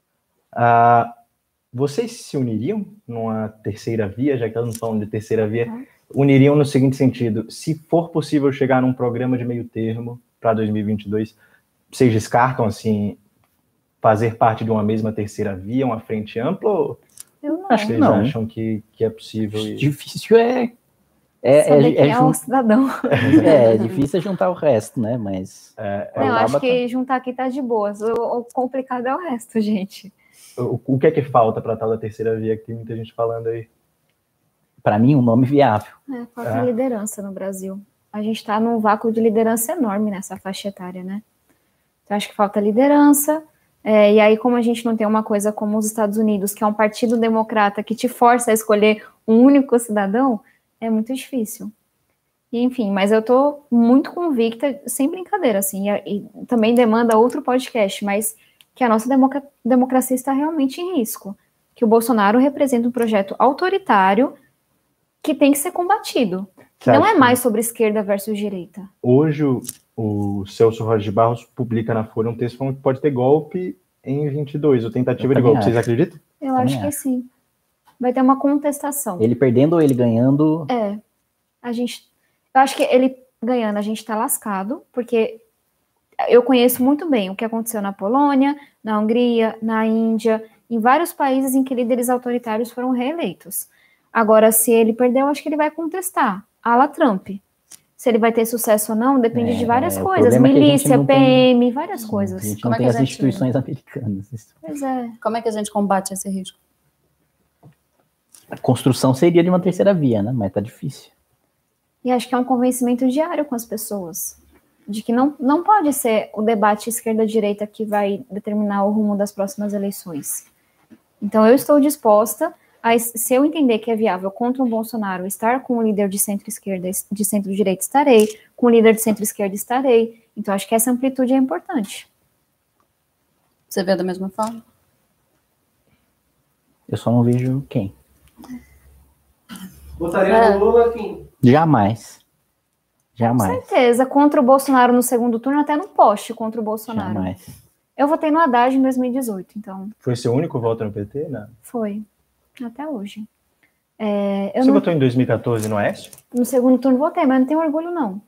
Vocês se uniriam numa terceira via, já que elas não falam de terceira via, uniriam no seguinte sentido: se for possível chegar num programa de meio termo para 2022, vocês descartam, assim, fazer parte de uma mesma terceira via, uma frente ampla? Ou eu não. Vocês acham que é possível? Difícil saber quem é o cidadão. É difícil juntar o resto, né? Mas... eu acho que juntar aqui tá de boas. O complicado é o resto, gente. O que é que falta para tal da terceira via, que tem muita gente falando aí? Para mim, um nome viável. Falta liderança no Brasil. A gente está num vácuo de liderança enorme nessa faixa etária, né? Então, acho que falta liderança. E aí, como a gente não tem uma coisa como os Estados Unidos, que é um partido democrata que te força a escolher um único cidadão, é muito difícil. E, enfim, mas eu tô muito convicta, sem brincadeira, assim, e também demanda outro podcast, mas que a nossa democracia está realmente em risco, que o Bolsonaro representa um projeto autoritário que tem que ser combatido. Não é mais sobre esquerda versus direita. Hoje, o Celso Rocha de Barros publica na Folha um texto falando que pode ter golpe em 22, ou tentativa de golpe. Vocês acreditam? Eu acho que sim. Vai ter uma contestação. Ele perdendo ou ele ganhando? Eu acho que ele ganhando, a gente tá lascado, porque eu conheço muito bem o que aconteceu na Polônia, na Hungria, na Índia, em vários países em que líderes autoritários foram reeleitos. Agora, se ele perder, eu acho que ele vai contestar, à la Trump. Se ele vai ter sucesso ou não, depende de várias o coisas. problema é que a gente Milícia, não tem- PM, várias coisas. A gente Como não é que tem a as gente- instituições americanas. Pois é. Como é que a gente combate esse risco? A construção seria de uma terceira via, né? Mas tá difícil. E acho que é um convencimento diário com as pessoas. De que não pode ser o debate esquerda-direita que vai determinar o rumo das próximas eleições. Então, eu estou disposta a, se eu entender que é viável contra o Bolsonaro, estar com o líder de centro-esquerda, de centro-direita, estarei. Com o líder de centro-esquerda, estarei. Então, acho que essa amplitude é importante. Você vê da mesma forma? Eu só não vejo quem. Votaria no Lula, Kim? Jamais. Com Jamais. certeza. Contra o Bolsonaro no segundo turno, até no poste contra o Bolsonaro. Jamais. Eu votei no Haddad em 2018, então Foi seu único voto no PT? Não. foi. Até hoje. Você votou em 2014 no Oeste? No segundo turno votei, mas não tenho orgulho, não.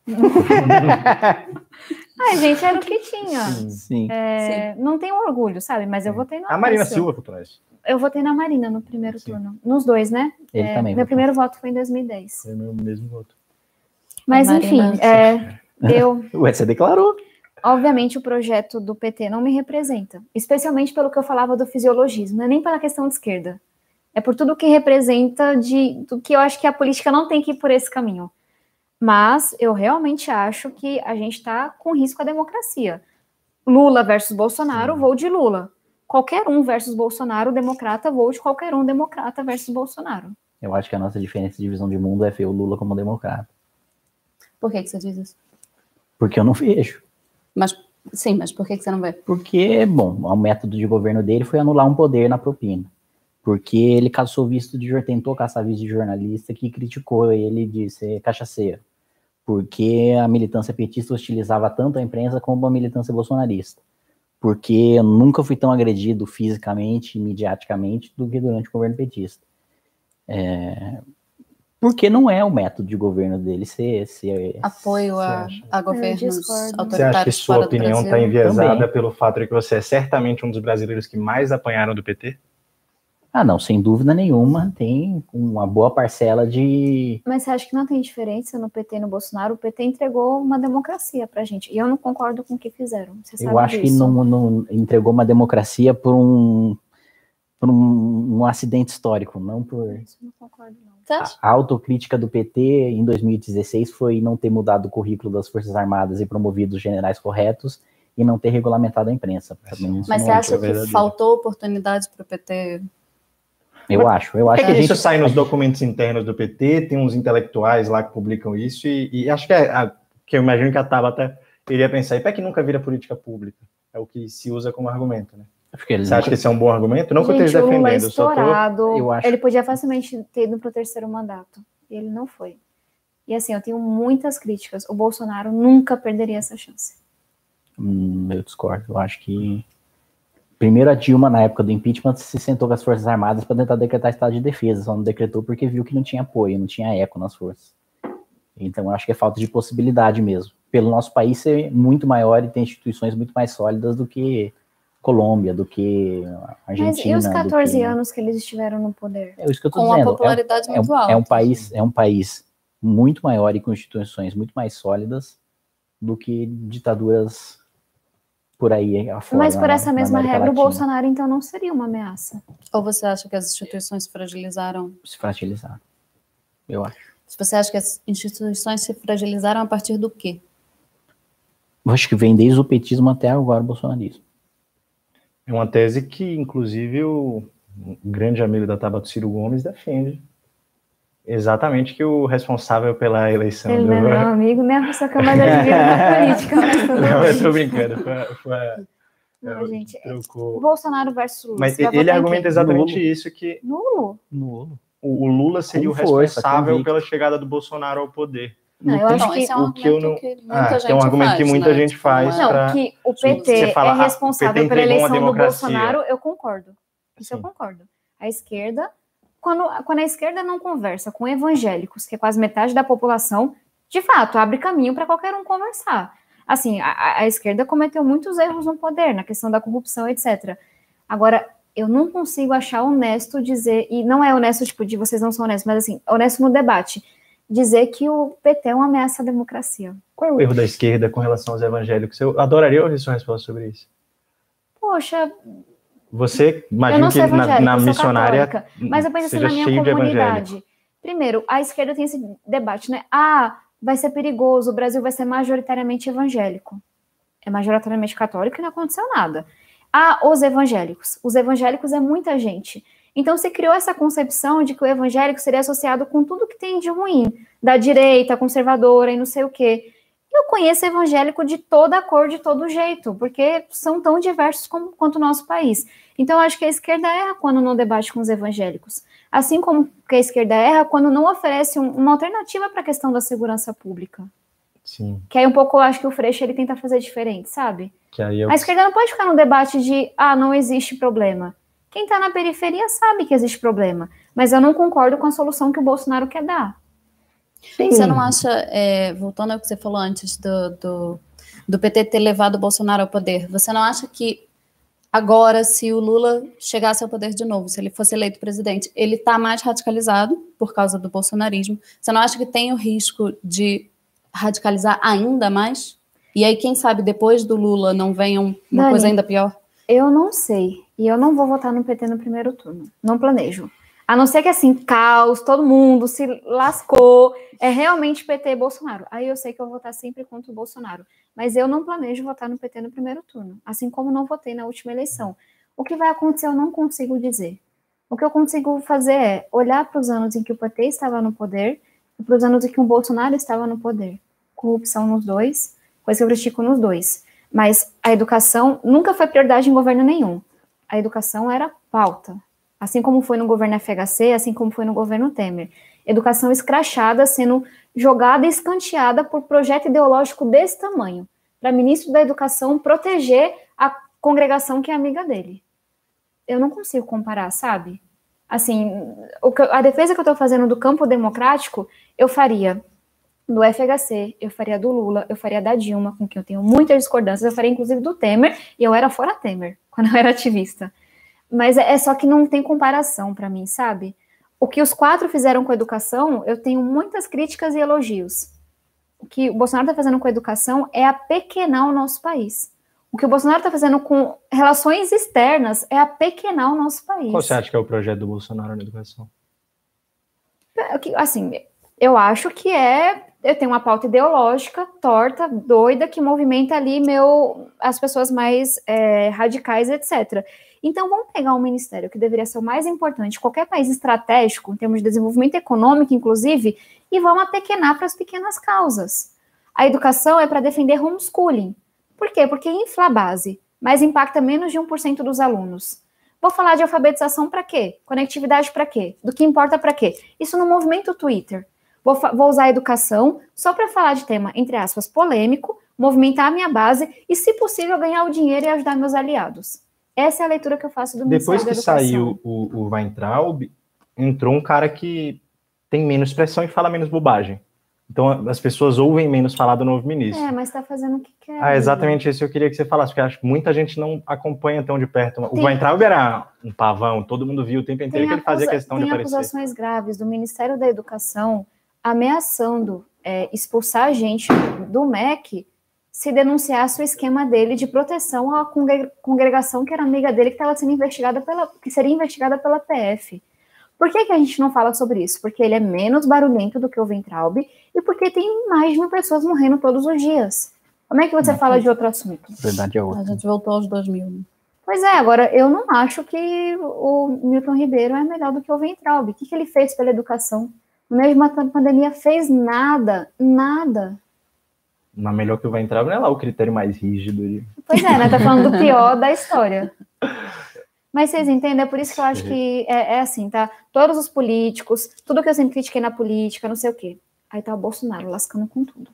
Ai, gente, era o que tinha. Sim. Não tenho orgulho, sabe? Mas eu votei no A Marina Aécio. Silva votou no Oeste. Eu votei na Marina no primeiro turno. Nos dois, né? Ele também Meu votou. primeiro voto foi em 2010. Foi meu mesmo voto. Mas, A enfim, Marina- Ué, você declarou. obviamente o projeto do PT não me representa. Especialmente pelo que eu falava do fisiologismo. Não é nem pela questão de esquerda. É por tudo que representa do que eu acho que a política não tem que ir por esse caminho. Mas eu realmente acho que a gente está com risco à democracia. Lula versus Bolsonaro, vou de Lula. Qualquer um versus Bolsonaro, democrata, vou de qualquer um, democrata versus Bolsonaro. Eu acho que a nossa diferença de visão de mundo é ver o Lula como democrata. Por que você diz isso? Porque eu não vejo. Mas, sim, mas por que você não vê? Porque, bom, o método de governo dele foi anular um poder na propina. Porque ele caçou visto de tentou caçar visto de jornalista que criticou ele de ser cachaceiro. Porque a militância petista hostilizava tanto a imprensa como a militância bolsonarista. Porque eu nunca fui tão agredido fisicamente e mediaticamente do que durante o governo petista. Porque não é o método de governo dele ser Apoio a governos discordo. autoritários. Você acha que sua fora do opinião Brasil? está enviesada Também. pelo fato de que você é certamente um dos brasileiros que mais apanharam do PT? Ah, não, sem dúvida nenhuma, tem uma boa parcela de... Mas você acha que não tem diferença no PT e no Bolsonaro? O PT entregou uma democracia pra gente. E eu não concordo com o que fizeram. Você sabe Eu acho que disso. não entregou uma democracia por um acidente histórico, não por... Isso eu não concordo, não. Você acha? A autocrítica do PT em 2016 foi não ter mudado o currículo das Forças Armadas e promovido os generais corretos e não ter regulamentado a imprensa. Também isso Mas não você é acha que verdadeiro. faltou oportunidade para o PT? Eu acho Por que que a gente... isso sai nos documentos internos do PT? Tem uns intelectuais lá que publicam isso e acho que que eu imagino que a Tabata iria pensar, e para que nunca vira política pública? É o que se usa como argumento, né? Você Você acha que esse é um bom argumento? Não que eu Gente, esteja o Lula é defendendo, eu só tô... estourado. eu acho- Ele podia facilmente ter ido pro terceiro mandato. E ele não foi. E assim, eu tenho muitas críticas. O Bolsonaro nunca perderia essa chance. Eu discordo. Eu acho que... Primeiro a Dilma, na época do impeachment, se sentou com as Forças Armadas para tentar decretar estado de defesa. Só não decretou porque viu que não tinha apoio, não tinha eco nas forças. Então, eu acho que é falta de possibilidade mesmo. Pelo nosso país ser muito maior e ter instituições muito mais sólidas do que Colômbia, do que Argentina. Mas e os 14 do que... anos que eles estiveram no poder? É isso que eu tô Com a dizendo. popularidade muito alta. É um país muito maior e com instituições muito mais sólidas do que ditaduras por aí afora. Mas por essa na mesma América regra, o Latina. Bolsonaro, então, não seria uma ameaça. Ou você acha que as instituições se fragilizaram? Se fragilizar, eu acho. Se você acha que as instituições se fragilizaram a partir do quê? Eu acho que vem desde o petismo até agora o bolsonarismo. É uma tese que, inclusive, o grande amigo da Tabata, Ciro Gomes, defende. Exatamente, que o responsável pela eleição... Ele não é meu amigo, nem a pessoa que eu mais admiro na política. Mas tudo Não, bem. eu tô brincando. Não, gente. O Trocou. Bolsonaro versus Lula. Mas você vai ele votar em argumenta quem? exatamente Nulo. isso, que Nulo? Nulo. o Lula seria Com o força, responsável convicto. pela chegada do Bolsonaro ao poder. Não, eu acho Então, que... esse é um o que eu argumento não- que muita gente que é um argumento faz, que muita né? gente Tipo, faz. não é- Não, pra- que o Você PT fala, é o responsável PT pela entregou uma eleição do democracia. Bolsonaro, eu concordo. Isso eu Sim. concordo. A esquerda, quando a esquerda não conversa com evangélicos, que é quase metade da população, de fato, abre caminho para qualquer um conversar. Assim, a esquerda cometeu muitos erros no poder, na questão da corrupção, etc. Agora, eu não consigo achar honesto dizer, e não é honesto, tipo, de vocês não são honestos, mas assim, honesto no debate, dizer que o PT é uma ameaça à democracia. Qual é o erro da esquerda com relação aos evangélicos? Eu adoraria ouvir sua resposta sobre isso. Poxa, Você, eu imagina não sou que evangélica, na eu sou missionária católica, mas eu penso assim, seja na minha cheio de evangélicos. comunidade. Primeiro, a esquerda tem esse debate, né? Vai ser perigoso, o Brasil vai ser majoritariamente evangélico. É majoritariamente católico e não aconteceu nada. Os evangélicos. Os evangélicos é muita gente. Então se criou essa concepção de que o evangélico seria associado com tudo que tem de ruim, da direita, conservadora e não sei o quê. Eu conheço evangélico de toda cor, de todo jeito, porque são tão diversos quanto o nosso país. Então eu acho que a esquerda erra quando não debate com os evangélicos. Assim como que a esquerda erra quando não oferece uma alternativa para a questão da segurança pública. Sim. Que aí um pouco eu acho que o Freixo ele tenta fazer diferente, sabe? Que aí A esquerda não pode ficar no debate de, não existe problema. Quem tá na periferia sabe que existe problema, mas eu não concordo com a solução que o Bolsonaro quer dar. Sim. Você não acha, voltando ao que você falou antes do PT ter levado o Bolsonaro ao poder, você não acha que agora, se o Lula chegasse ao poder de novo, se ele fosse eleito presidente, ele está mais radicalizado por causa do bolsonarismo? Você não acha que tem o risco de radicalizar ainda mais? E aí, quem sabe, depois do Lula não venha uma coisa ainda pior? Eu não sei. E eu não vou votar no PT no primeiro turno. Não planejo. A não ser que, assim, caos, todo mundo se lascou, é realmente PT e Bolsonaro. Aí eu sei que eu vou votar sempre contra o Bolsonaro. Mas eu não planejo votar no PT no primeiro turno. Assim como não votei na última eleição. O que vai acontecer eu não consigo dizer. O que eu consigo fazer é olhar para os anos em que o PT estava no poder e para os anos em que o Bolsonaro estava no poder. Corrupção nos dois, coisa que eu critico nos dois. Mas a educação nunca foi prioridade em governo nenhum. A educação era pauta. Assim como foi no governo FHC, assim como foi no governo Temer. Educação escrachada, sendo jogada e escanteada por projeto ideológico desse tamanho, para ministro da Educação proteger a congregação que é amiga dele. Eu não consigo comparar, sabe? Assim, a defesa que eu estou fazendo do campo democrático, eu faria do FHC, eu faria do Lula, eu faria da Dilma, com quem eu tenho muitas discordâncias, eu faria inclusive do Temer, e eu era fora Temer, quando eu era ativista. Mas é só que não tem comparação para mim, sabe? O que os 4 fizeram com a educação, eu tenho muitas críticas e elogios. O que o Bolsonaro está fazendo com a educação é apequenar o nosso país. O que o Bolsonaro está fazendo com relações externas é apequenar o nosso país. Qual você acha que é o projeto do Bolsonaro na educação? Assim, eu acho que eu tenho uma pauta ideológica torta, doida, que movimenta ali as pessoas mais radicais, etc. Então, vamos pegar um ministério que deveria ser o mais importante de qualquer país estratégico, em termos de desenvolvimento econômico, inclusive, e vamos apequenar para as pequenas causas. A educação é para defender homeschooling. Por quê? Porque infla a base, mas impacta menos de 1% dos alunos. Vou falar de alfabetização para quê? Conectividade para quê? Do que importa para quê? Isso no movimento Twitter. Vou usar a educação só para falar de tema, entre aspas, polêmico, movimentar a minha base e, se possível, ganhar o dinheiro e ajudar meus aliados. Essa é a leitura que eu faço do Ministério da Educação. Depois que saiu o Weintraub, entrou um cara que tem menos pressão e fala menos bobagem. Então as pessoas ouvem menos falar do novo ministro. Mas está fazendo o que quer. Exatamente isso que eu queria que você falasse, porque acho que muita gente não acompanha tão de perto. O Weintraub era um pavão, todo mundo viu o tempo inteiro que ele fazia questão de aparecer. Tem acusações graves do Ministério da Educação ameaçando expulsar a gente do MEC se denunciasse o esquema dele de proteção à congregação que era amiga dele, que estava sendo investigada que seria investigada pela PF. Por que a gente não fala sobre isso? Porque ele é menos barulhento do que o Weintraub e porque tem mais de 1.000 pessoas morrendo todos os dias. Como é que você fala de outro assunto? Verdade é outra. A gente voltou aos 2000. Pois é, agora, eu não acho que o Milton Ribeiro é melhor do que o Weintraub. O que ele fez pela educação? No meio de uma pandemia, fez nada. Mas melhor que o Weintraub não é lá o critério mais rígido. Pois é, né? Tá falando do pior da história. Mas vocês entendem? É por isso que eu acho que é assim, tá? Todos os políticos, tudo que eu sempre critiquei na política, não sei o quê. Aí tá o Bolsonaro lascando com tudo.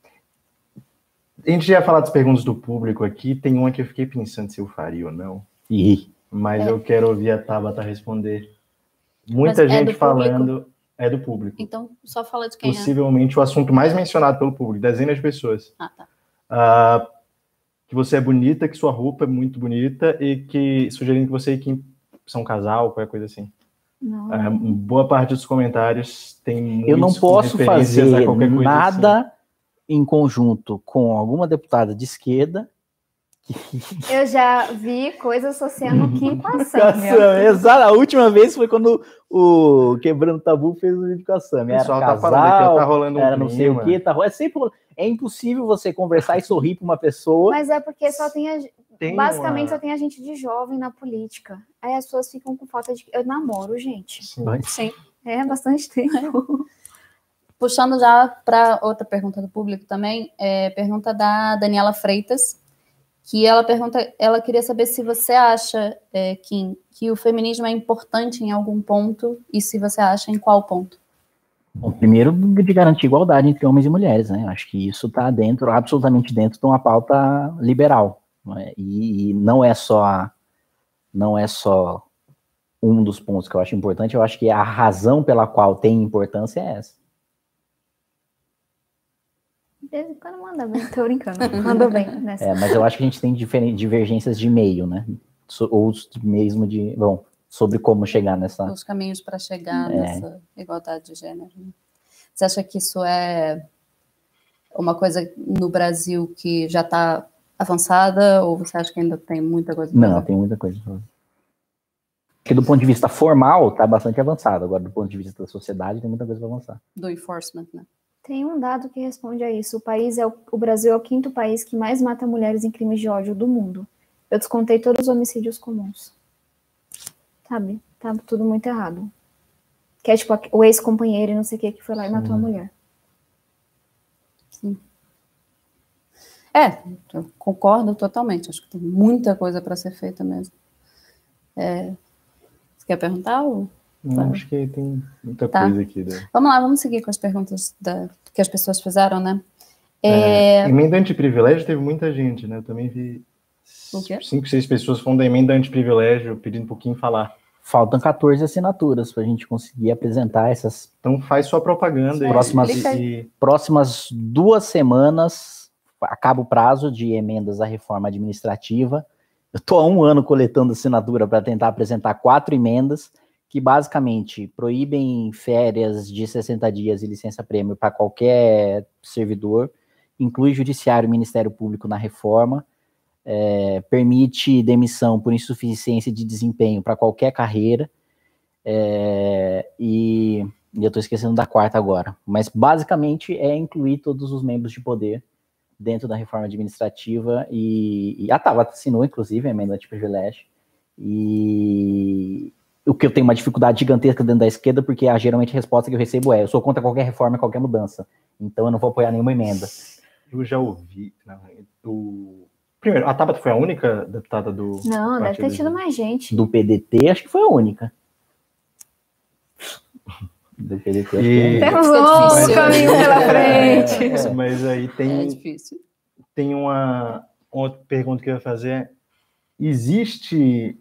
A gente já ia falar das perguntas do público aqui, tem uma que eu fiquei pensando se eu faria ou não. Mas eu quero ouvir a Tabata responder. Muita gente falando... É do público. Então, só fala de quem Possivelmente o assunto mais mencionado pelo público, dezenas de pessoas. Tá. Que você é bonita, que sua roupa é muito bonita e que sugerindo que você e Kim são um casal, qualquer coisa assim. Não. Boa parte dos comentários tem Eu não muitos posso referências fazer a qualquer coisa nada assim. em conjunto com alguma deputada de esquerda. Eu já vi coisa associando o Kim com a Com a Sâmia. Sâmia, exato. A última vez foi quando o Quebrando Tabu fez um vídeo com a O Sâmia. Era pessoal tá casal, falando aqui, ó, tá rolando um era não sei o clima. quê. É sempre... É impossível você conversar e sorrir para uma pessoa. Mas é porque só Tem basicamente uma- só tem a gente de jovem na política. Aí as pessoas ficam com falta de... Eu namoro, gente. Sim. É bastante tempo. Puxando já para outra pergunta do público também, pergunta da Daniela Freitas, que ela queria saber se você acha, Kim, que o feminismo é importante em algum ponto, e se você acha em qual ponto? Bom, primeiro, de garantir igualdade entre homens e mulheres, né? Acho que isso está dentro, absolutamente dentro de uma pauta liberal, não é? E não é só um dos pontos que eu acho importante. Eu acho que a razão pela qual tem importância é essa. De vez em quando manda bem, tô brincando. Mandou bem nessa. Mas eu acho que a gente tem divergências de meio, né? Ou mesmo sobre como chegar nessa... Os caminhos para chegar nessa igualdade de gênero. Né? Você acha que isso é uma coisa no Brasil que já está avançada, ou você acha que ainda tem muita coisa para fazer? Não, tem muita coisa para fazer. Porque do ponto de vista formal, está bastante avançado. Agora, do ponto de vista da sociedade, tem muita coisa para avançar. Do enforcement, né? Tem um dado que responde a isso. O Brasil é o 5º país que mais mata mulheres em crimes de ódio do mundo. Eu descontei todos os homicídios comuns. Sabe? Tá tudo muito errado. Que é tipo o ex-companheiro e não sei o que foi lá e matou a mulher. Sim. Eu concordo totalmente. Acho que tem muita coisa para ser feita mesmo. Você quer perguntar? Ou... Não, acho que tem muita coisa aqui. Vamos lá, vamos seguir com as perguntas que as pessoas fizeram, né? Emenda antiprivilégio teve muita gente, né? Eu também vi 5, 6 pessoas falando da emenda antiprivilégio, pedindo um pouquinho falar. Faltam 14 assinaturas para a gente conseguir apresentar essas... Então faz sua propaganda. Próximas 2 semanas acaba o prazo de emendas à reforma administrativa. Eu estou há 1 ano coletando assinatura para tentar apresentar 4 emendas, que basicamente proíbem férias de 60 dias e licença-prêmio para qualquer servidor, inclui judiciário e Ministério Público na reforma, permite demissão por insuficiência de desempenho para qualquer carreira, e eu estou esquecendo da 4ª agora, mas basicamente é incluir todos os membros de poder dentro da reforma administrativa, e a Tabata assinou, inclusive, a emenda antiprivilégio, e o que eu tenho uma dificuldade gigantesca dentro da esquerda, porque geralmente a resposta que eu recebo eu sou contra qualquer reforma, qualquer mudança, então eu não vou apoiar nenhuma emenda. Eu já ouvi, primeiro, a Tabata foi a única deputada do... Não, deve ter tido mais gente. Do PDT, acho que foi a única. Do PDT, acho que temos um longo caminho pela frente. Mas aí tem uma outra pergunta que eu ia fazer. Existe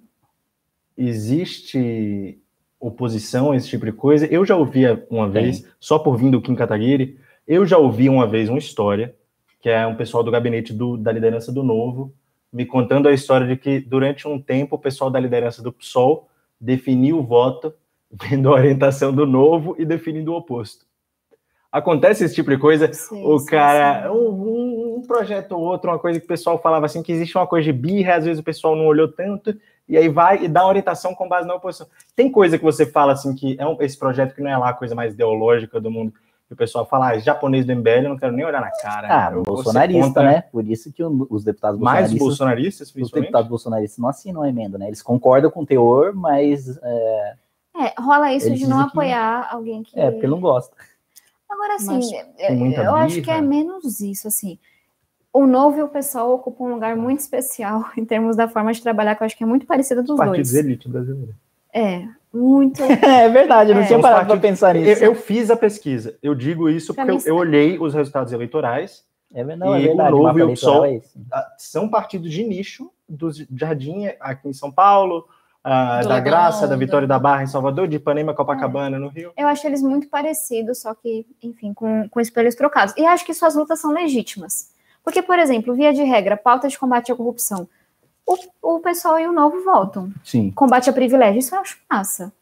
oposição a esse tipo de coisa? Eu já ouvi uma vez, só por vir do Kim Kataguiri, eu já ouvi uma vez uma história, que é um pessoal do gabinete da liderança do Novo, me contando a história de que durante um tempo o pessoal da liderança do PSOL definiu o voto vendo a orientação do Novo e definindo o oposto. Acontece esse tipo de coisa, sim. Um projeto ou outro, uma coisa que o pessoal falava assim, que existe uma coisa de birra, às vezes o pessoal não olhou tanto, e aí vai e dá orientação com base na oposição. Tem coisa que você fala assim, que esse projeto que não é lá a coisa mais ideológica do mundo, que o pessoal fala, japonês do MBL, eu não quero nem olhar na cara. Bolsonarista, né? Por isso que os deputados bolsonaristas... Mais bolsonaristas, os deputados bolsonaristas não assinam a emenda, né? Eles concordam com o teor, mas... rola isso de não apoiar alguém que... porque não gosta. Agora, assim, eu acho que é menos isso, assim. O Novo e o PSOL ocupam um lugar muito especial em termos da forma de trabalhar, que eu acho que é muito parecida dos dois. Partidos elite brasileiro. Muito... É verdade, eu não tinha parado para pensar nisso. Eu fiz a pesquisa, eu digo isso porque eu olhei os resultados eleitorais, é verdade, o Novo e o PSOL são partidos de nicho do Jardim, aqui em São Paulo, da Graça, da Vitória da Barra em Salvador, de Ipanema, Copacabana no Rio. Eu acho eles muito parecidos, só que, enfim, com espelhos trocados. E acho que suas lutas são legítimas. Porque, por exemplo, via de regra, pauta de combate à corrupção, o pessoal e o Novo votam. Sim. Combate a privilégio, isso eu acho massa.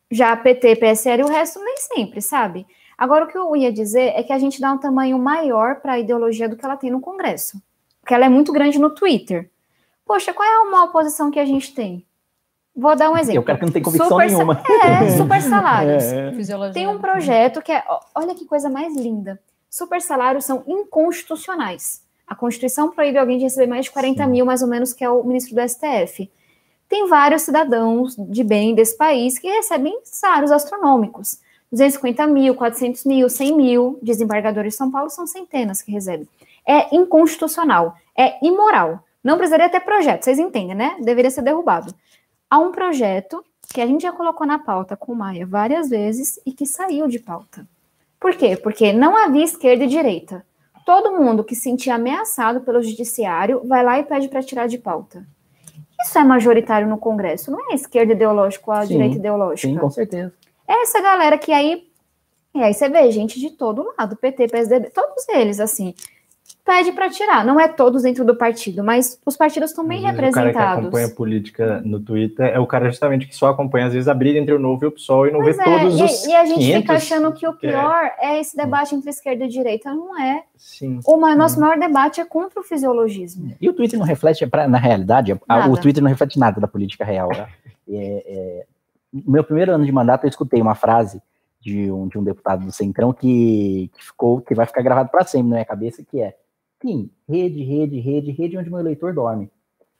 Já PT, PSL e o resto nem sempre, sabe? Agora, o que eu ia dizer é que a gente dá um tamanho maior para a ideologia do que ela tem no Congresso. Porque ela é muito grande no Twitter. Poxa, qual é uma oposição que a gente tem? Vou dar um exemplo. Eu quero que não tem convicção nenhuma. Super salários. Fisiologia. Tem um projeto que é, olha que coisa mais linda. Super salários são inconstitucionais. A Constituição proíbe alguém de receber mais de 40 mil, mais ou menos, que é o ministro do STF. Tem vários cidadãos de bem desse país que recebem salários astronômicos. 250 mil, 400 mil, 100 mil. Desembargadores de São Paulo são centenas que recebem. É inconstitucional, é imoral. Não precisaria ter projeto, vocês entendem, né? Deveria ser derrubado. Há um projeto que a gente já colocou na pauta com o Maia várias vezes e que saiu de pauta. Por quê? Porque não havia esquerda e direita. Todo mundo que se sentia ameaçado pelo judiciário vai lá e pede para tirar de pauta. Isso é majoritário no Congresso, não é a esquerda ideológica ou a direita ideológica. Sim, com certeza. É essa galera que aí... E aí você vê gente de todo lado, PT, PSDB, todos eles, assim... pede para tirar. Não é todos dentro do partido, mas os partidos estão bem representados. O cara que acompanha a política no Twitter é o cara justamente que só acompanha, às vezes, a briga entre o Novo e o PSOL e não vê todos os E a gente fica achando que o pior é esse debate entre esquerda e direita. Não é. Sim. Nosso maior debate é contra o fisiologismo. E o Twitter não reflete, na realidade, o Twitter não reflete nada da política real. Tá? No meu primeiro ano de mandato, eu escutei uma frase de um deputado do Centrão que vai ficar gravado para sempre na minha cabeça, que é: sim, rede onde meu eleitor dorme.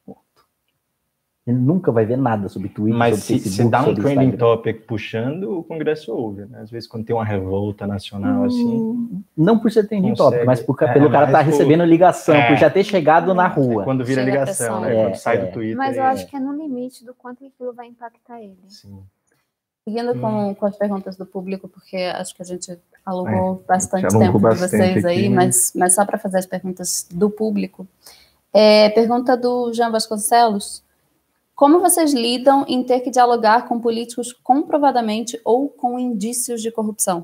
Ele nunca vai ver nada sobre Twitter, mas sobre se Facebook, dá um trending Instagram. topic puxando, o Congresso ouve, né? Às vezes quando tem uma revolta nacional assim... Não por ser trending topic, mas pelo cara mas estar recebendo ligação, por já ter chegado na rua. Quando vira Chega ligação, né? Quando sai do Twitter. Mas eu acho que é no limite do quanto aquilo vai impactar ele. Sim. Seguindo com as perguntas do público, porque acho que a gente alugou bastante alugou tempo de bastante vocês aí, aqui, mas só para fazer as perguntas do público. Pergunta do Jean Vasconcelos: como vocês lidam em ter que dialogar com políticos comprovadamente ou com indícios de corrupção?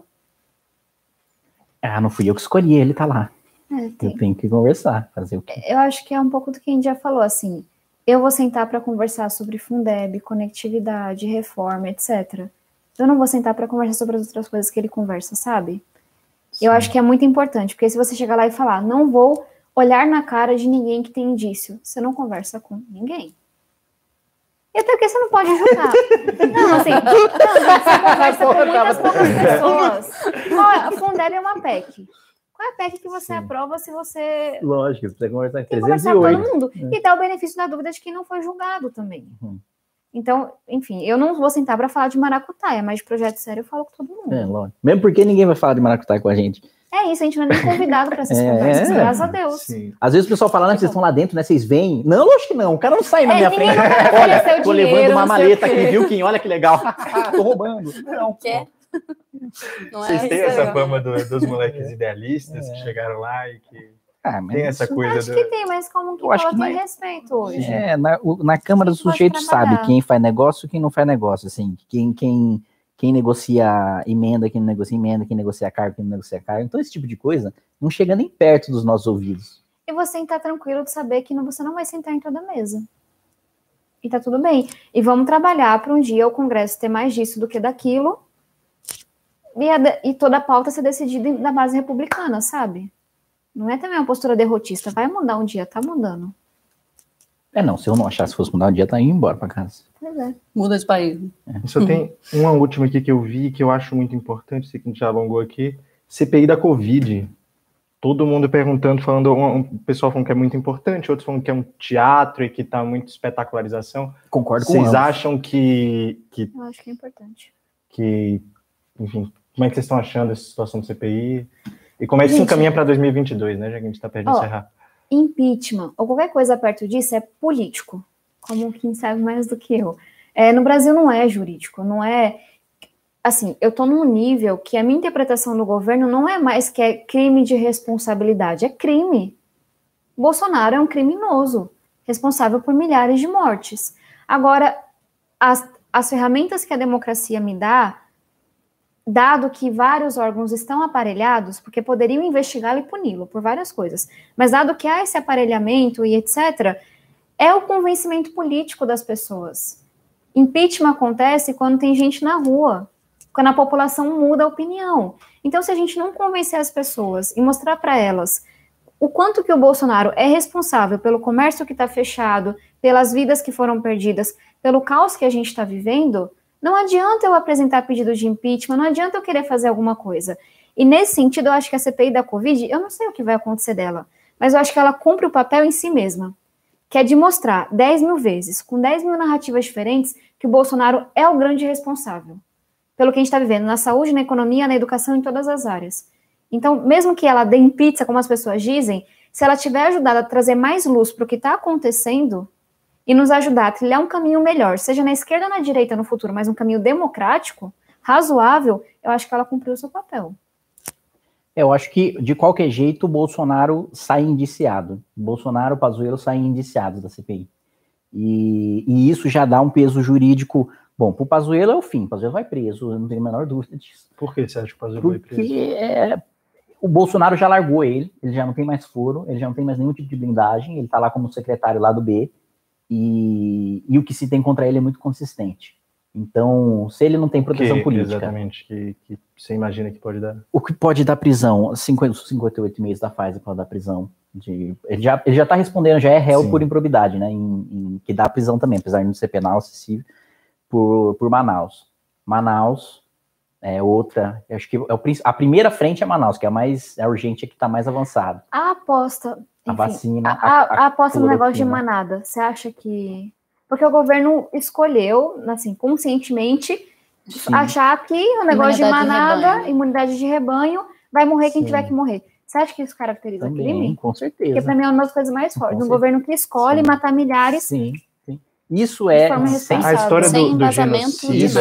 Não fui eu que escolhi, ele tá lá. Eu tenho que conversar, fazer o quê? Eu acho que é um pouco do que a gente já falou, assim. Eu vou sentar para conversar sobre Fundeb, conectividade, reforma, etc. Eu não vou sentar para conversar sobre as outras coisas que ele conversa, sabe? Sim. Eu acho que é muito importante, porque se você chegar lá e falar, não vou olhar na cara de ninguém que tem indício, você não conversa com ninguém. E até porque você não pode julgar. Não, assim, você conversa com muitas poucas pessoas. Fundeb é uma PEC. Qual é a PEC que você aprova se você... Lógico, você conversar em 308. Conversar com todo mundo. E dá o benefício da dúvida de quem não foi julgado também. Então, enfim, eu não vou sentar para falar de maracutaia, mas de projeto sério eu falo com todo mundo. Lógico. Mesmo porque ninguém vai falar de maracutaia com a gente. É isso, a gente não é nem convidado para essas conversas, graças a Deus. Sim. Às vezes o pessoal fala, vocês estão lá dentro, né? Vocês veem? Não, lógico que não. O cara não sai na minha frente. Olha, tô levando uma maleta aqui, viu, Kim? Olha que legal. Tô roubando. Não. Quer? Vocês têm essa fama dos moleques idealistas que chegaram lá e que tem essa coisa... Acho que tem, mas como que fala tem respeito hoje? Na Câmara do sujeito sabe quem faz negócio e quem não faz negócio, assim. Quem negocia emenda, quem não negocia emenda, quem negocia cargo, quem não negocia cargo. Então esse tipo de coisa não chega nem perto dos nossos ouvidos. E você está tranquilo de saber que você não vai sentar em toda a mesa. E tá tudo bem. E vamos trabalhar para um dia o Congresso ter mais disso do que daquilo e toda a pauta ser decidida na base republicana, sabe? Não é também uma postura derrotista. Vai mudar um dia, tá mudando. Não, se eu não achasse que fosse mudar um dia, tá indo embora para casa. Pois é. Muda de país. Só tem uma última aqui que eu vi, que eu acho muito importante, sei que a gente já alongou aqui, CPI da Covid. Todo mundo perguntando, o pessoal falando que é muito importante, outros falando que é um teatro e que tá muito espetacularização. Concordo com vocês acham que... Eu acho que é importante. Enfim, como é que vocês estão achando essa situação do CPI? E como é que se encaminha para 2022, né? Já que a gente está perto de encerrar. Impeachment, ou qualquer coisa perto disso, é político. Como quem sabe mais do que eu. No Brasil não é jurídico, não é... Assim, eu tô num nível que a minha interpretação do governo não é mais que é crime de responsabilidade, é crime. Bolsonaro é um criminoso, responsável por milhares de mortes. Agora, as ferramentas que a democracia me dá, dado que vários órgãos estão aparelhados, porque poderiam investigá-lo e puni-lo por várias coisas, mas dado que há esse aparelhamento e etc., é o convencimento político das pessoas. Impeachment acontece quando tem gente na rua, quando a população muda a opinião. Então, se a gente não convencer as pessoas e mostrar para elas o quanto que o Bolsonaro é responsável pelo comércio que está fechado, pelas vidas que foram perdidas, pelo caos que a gente está vivendo, não adianta eu apresentar pedido de impeachment, não adianta eu querer fazer alguma coisa. E nesse sentido, eu acho que a CPI da Covid, eu não sei o que vai acontecer dela, mas eu acho que ela cumpre o papel em si mesma, que é de mostrar 10 mil vezes, com 10 mil narrativas diferentes, que o Bolsonaro é o grande responsável pelo que a gente está vivendo na saúde, na economia, na educação, em todas as áreas. Então, mesmo que ela dê em pizza, como as pessoas dizem, se ela tiver ajudado a trazer mais luz para o que está acontecendo e nos ajudar a trilhar um caminho melhor, seja na esquerda ou na direita no futuro, mas um caminho democrático, razoável, eu acho que ela cumpriu o seu papel. Eu acho que, de qualquer jeito, o Bolsonaro sai indiciado. Bolsonaro e Pazuello saem indiciados da CPI. E isso já dá um peso jurídico. Bom, pro Pazuello é o fim. O Pazuello vai preso, eu não tenho a menor dúvida disso. Por que você acha que o Pazuello vai preso? Porque o Bolsonaro já largou ele já não tem mais foro, ele já não tem mais nenhum tipo de blindagem, ele tá lá como secretário lá do B, e o que se tem contra ele é muito consistente. Então, se ele não tem proteção política... Exatamente, que você imagina que pode dar? O que pode dar prisão, 58 meses da Pfizer pode dar prisão. Ele já tá respondendo, já é réu Sim. por improbidade, né? Que dá prisão também, apesar de não ser penal acessível, por Manaus. Manaus é outra, acho que a primeira frente é Manaus, que é a urgente, é que tá mais avançado. A aposta, enfim, a vacina, a aposta no negócio de manada, você acha que... Porque o governo escolheu, assim, conscientemente, Sim. achar que o negócio de manada, imunidade de rebanho, vai morrer quem Sim. tiver que morrer. Você acha que isso caracteriza Também, crime? Com certeza. Porque para mim é uma das coisas mais fortes. Um governo que escolhe Sim. matar milhares. Sim. Isso é a história do genocídio. Isso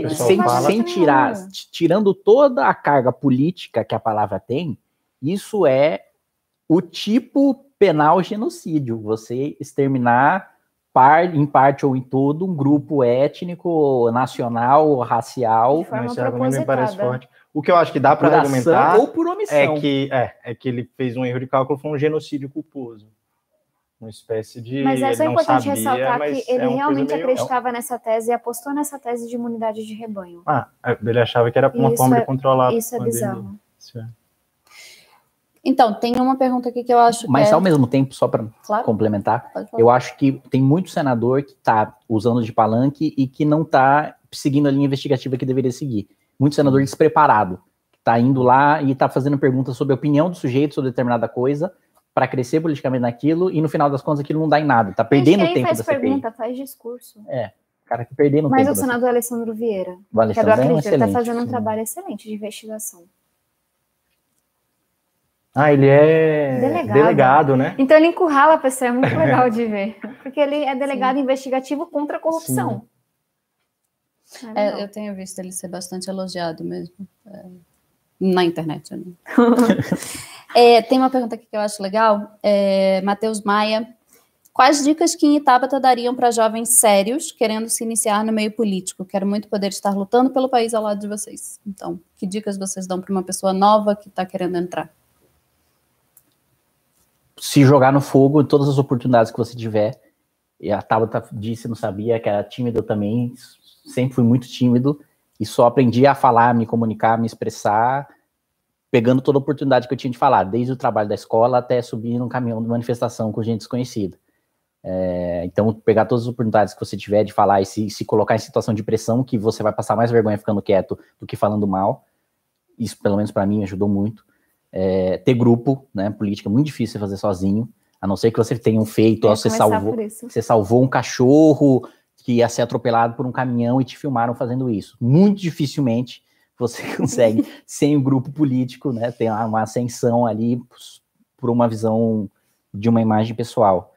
tirando toda a carga política que a palavra tem, isso é o tipo penal genocídio. Você exterminar em parte ou em todo um grupo étnico, nacional, racial. Esse argumento me parece forte. O que eu acho que dá para argumentar ou por omissão. É que ele fez um erro de cálculo, foi um genocídio culposo. Uma espécie de... Mas é importante ressaltar que ele realmente meio... acreditava nessa tese e apostou nessa tese de imunidade de rebanho. Ele achava que era uma forma de controlar. Isso é bizarro. Então, tem uma pergunta aqui que eu acho Mas ao mesmo tempo, só para complementar, eu acho que tem muito senador que está usando de palanque e que não está seguindo a linha investigativa que deveria seguir. Muito senador despreparado, que está indo lá e está fazendo perguntas sobre a opinião do sujeito sobre determinada coisa, para crescer politicamente naquilo, e no final das contas aquilo não dá em nada, tá perdendo tempo da CPI. Faz pergunta, faz discurso. O cara que perdendo tempo. Mas o senador Alessandro Vieira, que é do Acredito, ele tá fazendo um trabalho excelente de investigação. Ele é delegado, né? Então ele encurrala a pessoa, é muito legal de ver. Porque ele é delegado investigativo contra a corrupção. Eu tenho visto ele ser bastante elogiado mesmo. Na internet, né? Tem uma pergunta aqui que eu acho legal. Matheus Maia. Quais dicas que em Itábata dariam para jovens sérios querendo se iniciar no meio político? Quero muito poder estar lutando pelo país ao lado de vocês. Então, que dicas vocês dão para uma pessoa nova que está querendo entrar? Se jogar no fogo em todas as oportunidades que você tiver. E a Tabata disse, não sabia, que era tímido também. Sempre fui muito tímido. E só aprendi a falar, me comunicar, me expressar, pegando toda a oportunidade que eu tinha de falar, desde o trabalho da escola até subir num caminhão de manifestação com gente desconhecida. Então, pegar todas as oportunidades que você tiver de falar e se colocar em situação de pressão, que você vai passar mais vergonha ficando quieto do que falando mal. Isso, pelo menos para mim, ajudou muito. Ter grupo, né, política é muito difícil fazer sozinho, a não ser que você tenha feito, você salvou um cachorro que ia ser atropelado por um caminhão e te filmaram fazendo isso. Muito dificilmente você consegue, sem um grupo político, né, ter uma ascensão ali por uma visão de uma imagem pessoal.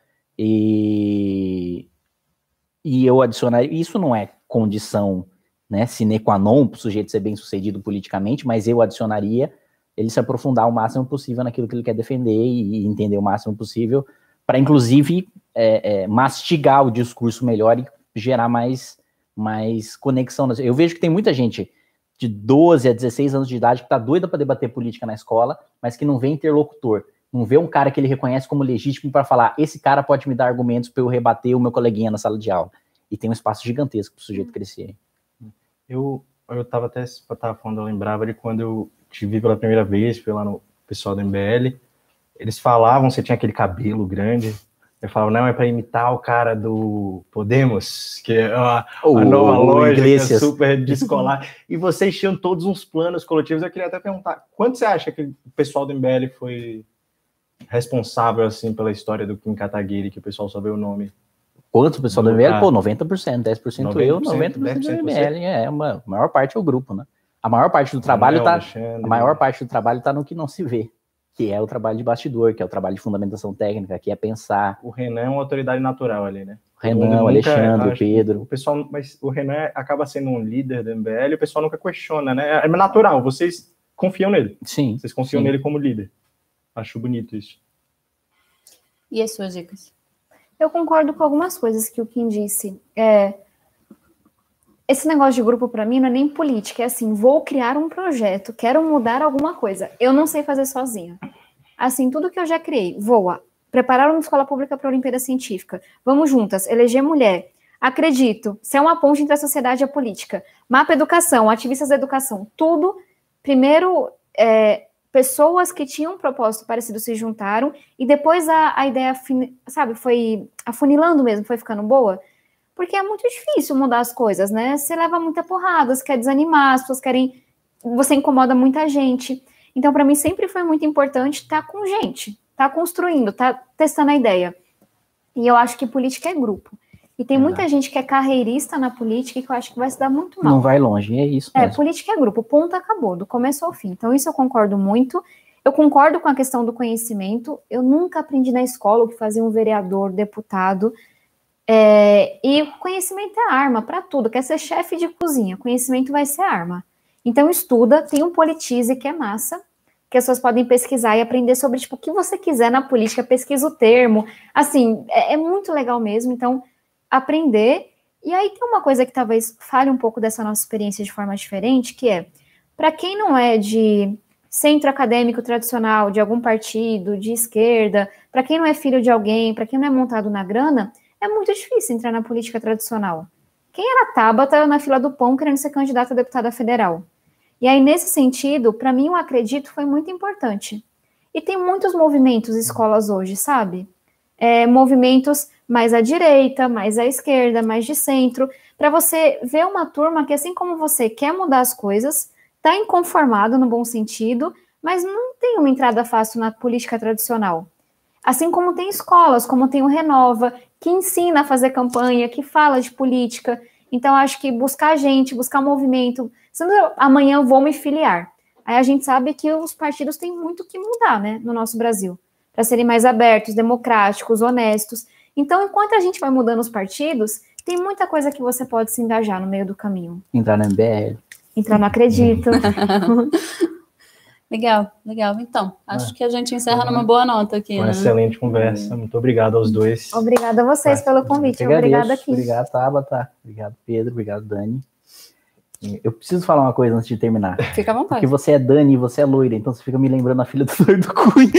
E eu adicionaria, isso não é condição, né, sine qua non para o sujeito ser bem sucedido politicamente, mas eu adicionaria ele se aprofundar o máximo possível naquilo que ele quer defender e entender o máximo possível, para inclusive mastigar o discurso melhor e gerar mais conexão. Eu vejo que tem muita gente de 12 a 16 anos de idade que tá doida para debater política na escola, mas que não vê interlocutor, não vê um cara que ele reconhece como legítimo para falar, esse cara pode me dar argumentos para eu rebater o meu coleguinha na sala de aula. e tem um espaço gigantesco para o sujeito crescer. Eu tava falando, eu lembrava de quando eu te vi pela primeira vez, fui lá no pessoal do MBL, eles falavam, você tinha aquele cabelo grande, eu falava, não, é para imitar o cara do Podemos, que é a nova loja, que é super descolar, e vocês tinham todos uns planos coletivos. Eu queria até perguntar, quanto você acha que o pessoal do MBL foi responsável, assim, pela história do Kim Kataguiri, que o pessoal só vê o nome? Quanto o pessoal do MBL? Pô, 90%, 10% eu, 90% do MBL. A maior parte é o grupo, né? A maior parte do trabalho tá no que não se vê, que é o trabalho de bastidor, que é o trabalho de fundamentação técnica, que é pensar. O Renan é uma autoridade natural ali, né? O Renan, o Alexandre, o Pedro. O pessoal, mas o Renan acaba sendo um líder do MBL, o pessoal nunca questiona, né? É natural, vocês confiam nele. Sim. Vocês confiam nele como líder. Acho bonito isso. E as suas dicas? Eu concordo com algumas coisas que o Kim disse. Esse negócio de grupo, para mim, não é nem política. É assim, vou criar um projeto, quero mudar alguma coisa. Eu não sei fazer sozinha. Assim, tudo que eu já criei. Preparar uma escola pública para a Olimpíada Científica. Vamos juntas, eleger mulher. Acredito, ser uma ponte entre a sociedade e a política. Mapa educação, ativistas da educação. Tudo, primeiro, pessoas que tinham um propósito parecido se juntaram e depois a ideia, sabe, foi afunilando mesmo, foi ficando boa. Porque é muito difícil mudar as coisas, né? Você leva muita porrada, você quer desanimar, as pessoas querem... Você incomoda muita gente. Então, para mim, sempre foi muito importante estar com gente, estar construindo, estar testando a ideia. E eu acho que política é grupo. E tem muita gente que é carreirista na política e que eu acho que vai se dar muito mal. Não vai longe, é isso mesmo. Política é grupo, ponto, acabou, do começo ao fim. Então, isso eu concordo muito. Eu concordo com a questão do conhecimento. Eu nunca aprendi na escola o que fazia um vereador, deputado. E conhecimento é arma para tudo. Quer ser chefe de cozinha, conhecimento vai ser arma. Então, estuda, tem um Politize que é massa, que as pessoas podem pesquisar e aprender sobre, tipo, o que você quiser na política, pesquisa o termo. Assim, é muito legal mesmo. Então, aprender. E aí tem uma coisa que talvez fale um pouco dessa nossa experiência de forma diferente, que é, para quem não é de centro acadêmico tradicional, de algum partido, de esquerda, para quem não é filho de alguém, para quem não é montado na grana, é muito difícil entrar na política tradicional. Quem era Tabata na fila do pão querendo ser candidata a deputada federal? E aí, nesse sentido, para mim, o acredito foi muito importante. E tem muitos movimentos, escolas hoje, sabe? Movimentos mais à direita, mais à esquerda, mais de centro, para você ver uma turma que, assim como você quer mudar as coisas, está inconformado no bom sentido, mas não tem uma entrada fácil na política tradicional. Assim como tem escolas, como tem o Renova, que ensina a fazer campanha, que fala de política. Então, acho que buscar gente, buscar movimento, sendo amanhã eu vou me filiar. Aí a gente sabe que os partidos têm muito que mudar, né, no nosso Brasil, para serem mais abertos, democráticos, honestos. Então, enquanto a gente vai mudando os partidos, tem muita coisa que você pode se engajar no meio do caminho. Entrar no MBL. Entrar no Acredito. Legal. Então, acho que a gente encerra numa boa nota aqui. Uma excelente conversa. Muito obrigado aos dois. Obrigada a vocês pelo convite. Obrigada aqui. Obrigado, Tabata. Obrigado, Pedro. Obrigado, Dani. Eu preciso falar uma coisa antes de terminar. Fica à vontade. Porque você é Dani e você é loira, então você fica me lembrando a filha do Eduardo Cunha.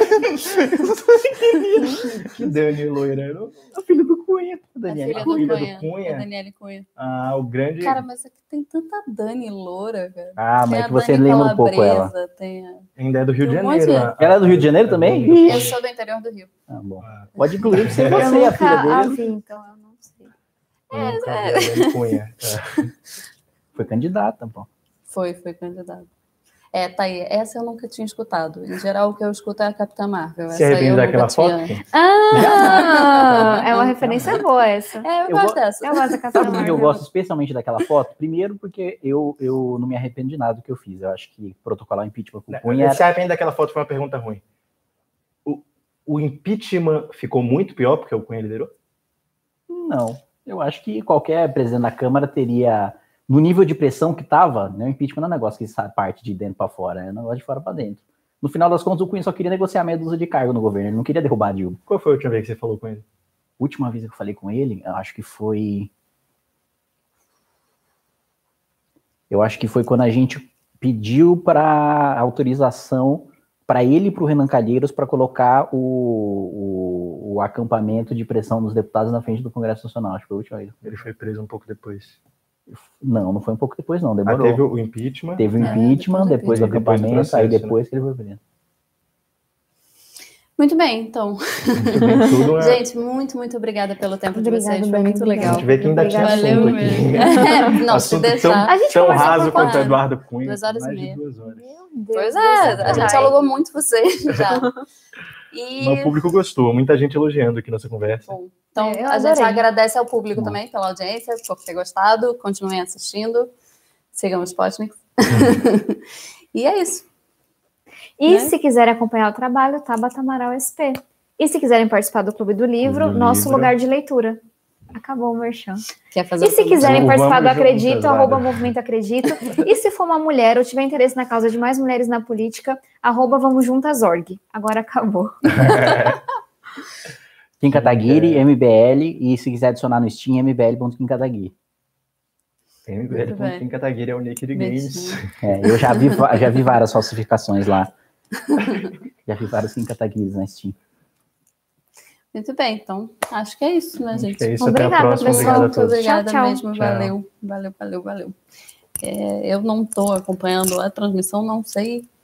Que Dani loira? A filha do Cunha. Daniela Cunha. A Daniela Cunha. Ah, o grande... Cara, mas aqui tem tanta Dani loura, cara. Ah, mas é que você lembra um pouco ela. Ainda é do Rio de Janeiro. Ela é do Rio de Janeiro também? Eu sou do interior do Rio. Ah, bom. Pode incluir você, a filha dele. Então eu não sei. Dani Cunha. Foi candidata, pô. Foi candidata. Tá aí. Essa eu nunca tinha escutado. Em geral, o que eu escuto é a Capitã Marvel. Você arrepende daquela foto? É uma referência boa essa. Eu gosto dessa. Eu gosto da Capitã Marvel. Sabe por que eu gosto especialmente daquela foto? Primeiro, porque eu não me arrependo de nada do que eu fiz. Eu acho que protocolar o impeachment com o Cunha... Você arrepende daquela foto? Foi uma pergunta ruim. O impeachment ficou muito pior porque o Cunha liderou? Não. Eu acho que qualquer presidente da Câmara teria... No nível de pressão que estava, né, o impeachment não é um negócio que parte de dentro para fora, é um negócio de fora para dentro. No final das contas, o Cunha só queria negociar meia dúzia de cargo no governo, ele não queria derrubar a Dilma. Qual foi a última vez que você falou com ele? Última vez que eu falei com ele, eu acho que foi quando a gente pediu para autorização para ele e para o Renan Calheiros para colocar o acampamento de pressão dos deputados na frente do Congresso Nacional. Acho que foi o último. Ele foi preso um pouco depois. Não foi um pouco depois, não. Demorou. Teve o impeachment. Teve o impeachment, depois do acampamento, processo, aí depois que ele foi preso. Muito bem, então. Muito bem, tudo Gente, muito obrigada pelo tempo de vocês. Foi muito legal. A gente vê que ainda tinha Valeu assunto aqui. mesmo. Não, se Assunto deixar. tão raso quanto o Eduardo Cunha. 2 horas e mais de meia. 2 horas. Meu Deus. Pois é, a gente alugou muito vocês já. Mas o público gostou, muita gente elogiando aqui nossa conversa. Bom, então, Eu a gente adorei. agradece ao público também pela audiência, por ter gostado. Continuem assistindo. Sigam o Spotnik. E é isso. E Né? se quiserem acompanhar o trabalho, Tabata Amaral SP. E se quiserem participar do Clube do Livro, Clube do nosso Livro. lugar de leitura. Acabou o merchan. Quer fazer E se quiserem Vamos participar do juntas, Acredito, Wada. @Movimento Acredito. E se for uma mulher ou tiver interesse na causa de mais mulheres na política, @VamosJuntas.org. Agora acabou. Kim Kataguiri, MBL, e se quiser adicionar no Steam, mbl.kimkataguiri. bem. Kim Kataguiri é o nick de games. Eu já vi várias falsificações lá. Já vi vários Kim Kataguiris na Steam. Muito bem, então acho que é isso, né, gente? É isso, Obrigada, até a próxima. pessoal. Obrigado a Muito todos. obrigada Tchau, tchau. mesmo, Tchau. valeu. Eu não estou acompanhando a transmissão, não sei